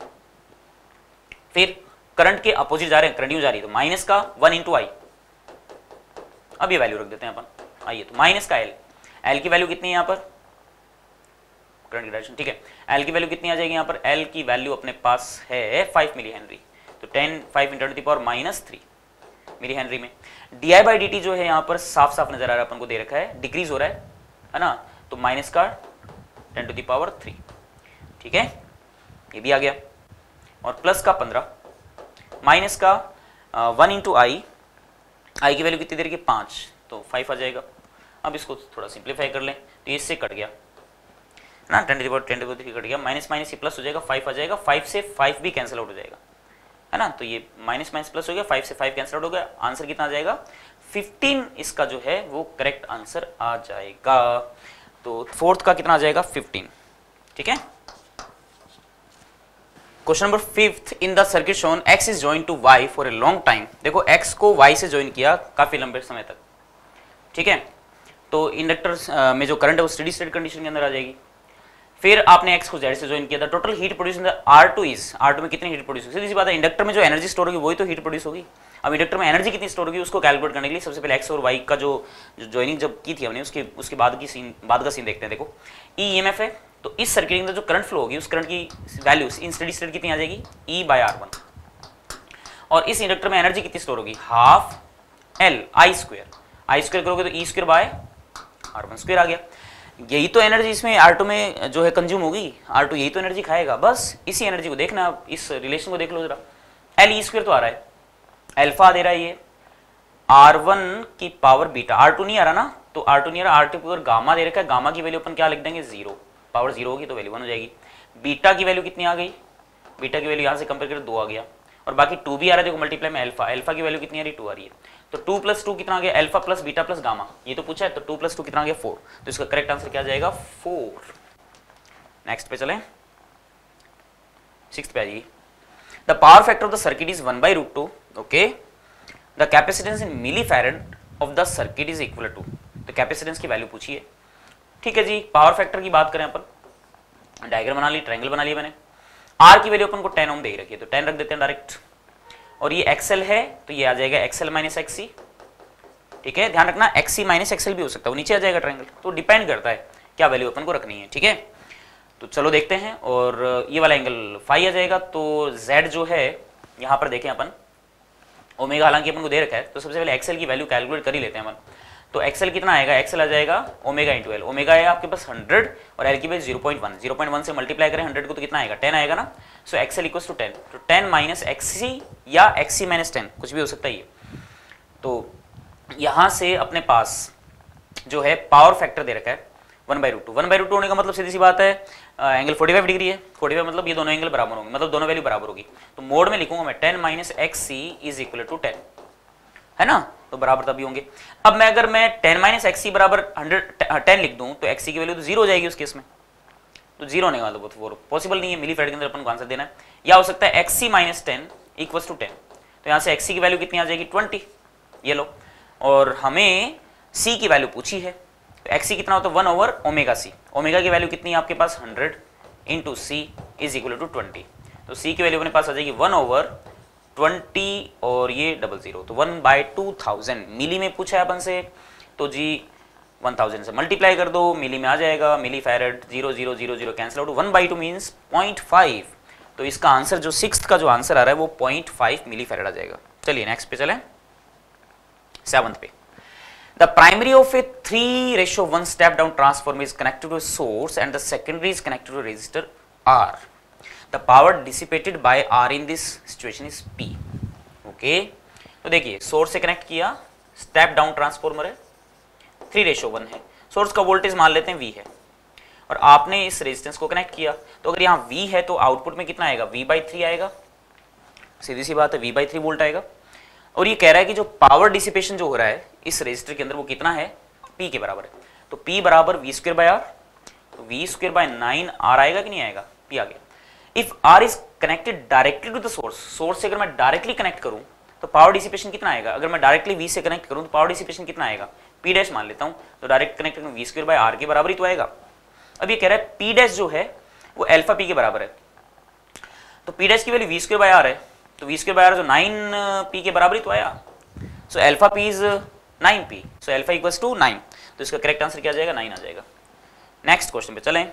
फिर करंट के अपोजिट जा रहे हैं, करंट यूं जा रही है, तो माइनस का 1 इंटू आई, अब ये वैल्यू रख देते हैं अपन, आइए, तो माइनस का एल की वैल्यू कितनी है यहाँ पर, करंट की डायरेक्शन, ठीक है, एल की वैल्यू कितनी आ जाएगी यहाँ पर, एल की वैल्यू अपने पास है 5 मिली हेनरी, तो 5 into the power -3 milli henry में। D I by D T जो है यहाँ पर साफ साफ नजर आ रहा है अपन को, दे रखा है, डिक्रीज हो रहा है ना, तो माइनस का 10 टू द पावर 3, ठीक है, ये भी आ गया, और प्लस का 15, माइनस का 1 इंटू आई की वैल्यू कितनी देर की 5, तो 5 आ जाएगा। अब इसको थोड़ा सिंप्लीफाई कर लें, तो इससे कट गया ना, 10 टू द पावर 3 कट गया, माइनस माइनस ये प्लस हो जाएगा, 5 आ जाएगा, 5 से 5 भी कैंसिल आउट हो जाएगा, है ना, तो ये माइनस माइनस प्लस हो गया, 5 से 5 कैंसिल आउट हो गया, आंसर कितना आ जाएगा 15, इसका जो है वो करेक्ट आंसर आ जाएगा। तो फोर्थ का कितना आ जाएगा 15, ठीक है। Question number 5, in the circuit shown x is join to y for a long time, देखो x को y से ज्वाइन किया काफी लंबे समय तक, ठीक है, तो इंडक्टर में जो करंट है वो स्टेडी स्टेट कंडीशन के अंदर आ जाएगी। फिर आपने x को z से ज्वाइन किया था, total heat produce in the R2 में कितनी हीट प्रोड्यूस होगी, सीधी सी बात है, इंडक्टर में जो एनर्जी स्टोर होगी वही तो हीट प्रोड्यूस होगी। अब इंडक्टर में एनर्जी कितनी स्टोर होगी उसको कैलकुलेट करने के लिए सबसे पहले x और y का जो ज्वाइनिंग जब की थी हमने उसके बाद का सीन देखते हैं। देखो EMF है, तो इस सर्किट के अंदर जो करंट फ्लो होगी उस करंट की वैल्यू इन स्टेडी स्टेट कितनी आ जाएगी E/R1, और इस इंडक्टर में एनर्जी कितनी स्टोर होगी हाफ L I स्क्वायर करोगे तो E²/R1² आ गया। यही तो एनर्जी इसमें R2 में जो है कंज्यूम होगी, R2 यही तो एनर्जी खाएगा, बस इसी एनर्जी को देखना, आप इस रिलेशन को देख लो जरा, L² तो आ रहा है, अल्फा दे रहा है ये, R1 की पावर बीटा, R2 नहीं आ रहा ना, तो R2 नहीं आ रहा, R2 पर गामा दे रखा है, गामा की वैल्यू अपन क्या लिख देंगे 0, पावर 0 होगी तो वैल्यू 1 हो जाएगी। बीटा की वैल्यू कितनी आ गई, बीटा की वैल्यू यहाँ से कंपेयर करें 2 आ गया, और बाकी 2 भी आ रहा है, देखो मल्टीप्लाई में अल्फा की वैल्यू कितनी आ रही 2 आ रही है, तो 2 + 2 कितना आ गया, alpha plus beta plus gamma, ये तो पूछा है, तो 2 + 2 कितना आ गया 4, तो इसका करेक्ट आंसर क्या आ जाएगा 4। नेक्स्ट पे चलें, 6th पे आ जाइए। The power factor of the circuit is 1/√2, okay, the capacitance in millifarad of the circuit is equal to, तो कैपेसिटेंस की वैल्यू पूछी है, ठीक है जी। पावर फैक्टर की बात करें अपन, डायग्राम बना ली, ट्रायंगल बना लिया मैंने, आर की वैल्यू अपन को 10 ओम दे रखी है, तो 10 रख देते हैं डायरेक्ट, और ये एक्सएल है तो ये आ जाएगा एक्सएल माइनस एक्सी। ठीक है, ध्यान रखना एक्सी माइनस एक्सएल भी हो सकता है, वो नीचे आ जाएगा ट्रायंगल, तो डिपेंड करता है क्या वैल्यू अपन को रखनी है। ठीक है, तो चलो देखते हैं। और ये वाला एंगल फाई आ जाएगा, तो जेड जो है यहाँ पर देखें अपन, ओमेगा हालांकि अपन को दे रखा है, तो सबसे पहले एक्सएल की वैल्यू कैलकुलेट कर ही लेते हैं अपन। तो एक्सएल कितना आएगा, एक्सएल आ जाएगा ओमेगा इंटू एल। ओमेगा है आपके पास 100 और एल की वैल्यू 0.1, 0.1 से मल्टीप्लाई करें 100 को तो कितना आएगा, 10 आएगा ना। सो एक्सएल इक्वल्स टू 10, तो 10 माइनस एक्सी या एक्सी माइनस 10 कुछ भी हो सकता है ये। तो यहाँ से अपने पास जो है पावर फैक्टर दे रखा है 1/√2। 1/√2 होने का मतलब सीधी सी बात है एंगल 45 डिग्री है, 45 मतलब ये दोनों एंगल बराबर होंगे, मतलब दोनों वैल्यू बराबर होगी। तो मोड में लिखूंगा मैं 10 minus XC is equal to 10, है ना, तो बराबर तभी होंगे। अब मैं अगर मैं 10 माइनस एक्सी बराबर 10 लिख दूं तो एक्सी की वैल्यू तो 0 हो जाएगी उस केस में, तो 0 होने वाला वो पॉसिबल नहीं है, मिली फेड के अंदर अपन को आंसर देना है। या हो सकता है एक्सी माइनस 10 इक्वल्स टू 10, तो यहाँ से एक्सी की वैल्यू कितनी आ जाएगी 20, ये लो। और हमें सी की वैल्यू पूछी है, तो एक्सी कितना होता है 1 ओवर ओमेगा सी। ओमेगा की वैल्यू कितनी है आपके पास 100 into C is equal to 20, तो सी की वैल्यू अपने पास आ जाएगी 1 ओवर 20 और ये 00, तो 1/2000 मिली में पूछा है अपन से, तो जी 1000 से मल्टीप्लाई कर दो, मिली में आ जाएगा, milli farad 0.000 cancel out, 1/2 means 0.5। तो इसका आंसर जो 6th का जो आंसर आ रहा है वो 0.5 मिली फैरेड आ जाएगा। चलिए नेक्स्ट पे चलें, 7th पे। The primary of a 3:1 step down transformer is connected to a source and the secondary is connected to a resistor R. The power dissipated by R in this situation is P. Okay? तो देखिए source से connect किया, step down transformer है, 3:1 है, source का voltage मान लेते हैं V है, और आपने इस रेजिस्टेंस को कनेक्ट किया, तो अगर यहाँ V है तो आउटपुट में कितना आएगा, V/3 आएगा, सीधी सी बात है V/3 वोल्ट आएगा। और ये कह रहा है कि जो पावर डिसिपेशन जो हो रहा है इस रेजिस्टर के अंदर वो कितना है, P के बराबर है, तो P बराबर V²/R, तो V²/9 R आएगा कि नहीं आएगा, P आ गया। If R is connected directly to the source, source से अगर मैं डायरेक्टली कनेक्ट करूं तो पावर डिसिपेशन कितना आएगा, अगर मैं डायरेक्टली V से कनेक्ट करूं तो पावर डिसिपेशन कितना आएगा, P डैश मान लेता हूं, तो डायरेक्ट कनेक्ट करूं V²/R के बराबर ही तो आएगा। अब ये कह रहा है P डैश जो है वो अल्फा P के बराबर है, तो P डैश की वैल्यू V²/R है, तो V²/R जो 9P के बराबर ही तो आया, so alpha P is 9P, so alpha equals to 9, तो इसका करेक्ट आंसर क्या आ जाएगा, 9 आ जाएगा। नेक्स्ट क्वेश्चन पे चलें,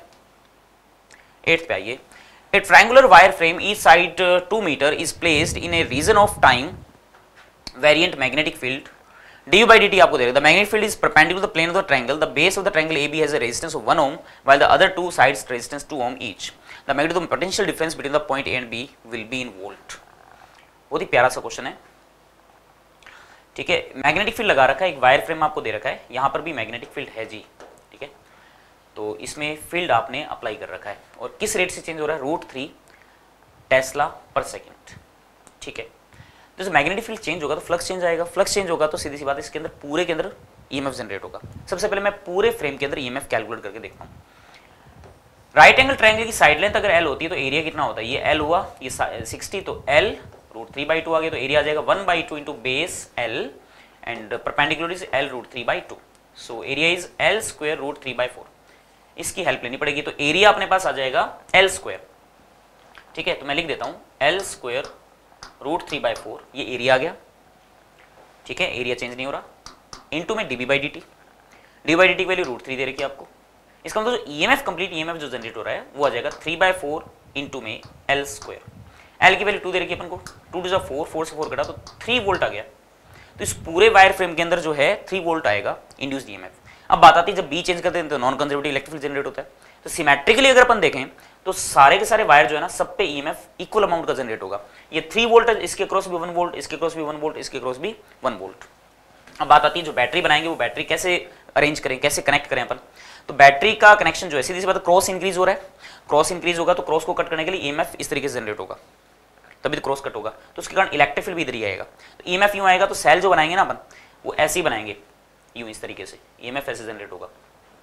8th पे आइए। A triangular wire frame each side 2 meter is placed in a region of time variant magnetic field du by dt आपको दे रहे हैं। The magnetic field is perpendicular to the plane of the triangle. The base of the triangle AB has a resistance of 1 ohm while the other two sides resistance 2 ohm each. The magnitude of potential difference between the point A and B will be in volt. बहुत ही प्यारा सा question है, ठीक है। Magnetic field लगा रखा है, एक वायर फ्रेम आपको दे रखा है, यहाँ पर भी मैग्नेटिक फील्ड है जी, ठीक है। तो इसमें फील्ड आपने अप्लाई कर रखा है और किस रेट से चेंज हो रहा है, √3 टेस्ला पर सेकेंड, ठीक है। जैसे मैग्नेटिक फील्ड चेंज होगा तो फ्लक्स चेंज आएगा, फ्लक्स चेंज होगा तो सीधी सी बात है इसके अंदर पूरे के अंदर ईएमएफ जनरेट होगा। सबसे पहले मैं पूरे फ्रेम के अंदर ईएमएफ कैलकुलेट करके देखता हूँ। राइट एंगल ट्रायंगल की साइड लेंथ अगर L होती है तो एरिया कितना होता है, ये L हुआ, ये 60, तो L √3/2 आ गया, तो एरिया आ जाएगा 1/2 into base L and perpendicular is L √3/2, so area is L² √3/4। इसकी हेल्प लेनी पड़ेगी, तो एरिया अपने पास आ जाएगा L², ठीक है। तो मैं लिख देता हूं L² √3/4, ये एरिया आ गया, ठीक है, एरिया चेंज नहीं हो रहा, इनटू में dB/dt, dB/dt की वैल्यू √3 दे रखी है आपको। इसका मतलब जो ईएमएफ कंप्लीट ईएमएफ जो जनरेट हो रहा है वो आ जाएगा 3/4 इंटू में L²। L की वैल्यू 2 दे रखी है अपन को, 2 2 4, 4 से 4 कटा तो 3 वोल्ट आ गया। तो इस पूरे वायर फ्रेम के अंदर जो है 3 वोल्ट आएगा इंड्यूस्ड ईएमएफ। अब बात आती है जब बी चेंज करते हैं तो non conservative electric field generate होता है, तो सिमेट्रिकली अगर अपन देखें तो सारे के सारे वायर जो है ना सब पे ईएमएफ इक्वल अमाउंट का जनरेट होगा। ये 3 वोल्ट है, इसके क्रॉस भी 1 वोल्ट, इसके क्रॉस भी 1 वोल्ट, इसके क्रॉस भी 1 वोल्ट। अब बात आती है जो बैटरी बनाएंगे वो बैटरी कैसे अरेंज करें, कैसे कनेक्ट करें अपन। तो बैटरी का कनेक्शन जो है सीधी सी बात, क्रॉस इंक्रीज हो रहा है, क्रॉस इंक्रीज होगा तो क्रॉस को कट करने के लिए ईएमएफ इस तरीके से जनरेट होगा, तभी तो क्रॉस कट होगा, तो उसके कारण इलेक्ट्रिक फील्ड भी इधर ही आएगा। तो ईएमएफ यूं आएगा, तो सेल जो बनाएंगे ना अपन वो ऐसे ही बनाएंगे, यूं इस तरीके से ईएमएफ ऐसे जनरेट होगा।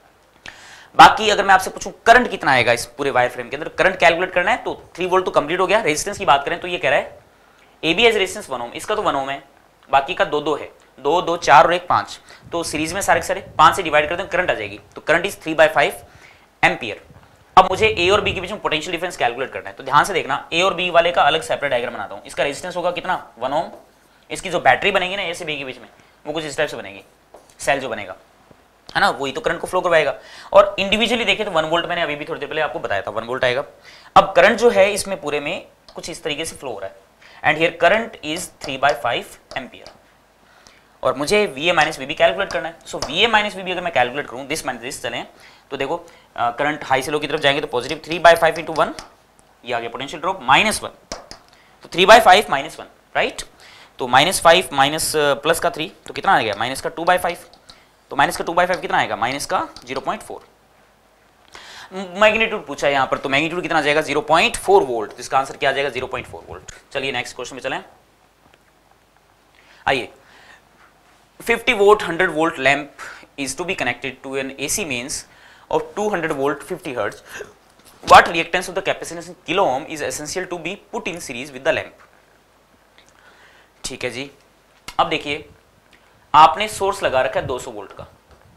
बाकी अगर मैं आपसे पूछूं करंट कितना आएगा इस पूरे वायर फ्रेम के अंदर, करंट कैलकुलेट करना है तो 3 वोल्ट तो कंप्लीट हो गया। रेजिस्टेंस की बात करें तो ये कह रहा है AB एज रेजिस्टेंस 1 ओम, इसका तो 1 ओम है, बाकी का 2 है, 2 2 4 और 1 5, तो सीरीज में सारे के सारे 5 से डिवाइड कर दें करंट आ जाएगी, तो करंट इज 3/5 एम्पियर। अब मुझे ए और बी के बीच में पोटेंशियल डिफरेंस कैलकुलेट करना है, तो ध्यान से देखना, ए और बी वाले का अलग सेपरेट डायग्राम बनाता हूं। इसका रेजिस्टेंस होगा कितना 1 ओम। इसकी जो बैटरी बनेगी ना ए से बी के बीच में, वो कुछ इस टाइप से बनेगी, सेल जो बनेगा है ना, वही तो करंट को फ्लो करवाएगा। और इंडिविजुअली देखें तो 1 वोल्ट मैंने अभी भी थोड़ी देर पहले आपको बताया था 1 वोल्ट आएगा। अब करंट जो है इसमें पूरे में कुछ इस तरीके से फ्लो हो रहा है, and here current is 3/5 ampere, और मुझे VA माइनस VB कैलकुलेट करना है। सो VA माइनस VB अगर मैं कैलकुलेट करूं, दिस माइनस दिस चलें, तो देखो करंट हाई से लो की तरफ जाएंगे तो पॉजिटिव 3/5 इंटू 1, ये आ गया पोटेंशियल ड्रॉप -1, तो 3/5 -1 राइट। तो -5 माइनस प्लस का 3 तो कितना आ गया, माइनस का 2/5, तो माइनस का 2/5 कितना आएगा, माइनस का 0.4। मैग्नीट्यूड पूछा है यहाँ पर, तो मैग्नीट्यूड कितना आ जाएगा 0.4 वोल्ट, जिसका आंसर क्या आ जाएगा 0.4 वोल्ट। चलिए नेक्स्ट क्वेश्चन में चलें। आइए, 50 volt 100 volt lamp is to be connected to an AC mains of 200 volt 50 hertz. What reactance of the capacitance in kilo ohm is essential to be put in series with the lamp? ठीक है जी, अब देखिए आपने source लगा रखा है 200 volt का,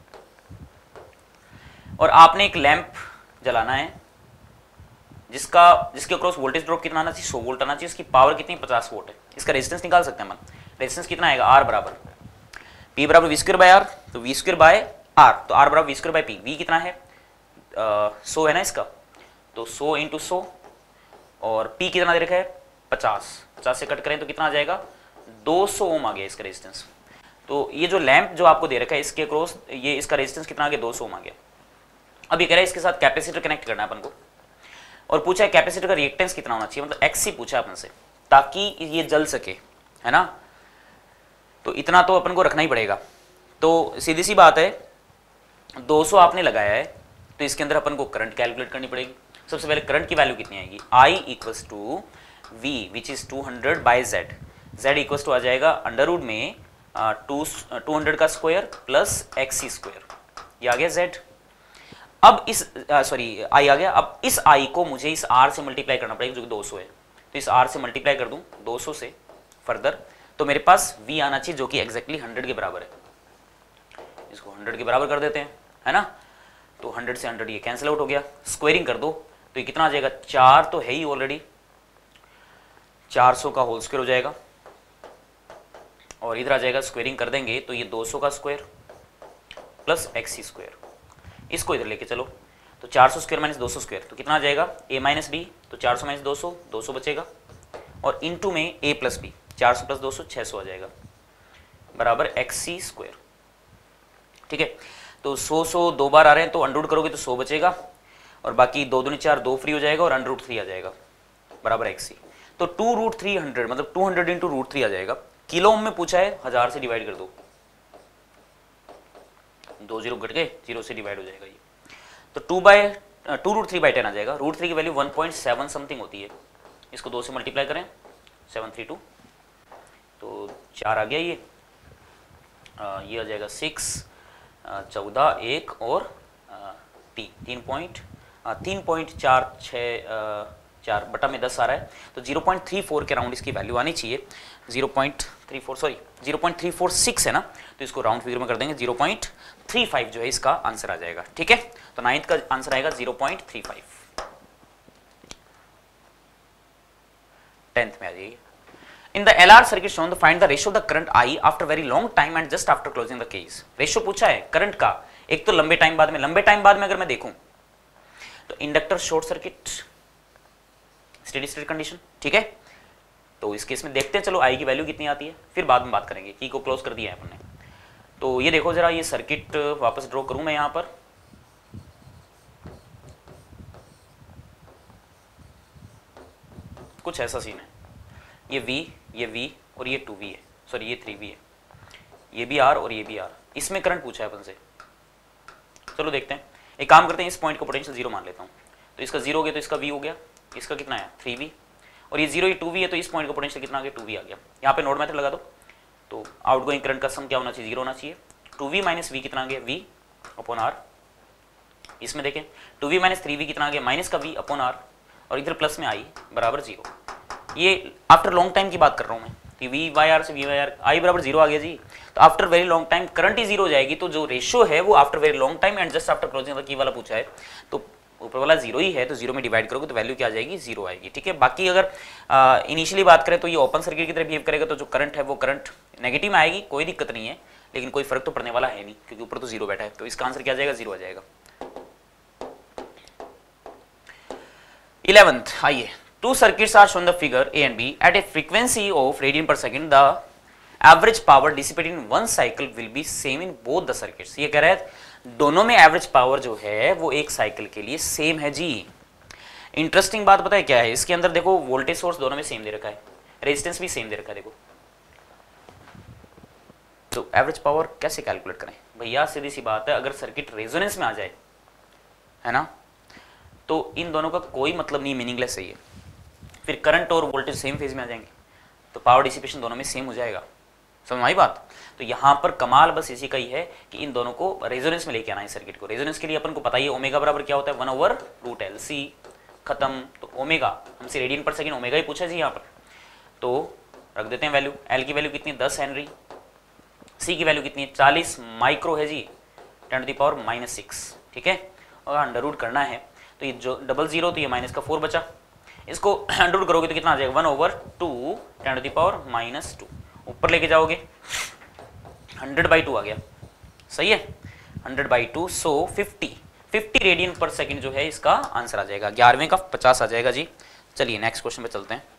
और आपने एक लैंप जलाना है जिसके अक्रॉस वोल्टेज ड्रॉप कितना आना चाहिए, 100 वोल्ट आना चाहिए। इसकी पावर कितनी, 50 वोल्ट है। इसका रेजिस्टेंस निकाल सकते हैं हम, रेजिस्टेंस कितना आएगा, R बराबर P बराबर V²/R, तो V²/R, तो R बराबर V²/P। V कितना है 100 है ना इसका, तो 100 इंटू 100, और P कितना दे रखा है 50 से कट करें तो कितना आ जाएगा 200 ओम आ गया इसका रेजिस्टेंस। तो ये जो लैंप जो आपको दे रखा है इसके अक्रॉस, ये इसका रेजिस्टेंस कितना आ गया 200 ओम आ गया। अब ये कह रहा है इसके साथ कैपेसिटर कनेक्ट करना है अपन को, और पूछा है कैपेसिटर का रिएक्टेंस कितना होना चाहिए, मतलब XC पूछा है अपन से, ताकि ये जल सके, है ना। तो इतना तो अपन को रखना ही पड़ेगा। तो सीधी सी बात है, 200 आपने लगाया है, तो इसके अंदर अपन को करंट कैलकुलेट करनी पड़ेगी। सबसे पहले करंट की वैल्यू कितनी आएगी, I equals to V which is 200/Z। Z equals to आ जाएगा अंडर रूट में 200 का स्क्वायर प्लस XC², ये आ गया Z। अब इस I आ गया। अब इस I को मुझे इस R से मल्टीप्लाई करना पड़ेगा जो कि 200 है, तो इस R से मल्टीप्लाई कर दूं 200 से फर्दर, तो मेरे पास V आना चाहिए जो कि एग्जैक्टली 100 के बराबर है। इसको 100 के बराबर कर देते हैं, है ना। तो 100 से 100 ये कैंसिल आउट हो गया, स्क्वायरिंग कर दो तो ये कितना आ जाएगा, 4 तो है ही ऑलरेडी, 400 का होल स्क्वायर हो जाएगा, और इधर आ जाएगा स्क्वायरिंग कर देंगे तो ये 200 का स्क्वायर प्लस XC², इसको इधर लेके चलो तो 400 स्क्वायर माइनस 200 स्क्वायर, तो कितना आ जाएगा A माइनस B, तो 400 माइनस 200 200 बचेगा, और इनटू में A प्लस B, 400 प्लस 200 600 आ जाएगा, बराबर XC²। ठीक है, तो 100 दो बार आ रहे हैं, तो अंडर रूट करोगे तो 100 बचेगा, और बाकी 2 दूनी 4 2 फ्री हो जाएगा, और अंडर रूट 3 आ जाएगा बराबर XC। तो 2√300 मतलब 200 इंटू √3 आ जाएगा। किलो ओम में पूछा है, 1000 से डिवाइड कर दो, 2 जीरो घट गए, 0 से डिवाइड हो जाएगा ये, तो 2√3/10 आ जाएगा। √3 की वैल्यू 1.7 समथिंग होती है, इसको 2 से मल्टीप्लाई करें 732, तो 4 आ गया ये आ जाएगा 6 14 1 और 3.46 बटा में 10 आ रहा है, तो 0.34 के राउंड इसकी वैल्यू आनी चाहिए। 0.34 है ना, तो इसको राउंड फिगर में कर देंगे, 0.35 जो है इसका आंसर आ जाएगा। ठीक है, तो 9th का आंसर आएगा 0.35। 10th में आ जाइए। In the LR circuit shown, find the ratio of the current I after very long time and just after closing the case. Ratio पूछा है करंट का, एक तो लंबे टाइम बाद में अगर मैं देखूं तो inductor short circuit steady state condition. ठीक है, तो इस केस में देखते हैं, चलो I की वैल्यू कितनी आती है, फिर बाद में बात करेंगे। की को क्लोज कर दिया है हमने, तो ये देखो जरा, ये सर्किट वापस ड्रॉ करूं मैं यहां पर, कुछ ऐसा सीन है, ये V और ये 2V है, सॉरी ये 3V है, ये भी R और ये भी R। इसमें करंट पूछा है अपन से, चलो देखते हैं। एक काम करते हैं, इस पॉइंट को पोटेंशियल 0 मान लेता हूँ, तो इसका 0 हो गया तो इसका V हो गया, इसका कितना है 3V, और ये 0 ये 2V है, तो इस पॉइंट का पोटेंशियल कितना आ गया 2V आ गया। यहाँ पे नोड मेथड लगा दो, तो आउटगोइंग करंट का सम क्या होना चाहिए 0 होना चाहिए। 2V माइनस V कितना आ गया V/R, इसमें देखें 2V माइनस 3V कितना आ गया माइनस का V/R, और इधर प्लस में I बराबर 0। ये आफ्टर लॉन्ग टाइम की बात कर रहा हूँ मैं, कि V/R से V/R I बराबर 0 आ गया जी। तो after very long time current ही 0 हो जाएगी, तो जो रेशियो है वो after very long time and just after closing the की वाला पूछा है, तो ऊपर वाला जीरो ही है तो जीरो में डिवाइड करोगे तो वैल्यू क्या आ जाएगी, जीरो आएगी। ठीक है, बाकी अगर इनिशियली बात करें तो ये ओपन सर्किट की तरह बिहेव करेगा, तो जो करंट है वो करंट नेगेटिव में आएगी, कोई दिक्कत नहीं है, लेकिन कोई फर्क तो पड़ने वाला है नहीं क्योंकि ऊपर तो जीरो बैठा है। तो इसका आंसर क्या आ जाएगा, जीरो आ जाएगा। 11th, आइए, two circuits are shown the figure A and B at a frequency of radian per second. The average power dissipated in one cycle will be same in both the circuits. ये कह रहा है दोनों में average power जो है वो एक साइकिल के लिए सेम है जी। इंटरेस्टिंग बात पता है क्या है, इसके अंदर देखो वोल्टेज सोर्स दोनों में सेम दे रखा है, रेजिस्टेंस भी सेम दे रखा है। देखो तो एवरेज पावर कैसे कैलकुलेट करें भैया, सीधी सी बात है, अगर सर्किट रेजोनेंस में आ जाए है ना, तो इन दोनों का कोई मतलब नहीं, मीनिंगलेस है ये। फिर करंट और वोल्टेज सेम फेज में आ जाएंगे तो पावर डिसिपेशन दोनों में सेम हो जाएगा। समझ आई बात? तो यहाँ पर कमाल बस इसी का ही है कि इन दोनों को रेजोनेंस में लेके आना है सर्किट को। रेजोनेंस के लिए अपन को पता ही है ओमेगा बराबर क्या होता है, 1/√L C, खत्म। तो ओमेगा हमसे रेडियन पर सेकंड ओमेगा ही पूछा जी यहाँ पर, तो रख देते हैं वैल्यू। L की वैल्यू कितनी है, 10 हेनरी। C की वैल्यू कितनी है, 40 माइक्रो है जी, 10⁻⁻⁶। ठीक है, और अंडर रूट करना है तो ये जो 00 तो ये माइनस का 4 बचा, इसको अंडर रूट करोगे तो कितना आ जाएगा, 1/2 10⁻⁻²। ऊपर लेके जाओगे 100/2 आ गया, सही है, 100/2। सो 50 रेडियन पर सेकंड जो है इसका आंसर आ जाएगा। 11वें का 50 आ जाएगा जी। चलिए नेक्स्ट क्वेश्चन पे चलते हैं।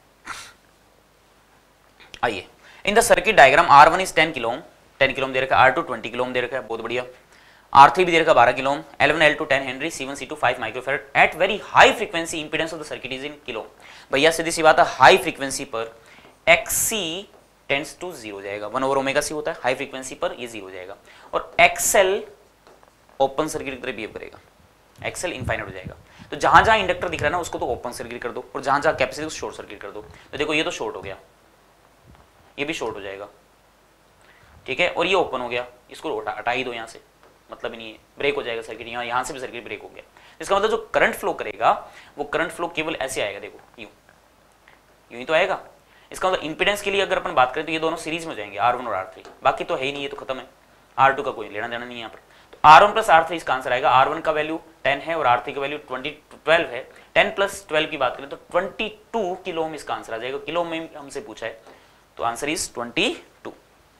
आइए, in the circuit diagram R1 is 10 kilo ohm, 10 kilo ohm दे रखा है, R2 20 किलो ओम दे रखा है, बहुत बढ़िया। R3 भी दे रखा 12 kilo ohm, L1 L2 10 henry, C1 C2 5 microfarad at very high frequency, impedance of the circuit is in kilo. भैया सीधी सी बात है, हाई फ्रीक्वेंसी पर XC टेंड्स टू 0 हो जाएगा, 1/ωc होता है, हाई फ्रीक्वेंसी पर ये 0 हो जाएगा। और XL ओपन सर्किट की तरह बिहेव करेगा, XL इनफाइनाइट हो जाएगा। तो जहां जहां इंडक्टर दिख रहा है ना उसको तो ओपन सर्किट कर दो, और जहां जहां कैपेसिटर को शॉर्ट सर्किट कर दो। तो देखो ये तो शॉर्ट हो गया, ये भी शॉर्ट हो जाएगा, ठीक है, और ये ओपन हो गया, इसको हटा ही दो यहाँ से, मतलब नहीं है, ब्रेक हो जाएगा सर्किट, यहाँ से भी सर्किट ब्रेक हो गया। इसका मतलब जो करंट फ्लो करेगा वो करंट फ्लो केवल ऐसे आएगा, देखो यूं ही तो आएगा। इसका मतलब इंपीडेंस के लिए अगर अपन बात करें तो ये दोनों सीरीज में हो जाएंगे, R1 और R3, बाकी तो है ही नहीं, ये तो खत्म है, R2 का कोई लेना देना नहीं है यहाँ पर। तो R1 + R3 इसका आंसर आएगा। R1 का वैल्यू 10 है और R3 का वैल्यू 12 है। 10 + 12 की बात करें तो 22 किलो ओम इसका आंसर आ जाएगा। किलो में हमसे पूछा है तो आंसर इज 22।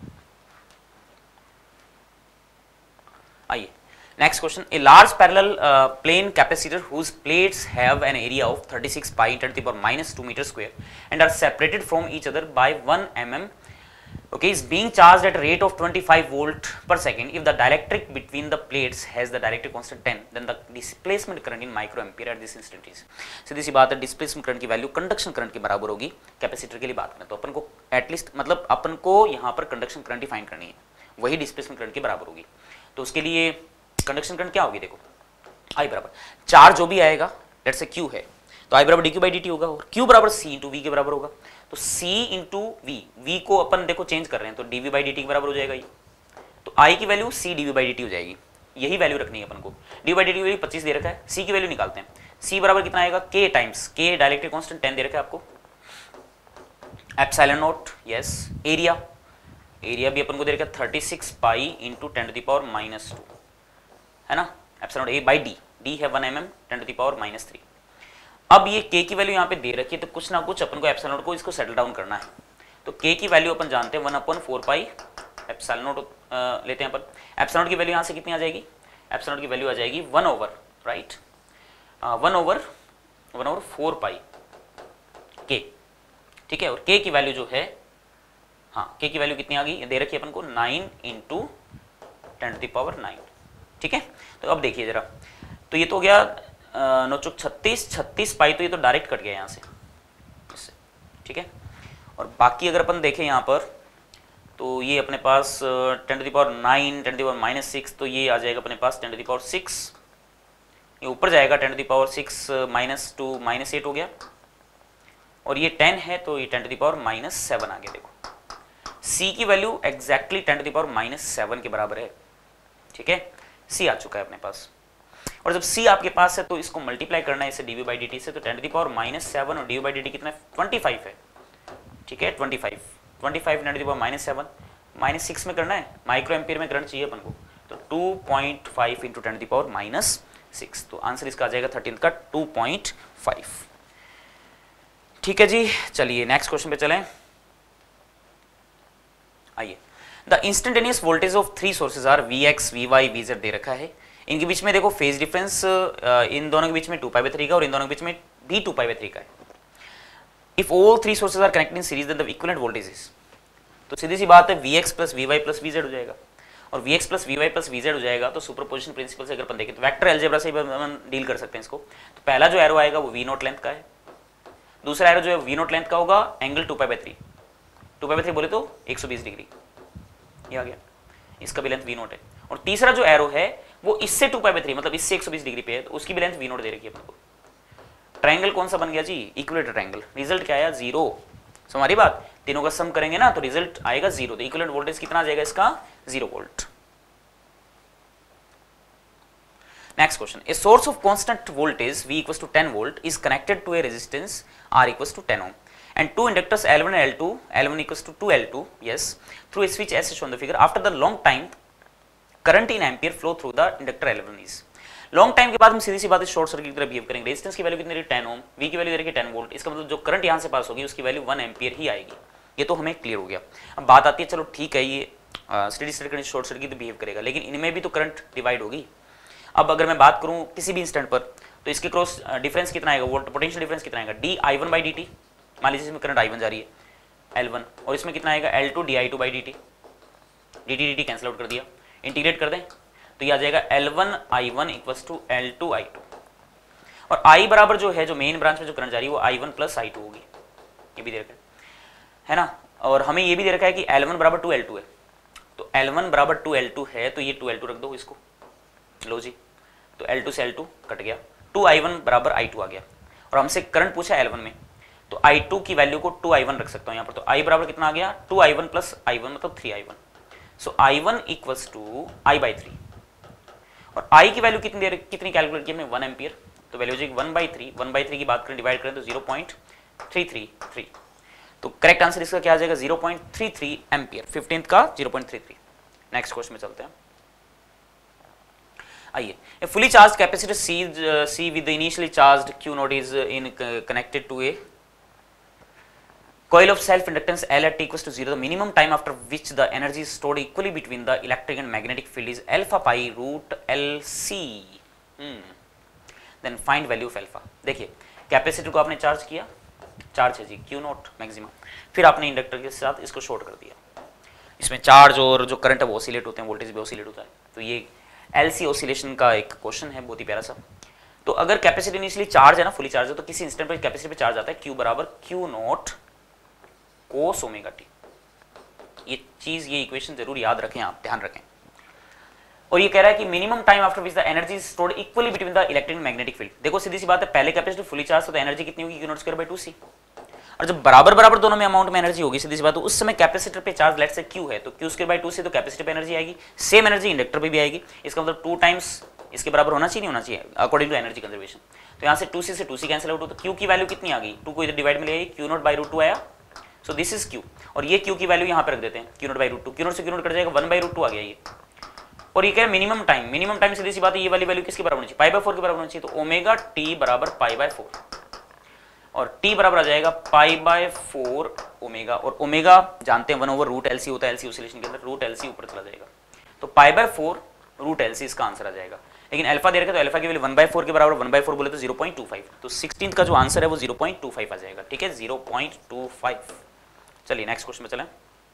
आइए next question, a large parallel plate capacitor whose plates have an area of 36 pi 10⁻² metre square and are separated from each other by 1 mm, okay, is being charged at a rate of 25 volt per second. If the dielectric between the plates has the dielectric constant 10, then the displacement current in microampere at this instant is, सीधी सी बात है, displacement current की value conduction current के बराबर होगी। Capacitor के लिए बात करें तो अपन को एटलीस्ट मतलब अपन को यहाँ पर कंडक्शन करंट डिफाइन करनी है, वही डिस्प्लेसमेंट करंट के बराबर होगी। तो उसके लिए कंडक्शन करंट क्या होगी, देखो I बराबर चार्ज जो भी आएगा, लेट्स से Q है तो I बराबर dQ/dt होगा, और Q बराबर C × V के बराबर होगा। तो C × V, V को अपन देखो चेंज कर रहे हैं तो dV/dt के बराबर हो जाएगा ये। तो I की वैल्यू C dV/dt हो जाएगी, यही वैल्यू रखनी है अपन को। dV/dt की वैल्यू 25 दे रखा है, C की वैल्यू निकालते हैं। C बराबर कितना आएगा, K times K dielectric constant 10 दे रखा है आपको, ε0, यस, एरिया भी अपन को दे रखा है 36 पाई × 10⁻⁻², है ना, ε0 d है 1 mm 10⁻⁻3। अब ये k की वैल्यू यहाँ पे दे रखी है तो कुछ ना कुछ अपन को ε0 को इसको सेटल डाउन करना है। तो k की वैल्यू अपन जानते हैं 1/4 पाई ε0 लेते हैं अपन। ε0 की वैल्यू यहाँ से कितनी आ जाएगी, ε0 की वैल्यू आ जाएगी 1/4 पाई k, ठीक है। और k की वैल्यू जो है, हाँ k की वैल्यू कितनी आ गई, दे रखी है अपन को 9 × 10⁻⁹, ठीक है। तो अब देखिए जरा, तो ये तो हो गया 9 36 पाई, तो ये तो डायरेक्ट कट गया यहाँ से इससे, ठीक है। और बाकी अगर अपन देखें यहाँ पर तो ये अपने पास 10⁻⁹, 10⁻⁻6, तो ये आ जाएगा अपने पास 10⁻⁶, ये ऊपर जाएगा 10⁻⁶- 2 -8 हो गया, और ये 10 है तो ये 10⁻⁻7 आ गया। देखो C की वैल्यू एग्जैक्टली 10⁻⁻7 के बराबर है, ठीक है, C आ चुका है अपने पास। और जब C आपके पास है तो इसको मल्टीप्लाई करना है इसे dV/dt से, तो 10⁻⁻7 और dV/dt कितना है, 25 है, ठीक है, 25 10⁻⁻7 -6 में करना है, माइक्रो एम्पियर में करंट चाहिए अपन को, तो 2.5 × 10⁻⁻7 6, तो आंसर इसका आ जाएगा 13 का 2.5। ठीक है जी, चलिए नेक्स्ट क्वेश्चन पे चलें। आइए, the instantaneous voltage of 3 sources are Vx, Vy, Vz दे रखा है। इनके बीच में देखो फेज डिफरेंस इन दोनों के बीच में 2π/3 का और इन दोनों के बीच में भी 2π/3 का है। If all 3 sources are connected in series then the equivalent voltage is, तो सीधी सी बात है Vx plus Vy plus Vz हो जाएगा, और Vx plus Vy plus Vz हो जाएगा। तो सुपरपोजिशन प्रिंसिपल से अगर अपन देखें तो वेक्टर अलजेब्रा से हम डील कर सकते हैं इसको। तो पहला जो एरो आएगा वो V0 लेंथ का है, दूसरा एरो जो है V0 लेंथ का होगा, एंगल 2π/3, 2π/3 बोले तो 120 डिग्री, ये आ गया, इसका भी लेंथ V0 है। और तीसरा जो एरो है वो इससे 2π/3 मतलब इससे 120 डिग्री पे है, तो उसकी भी लेंथ V0 दे रखी है अपन को। ट्रायंगल कौन सा बन गया जी? Equilateral triangle. रिजल्ट क्या आया? 0। सो हमारी बात, तीनों का सम करेंगे ना तो रिजल्ट आएगा 0। तो इक्विवेलेंट वोल्टेज कितना आ जाएगा इसका? 0 volt. Next question, a source of constant voltage V equals to 10 volt is connected to a resistance R equals to 10 ohm and two inductors L1 and L2, L1 equals to 2L2, yes, through a switch as shown in the figure. After the long time, current in ampere flow through the inductor L1 is. Long time के बाद हम सीधी सी बात है short circuit की तरह behave करेंगे। Resistance की वैल्यू कितनी रही? 10 ओम, V की वैल्यू दे रखी 10 वोल्ट, इसका मतलब जो करंट यहाँ से पास होगी उसकी वैल्यू 1 एम्पियर ही आएगी। ये तो हमें क्लियर हो गया। अब बात आती है, चलो ठीक है ये steady state condition short circuit behave करेगा, लेकिन इनमें भी तो करंट डिवाइड होगी। अब अगर मैं बात करूँ किसी भी इंस्टेंट पर, तो इसके क्रॉस डिफरेंस कितना आएगा? वोल्ट पोटेंशियल डिफरेंस कितना आएगा? dI1/dt। मान लीजिए इसमें करंट I1 जा रही है L1, और इसमें कितना आएगा? L2 dI2/dt। dt cancel out कर दिया, इंटीग्रेट कर दें तो ये आ जाएगा L1I1 इक्वल्स टू L2I2। और I बराबर जो है, जो मेन ब्रांच में जो करंट जा रही है वो I1 प्लस I2 होगी, ये भी दे रखा है ना। और हमें ये भी दे रखा है कि L1 बराबर 2L2 है, तो L1 बराबर 2L2 है, तो ये 2L2 रख दो इसको, लो जी, तो L2 से L2 कट गया, 2I1 बराबर I2 आ गया। और हमसे करंट पूछा L1 में, तो I2 की वैल्यू को 2I1 रख सकता हूँ यहाँ पर। तो I बराबर कितना आ गया? 2I1 प्लस I1 मतलब 3I1। So I1 equals to I/3, और I की वैल्यू कितनी कैलकुलेट की हमने? 1 एम्पियर। तो वैल्यू हो जाएगी 1/3। 1/3 की बात करें, डिवाइड करें तो 0.333। तो करेक्ट आंसर इसका क्या आ जाएगा? 0.33 एम्पियर। 15th का 0.33। नेक्स्ट क्वेश्चन में चलते हैं। आइए, a fully charge capacitor C with the initially charged Q node is in connected to a coil of self inductance L at t equals to 0. The minimum time after which the energy is stored equally between the electric and magnetic field is alpha pi root LC. Then find value of alpha. देखिए, capacitor को आपने charge किया, charge है जी Q not maximum, फिर आपने inductor के साथ इसको शॉर्ट कर दिया। इसमें चार्ज और जो करंट है वो ऑसिलेट होते हैं, वोल्टेज भी ऑसिलेट होता है। तो ये LC ऑसिलेशन का एक क्वेश्चन है, बहुत ही प्यारा सा। तो अगर कैपेसिटर इनिशियली चार्ज है ना, फुली चार्ज है, तो किसी इंस्टेंट पर कैपेसिटर पे चार्ज आता है Q बराबर Q not cos omega t. ये चीज, ये इक्वेशन जरूर याद रखें, आप ध्यान रखें। और ये कह रहा है कि minimum time after which the energy is stored equally between the electric and magnetic field. देखो सीधी सी बात है, पहले कैपेसिटर फुली चार्ज तो एनर्जी कितनी होगी? Q0 square by 2C। और जब बराबर बराबर दोनों में अमाउंट में एनर्जी होगी, सीधी सी बात, तो उस समय कैपेसिटर पे चार्ज लेट से Q है, तो Q स्क्वायर बाय 2C, तो कैपेसिटर पे एनर्जी आएगी, सेम एनर्जी इंडक्टर पे भी आएगी। इसका मतलब 2 टाइम्स इसके बराबर होना चाहिए, नहीं होना चाहिए अकॉर्डिंग टू एनर्जी कंजर्वेशन। तो यहाँ से 2C से 2C कैंसिल आउट हो, तो Q की वैल्यू कितनी आ गई? 2 को इधर डिवाइड में ले आई, Q नॉट बाय रूट 2 आया। सो दिस इज Q, और ये Q की वैल्यू यहाँ पे रख देते हैं, Q not by root 2। Q not से Q नॉट कट जाएगा, 1 बाय रूट 2 आ गया ये। और ये क्या है? Minimum time. मिनिमम टाइम सीधी सी बात है, ये वाली वैल्यू किसके बराबर होनी चाहिए? पाई/4 के बराबर होनी चाहिए। तो ओमेगा टी बराबर पाई/4, और टी बराबर आ जाएगा पाई/4 ओमेगा। और ओमेगा जानते हैं 1/√LC होता है LC ऑसिलेशन के अंदर, √LC ऊपर चला जाएगा, तो पाई/4 √LC इसका आंसर आ जाएगा। लेकिन अल्फा दे रखा है, तो अल्फा की वैल्यू 1/4 के बराबर, 1/4 बोले तो 0.25। तो 16th का जो आंसर है वो 0.25 आ जाएगा। ठीक है, 0.25। चलिए नेक्स्ट क्वेश्चन में चलें।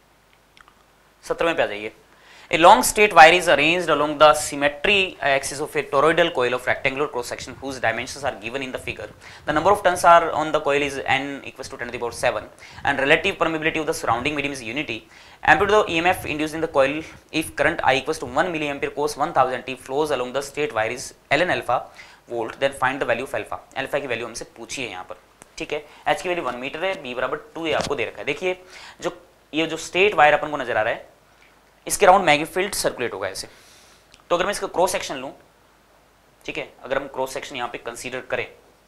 17वें पे आ जाइए। A long straight wire is arranged along the symmetry axis of a toroidal coil of rectangular cross section whose dimensions are given in the figure. The number of turns are on the coil is n equals to 10⁻⁷, and relative permeability of the surrounding medium is unity. Amplitude of EMF induced in the coil if current I equals to 1 milliampere cos 1000 t flows along the straight wire is ln alpha volt. Then find the value of alpha. Alpha की value हमसे पूछी है यहाँ पर। ठीक है, h की value 1 metre है, b बराबर 2 आपको दे रखा है। देखिए ये जो स्ट्रेट वायर अपन को नजर आ रहा है, इसके राउंड मैग्नेटिक फील्ड सर्कुलेट होगा ऐसे। तो अगर मैं इसका क्रॉस सेक्शन लूं, ठीक है, अगर हम क्रॉस सेक्शन यहां पे कंसीडर करें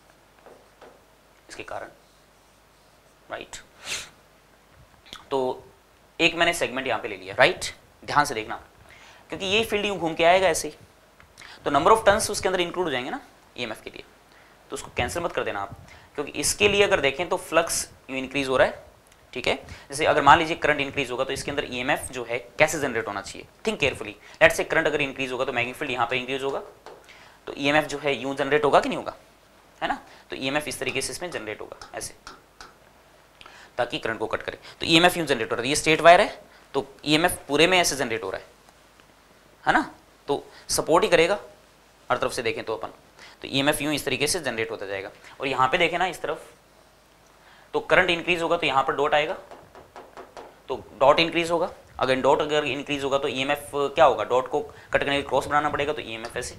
इसके कारण, राइट, तो एक मैंने सेगमेंट यहां पे ले लिया, राइट, ध्यान से देखना, क्योंकि ये फील्ड यूं घूम के आएगा ऐसे ही। तो नंबर ऑफ टर्न्स उसके अंदर इंक्लूड हो जाएंगे ना ईएमएफ के लिए, तो उसको कैंसिल मत कर देना आप, क्योंकि इसके लिए अगर देखें तो फ्लक्स इंक्रीज हो रहा है, ठीक है। जैसे अगर मान लीजिए करंट इंक्रीज होगा तो इसके अंदर ईएमएफ जो है कैसे जनरेट होना चाहिए, think carefully. Let's say current अगर इंक्रीज होगा तो मैग्नेटिक फील्ड यहाँ पे इंक्रीज होगा, तो ईएमएफ जो है यूं जनरेट होगा कि नहीं होगा, है ना। तो ईएमएफ इस तरीके से इसमें जनरेट होगा ऐसे, ताकि करंट को कट करे। तो ईएमएफ यूं जनरेट हो रहा है, ये स्ट्रेट वायर है तो ईएमएफ पूरे में ऐसे जनरेट हो रहा है ना, तो सपोर्ट ही करेगा हर तरफ से देखें तो अपन, तो ईएमएफ यूं इस तरीके से जनरेट होता जाएगा। और यहाँ पे देखें ना इस तरफ, तो करंट इंक्रीज होगा तो यहाँ पर डॉट आएगा, तो डॉट इंक्रीज होगा, अगर डॉट अगर इंक्रीज होगा तो ईएमएफ क्या होगा, डॉट को कट करने के क्रॉस बनाना पड़ेगा, तो ईएमएफ ऐसे,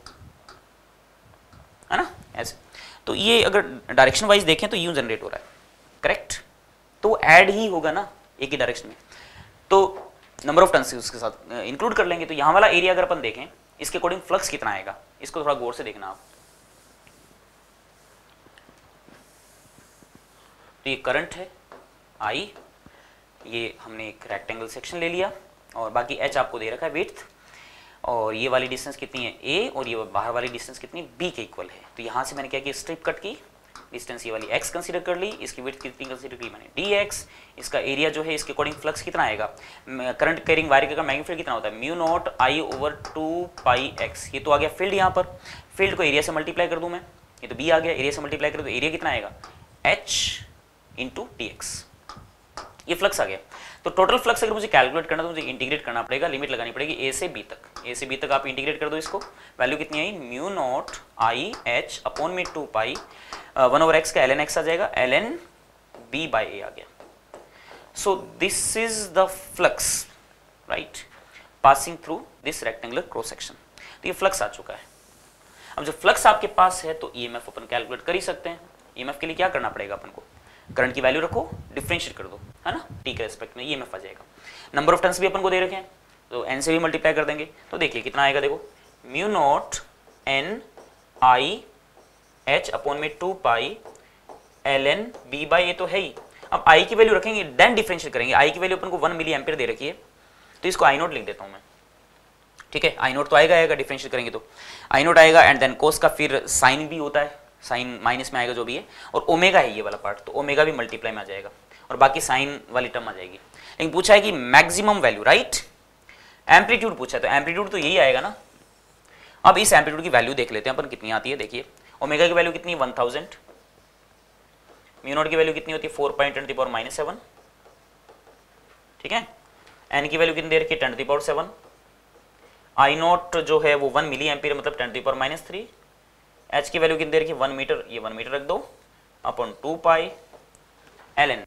है ना, ऐसे। तो ये अगर डायरेक्शन वाइज देखें तो यूं जनरेट हो रहा है, करेक्ट, तो ऐड ही होगा ना एक ही डायरेक्शन में, तो नंबर ऑफ टर्न्स उसके साथ इंक्लूड कर लेंगे। तो यहाँ वाला एरिया अगर अपन देखें इसके अकॉर्डिंग फ्लक्स कितना आएगा, इसको थोड़ा गौर से देखना आप। तो ये करंट है आई, ये हमने एक रेक्टेंगल सेक्शन ले लिया और बाकी एच आपको दे रखा है विड्थ, और ये वाली डिस्टेंस कितनी है ए, और ये बाहर वाली डिस्टेंस कितनी बी के इक्वल है। तो यहाँ से मैंने क्या किया, स्ट्रिप कट की, डिस्टेंस ये वाली x कंसीडर कर ली, इसकी विड्थ कितनी कंसीडर की मैंने dx, इसका एरिया जो है इसके अकॉर्डिंग फ्लक्स कितना आएगा, करंट कैरिंग वायर का मैग्नेटिक फील्ड कितना होता है, mu not I over 2πx, ये तो आ गया फील्ड, यहाँ पर फील्ड को एरिया से मल्टीप्लाई कर दूं मैं, ये तो b आ गया, एरिया से मल्टीप्लाई कर, तो एरिया कितना आएगा h इंटू dx, ये फ्लक्स आ गया। तो टोटल फ्लक्स अगर मुझे कैलकुलेट करना तो मुझे इंटीग्रेट करना पड़ेगा, लिमिट लगानी पड़ेगी a से b तक, a से b तक आप इंटीग्रेट कर दो इसको, वैल्यू कितनी आई, mu not I h upon में 2π, 1/x का ln x आ जाएगा, ln b बाय a आ गया। So this is the flux right passing through this rectangular cross section. तो ये फ्लक्स आ चुका है। अब जब फ्लक्स आपके पास है तो ईएमएफ अपन कैलकुलेट कर ही सकते हैं। ईएमएफ के लिए क्या करना पड़ेगा अपन को, करंट की वैल्यू रखो, डिफरेंशिएट कर दो, है ना, टी के रेस्पेक्ट में ईएमएफ आ जाएगा। नंबर ऑफ टर्न्स भी अपन को दे रखे हैं तो एन से भी मल्टीप्लाई कर देंगे, तो देखिए कितना आएगा, देखो mu not N I h upon में 2π ln b बाय ए तो है ही। अब आई की वैल्यू रखेंगे देन डिफरेंशिएट करेंगे, आई की वैल्यू अपन को 1 मिली एम्पियर दे रखी है, तो इसको आई नोट लिख देता हूं मैं, ठीक है, आई नोट तो आएगा डिफरेंशिएट करेंगे तो आई नोट आएगा, एंड देन कोस का फिर साइन भी होता है, साइन माइनस में आएगा जो भी है, और ओमेगा है ये वाला पार्ट, तो ओमेगा भी मल्टीप्लाई में आ जाएगा और बाकी साइन वाली टर्म आ जाएगी। लेकिन पूछा है कि मैक्सिमम वैल्यू, राइट, एम्पलीट्यूड पूछा है, तो एम्पलीट्यूड तो यही आएगा ना। अब इस एम्पलीट्यूड की वैल्यू देख लेते हैं अपन कितनी आती है, देखिए ओमेगा की वैल्यू कितनी, 1000, म्यू नॉट की वैल्यू कितनी होती है 4.10⁻⁷, ठीक है, एन की वैल्यू कितनी दे रखी है 10⁻⁷, आई नॉट जो है वो 1 मिली एम्पियर मतलब 10⁻⁻3, एच की वैल्यू कितनी दे रखी है 1 मीटर, ये 1 मीटर रख दो, upon 2π ln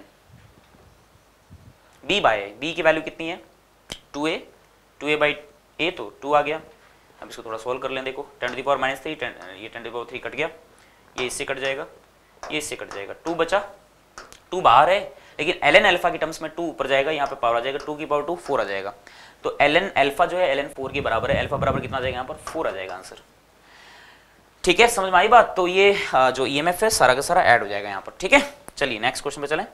b by B की वैल्यू कितनी है 2a बाई a, तो 2 आ गया। अब इसको थोड़ा सोल्व कर लें, देखो 10⁻⁻3, ये 10⁻3 कट गया, ये इससे कट जाएगा, ये इससे कट जाएगा, 2 बचा, 2 बाहर है, लेकिन ln अल्फा की टर्म्स में 2 ऊपर जाएगा, यहाँ पे पावर आ जाएगा 2 की पावर 2 4 आ जाएगा, तो ln अल्फा जो है ln 4 के बराबर है, अल्फा बराबर कितना आ जाएगा यहाँ पर 4 आ जाएगा आंसर, ठीक है, समझ में आई बात। तो ये जो ईएमएफ है सारा का सारा ऐड हो जाएगा यहाँ पर, ठीक है। चलिए नेक्स्ट क्वेश्चन पे चलें,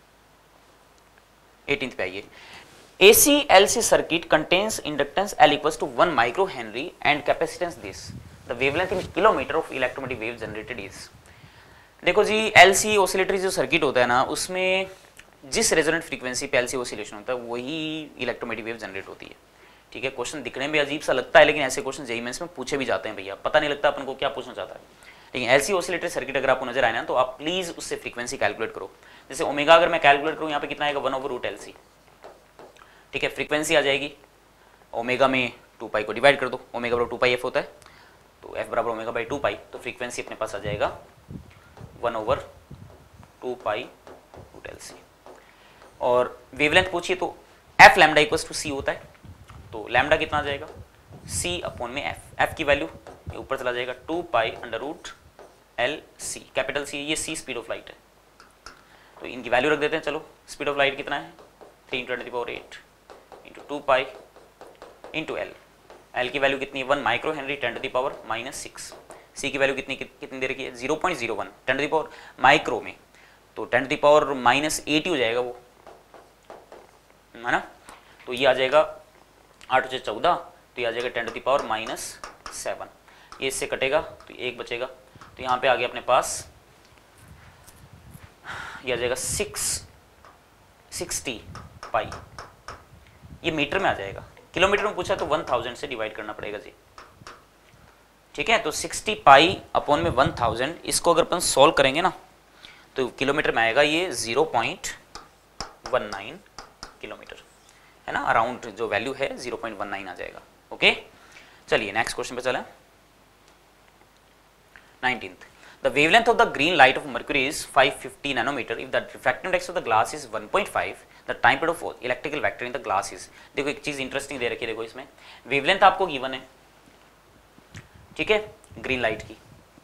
18th पे आइए। AC LC circuit contains inductance L equals to 1 microhenry and capacitance this. The wavelength in kilometer of electromagnetic wave generated is. देखो जी LC oscillatory जो सर्किट होता है ना, उसमें जिस रेजोनेंट फ्रीक्वेंसी पे LC oscillation होता है वही इलेक्ट्रोमैग्नेटिक वेव जनरेट होती है, ठीक है। क्वेश्चन दिखने में अजीब सा लगता है, लेकिन ऐसे क्वेश्चन जेईई मेंस में पूछे भी जाते हैं भैया, पता नहीं लगता अपन को क्या पूछना चाहता है। लेकिन LC oscillatory सर्किट अगर आपको नजर आए ना तो आप प्लीज उससे फ्रीक्वेंसी कैलकुलेट करो। जैसे ओमेगा अगर मैं कैलकुलेट करूँ यहाँ पे कितना आएगा 1/√LC, ठीक है, फ्रीक्वेंसी आ जाएगी, ओमेगा में 2π को डिवाइड कर दो, ओमेगा बराबर 2πf होता है, तो f बराबर ओमेगा बाई 2π, तो फ्रीक्वेंसी अपने पास आ जाएगा 1/2π√LC। और वेवलेंथ पूछिए तो f lambda equals to c होता है, तो लैम्डा कितना आ जाएगा c अपॉन में f की वैल्यू ऊपर चला जाएगा 2π√LC, कैपिटल C, ये c स्पीड ऑफ लाइट है, तो इनकी वैल्यू रख देते हैं। चलो स्पीड ऑफ लाइट कितना है 3 × 10⁸ इंटू 2π इंटू L, L की वैल्यू कितनी है 1 माइक्रो हेनरी 10⁻⁻6, C की वैल्यू कितनी दे रखी है 0.01 10 माइक्रो में, तो 10⁻⁻80 हो जाएगा वो, है ना। तो ये आ जाएगा 8 से 14, तो ये आ जाएगा 10⁻⁻7। ये इससे कटेगा तो 1 बचेगा, तो यहाँ पे आ गया अपने पास, ये आ जाएगा 660 पाई, ये मीटर में आ जाएगा। किलोमीटर में पूछा तो 1000 से डिवाइड करना पड़ेगा जी, ठीक है। तो 60 पाई अपॉन में 1000, इसको अगर अपन सॉल्व करेंगे ना तो किलोमीटर में आएगा ये 0.19 किलोमीटर, है ना, अराउंड जो वैल्यू है 0.19 आ जाएगा। ओके, चलिए नेक्स्ट क्वेश्चन पे चलें। 19th, the wavelength of the green light of mercury is 550 nanometer if the refractive index of the glass is 1.5, the time period of electrical vector in the glass is। देखो एक चीज interesting they रखी है, देखो इसमें wavelength आपको given है, ठीक है, ग्रीन लाइट की,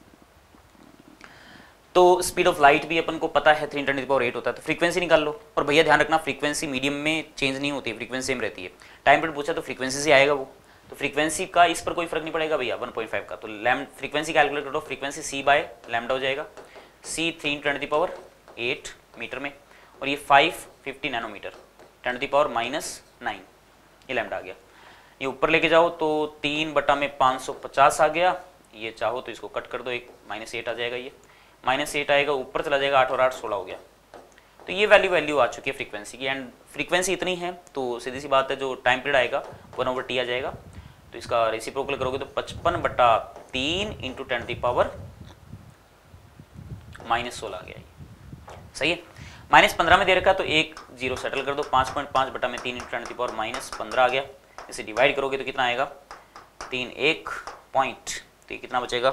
तो स्पीड ऑफ लाइट भी अपन को पता है 3×10⁸ होता है, तो फ्रीक्वेंसी निकाल लो। और भैया ध्यान रखना फ्रीक्वेंसी मीडियम में चेंज नहीं होती है, फ्रीक्वेंसी सेम रहती है। टाइम पीरियड पूछा तो फ्रीक्वेंसी से आएगा वो, तो फ्रीक्वेंसी का इस पर कोई फर्क नहीं पड़ेगा भैया 1.5 का, तो फ्रीक्वेंसी कैलकुलेट करो, फ्रीक्वेंसी c/λ हो जाएगा, c 3×8 मीटर में, और ये 550 नैनोमीटर 10⁻⁻9, ये लैम्डा आ गया। ये ऊपर लेके जाओ तो 3/550 आ गया, ये चाहो तो इसको कट कर दो, एक -8 आ जाएगा, ये -8 आएगा, ऊपर चला जाएगा 8 और 8 16 हो गया। तो ये वैल्यू आ चुकी है फ्रीक्वेंसी की, एंड फ्रीक्वेंसी इतनी है तो सीधी सी बात है जो टाइम पीरियड आएगा 1/t आ जाएगा, तो इसका रेसिप्रोकल करोगे तो 55/3 × 10⁻⁻16 आ गया, सही है। -15 में दे रखा तो एक 0 सेटल कर दो, 5.5/3 × 10⁻15 आ गया, इसे डिवाइड करोगे तो कितना आएगा 3 1 पॉइंट, तो कितना बचेगा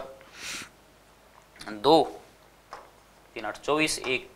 2 3 8 24,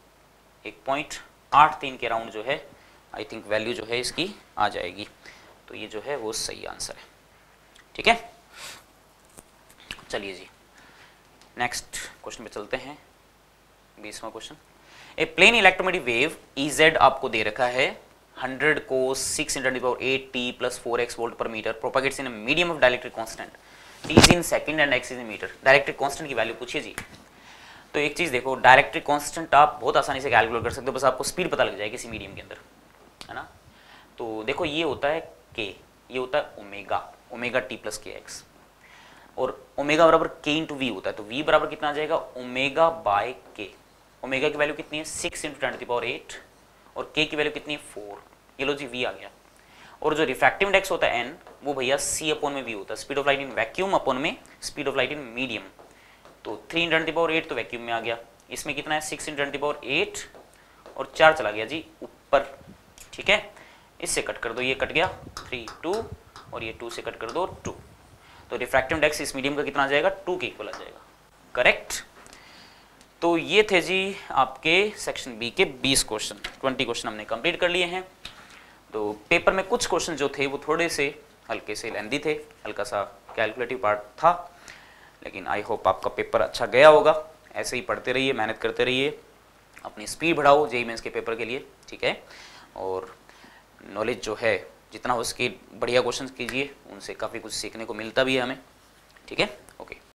1.83 के राउंड जो है आई थिंक वैल्यू जो है इसकी आ जाएगी, तो ये जो है वो सही आंसर है, ठीक है। चलिए जी नेक्स्ट क्वेश्चन पे चलते हैं, 20वां question. A plane electromagnetic wave EZ आपको दे रखा है 100 को 6×10⁸ + 4x वोल्ट पर metre propagates in medium of dielectric constant, T is in second and x is in metre. Dielectric constant की वैल्यू पूछिए जी। तो एक चीज देखो, डाइलेक्ट्रिक कांस्टेंट आप बहुत आसानी से कैलकुलेट कर सकते हो, बस आपको स्पीड पता लग जाए किसी मीडियम के अंदर, है ना। तो देखो ये होता है k, ये होता है ओमेगा t + kx, और ओमेगा बराबर k × v होता है, तो v बराबर कितना आ जाएगा ω/k। ओमेगा की वैल्यू कितनी है 6×10⁸, और k की वैल्यू कितनी है 4, ये लो जी v आ गया। और जो रिफ्रैक्टिव इंडेक्स होता है n, वो भैया c/v होता है, speed of light in vacuum upon में speed of light in medium, तो 3×10⁸ तो वैक्यूम में आ गया, इसमें कितना है 6×10⁸, और 4 चला गया जी ऊपर, ठीक है। इससे कट कर दो, ये कट गया 3 2, और ये 2 से कट कर दो 2, तो रिफ्रैक्टिव इंडेक्स इस मीडियम का कितना आ जाएगा 2 के इक्वल आ जाएगा, करेक्ट। तो ये थे जी आपके सेक्शन बी के 20 क्वेश्चन, 20 क्वेश्चन हमने कंप्लीट कर लिए हैं। तो पेपर में कुछ क्वेश्चन जो थे वो थोड़े से हल्के से लेंदी थे, हल्का सा कैलकुलेटिव पार्ट था, लेकिन आई होप आपका पेपर अच्छा गया होगा। ऐसे ही पढ़ते रहिए, मेहनत करते रहिए, अपनी स्पीड बढ़ाओ जेईई मेंस के पेपर के लिए, ठीक है। और नॉलेज जो है जितना हो सके बढ़िया क्वेश्चन कीजिए, उनसे काफ़ी कुछ सीखने को मिलता भी है हमें, ठीक है। ओके।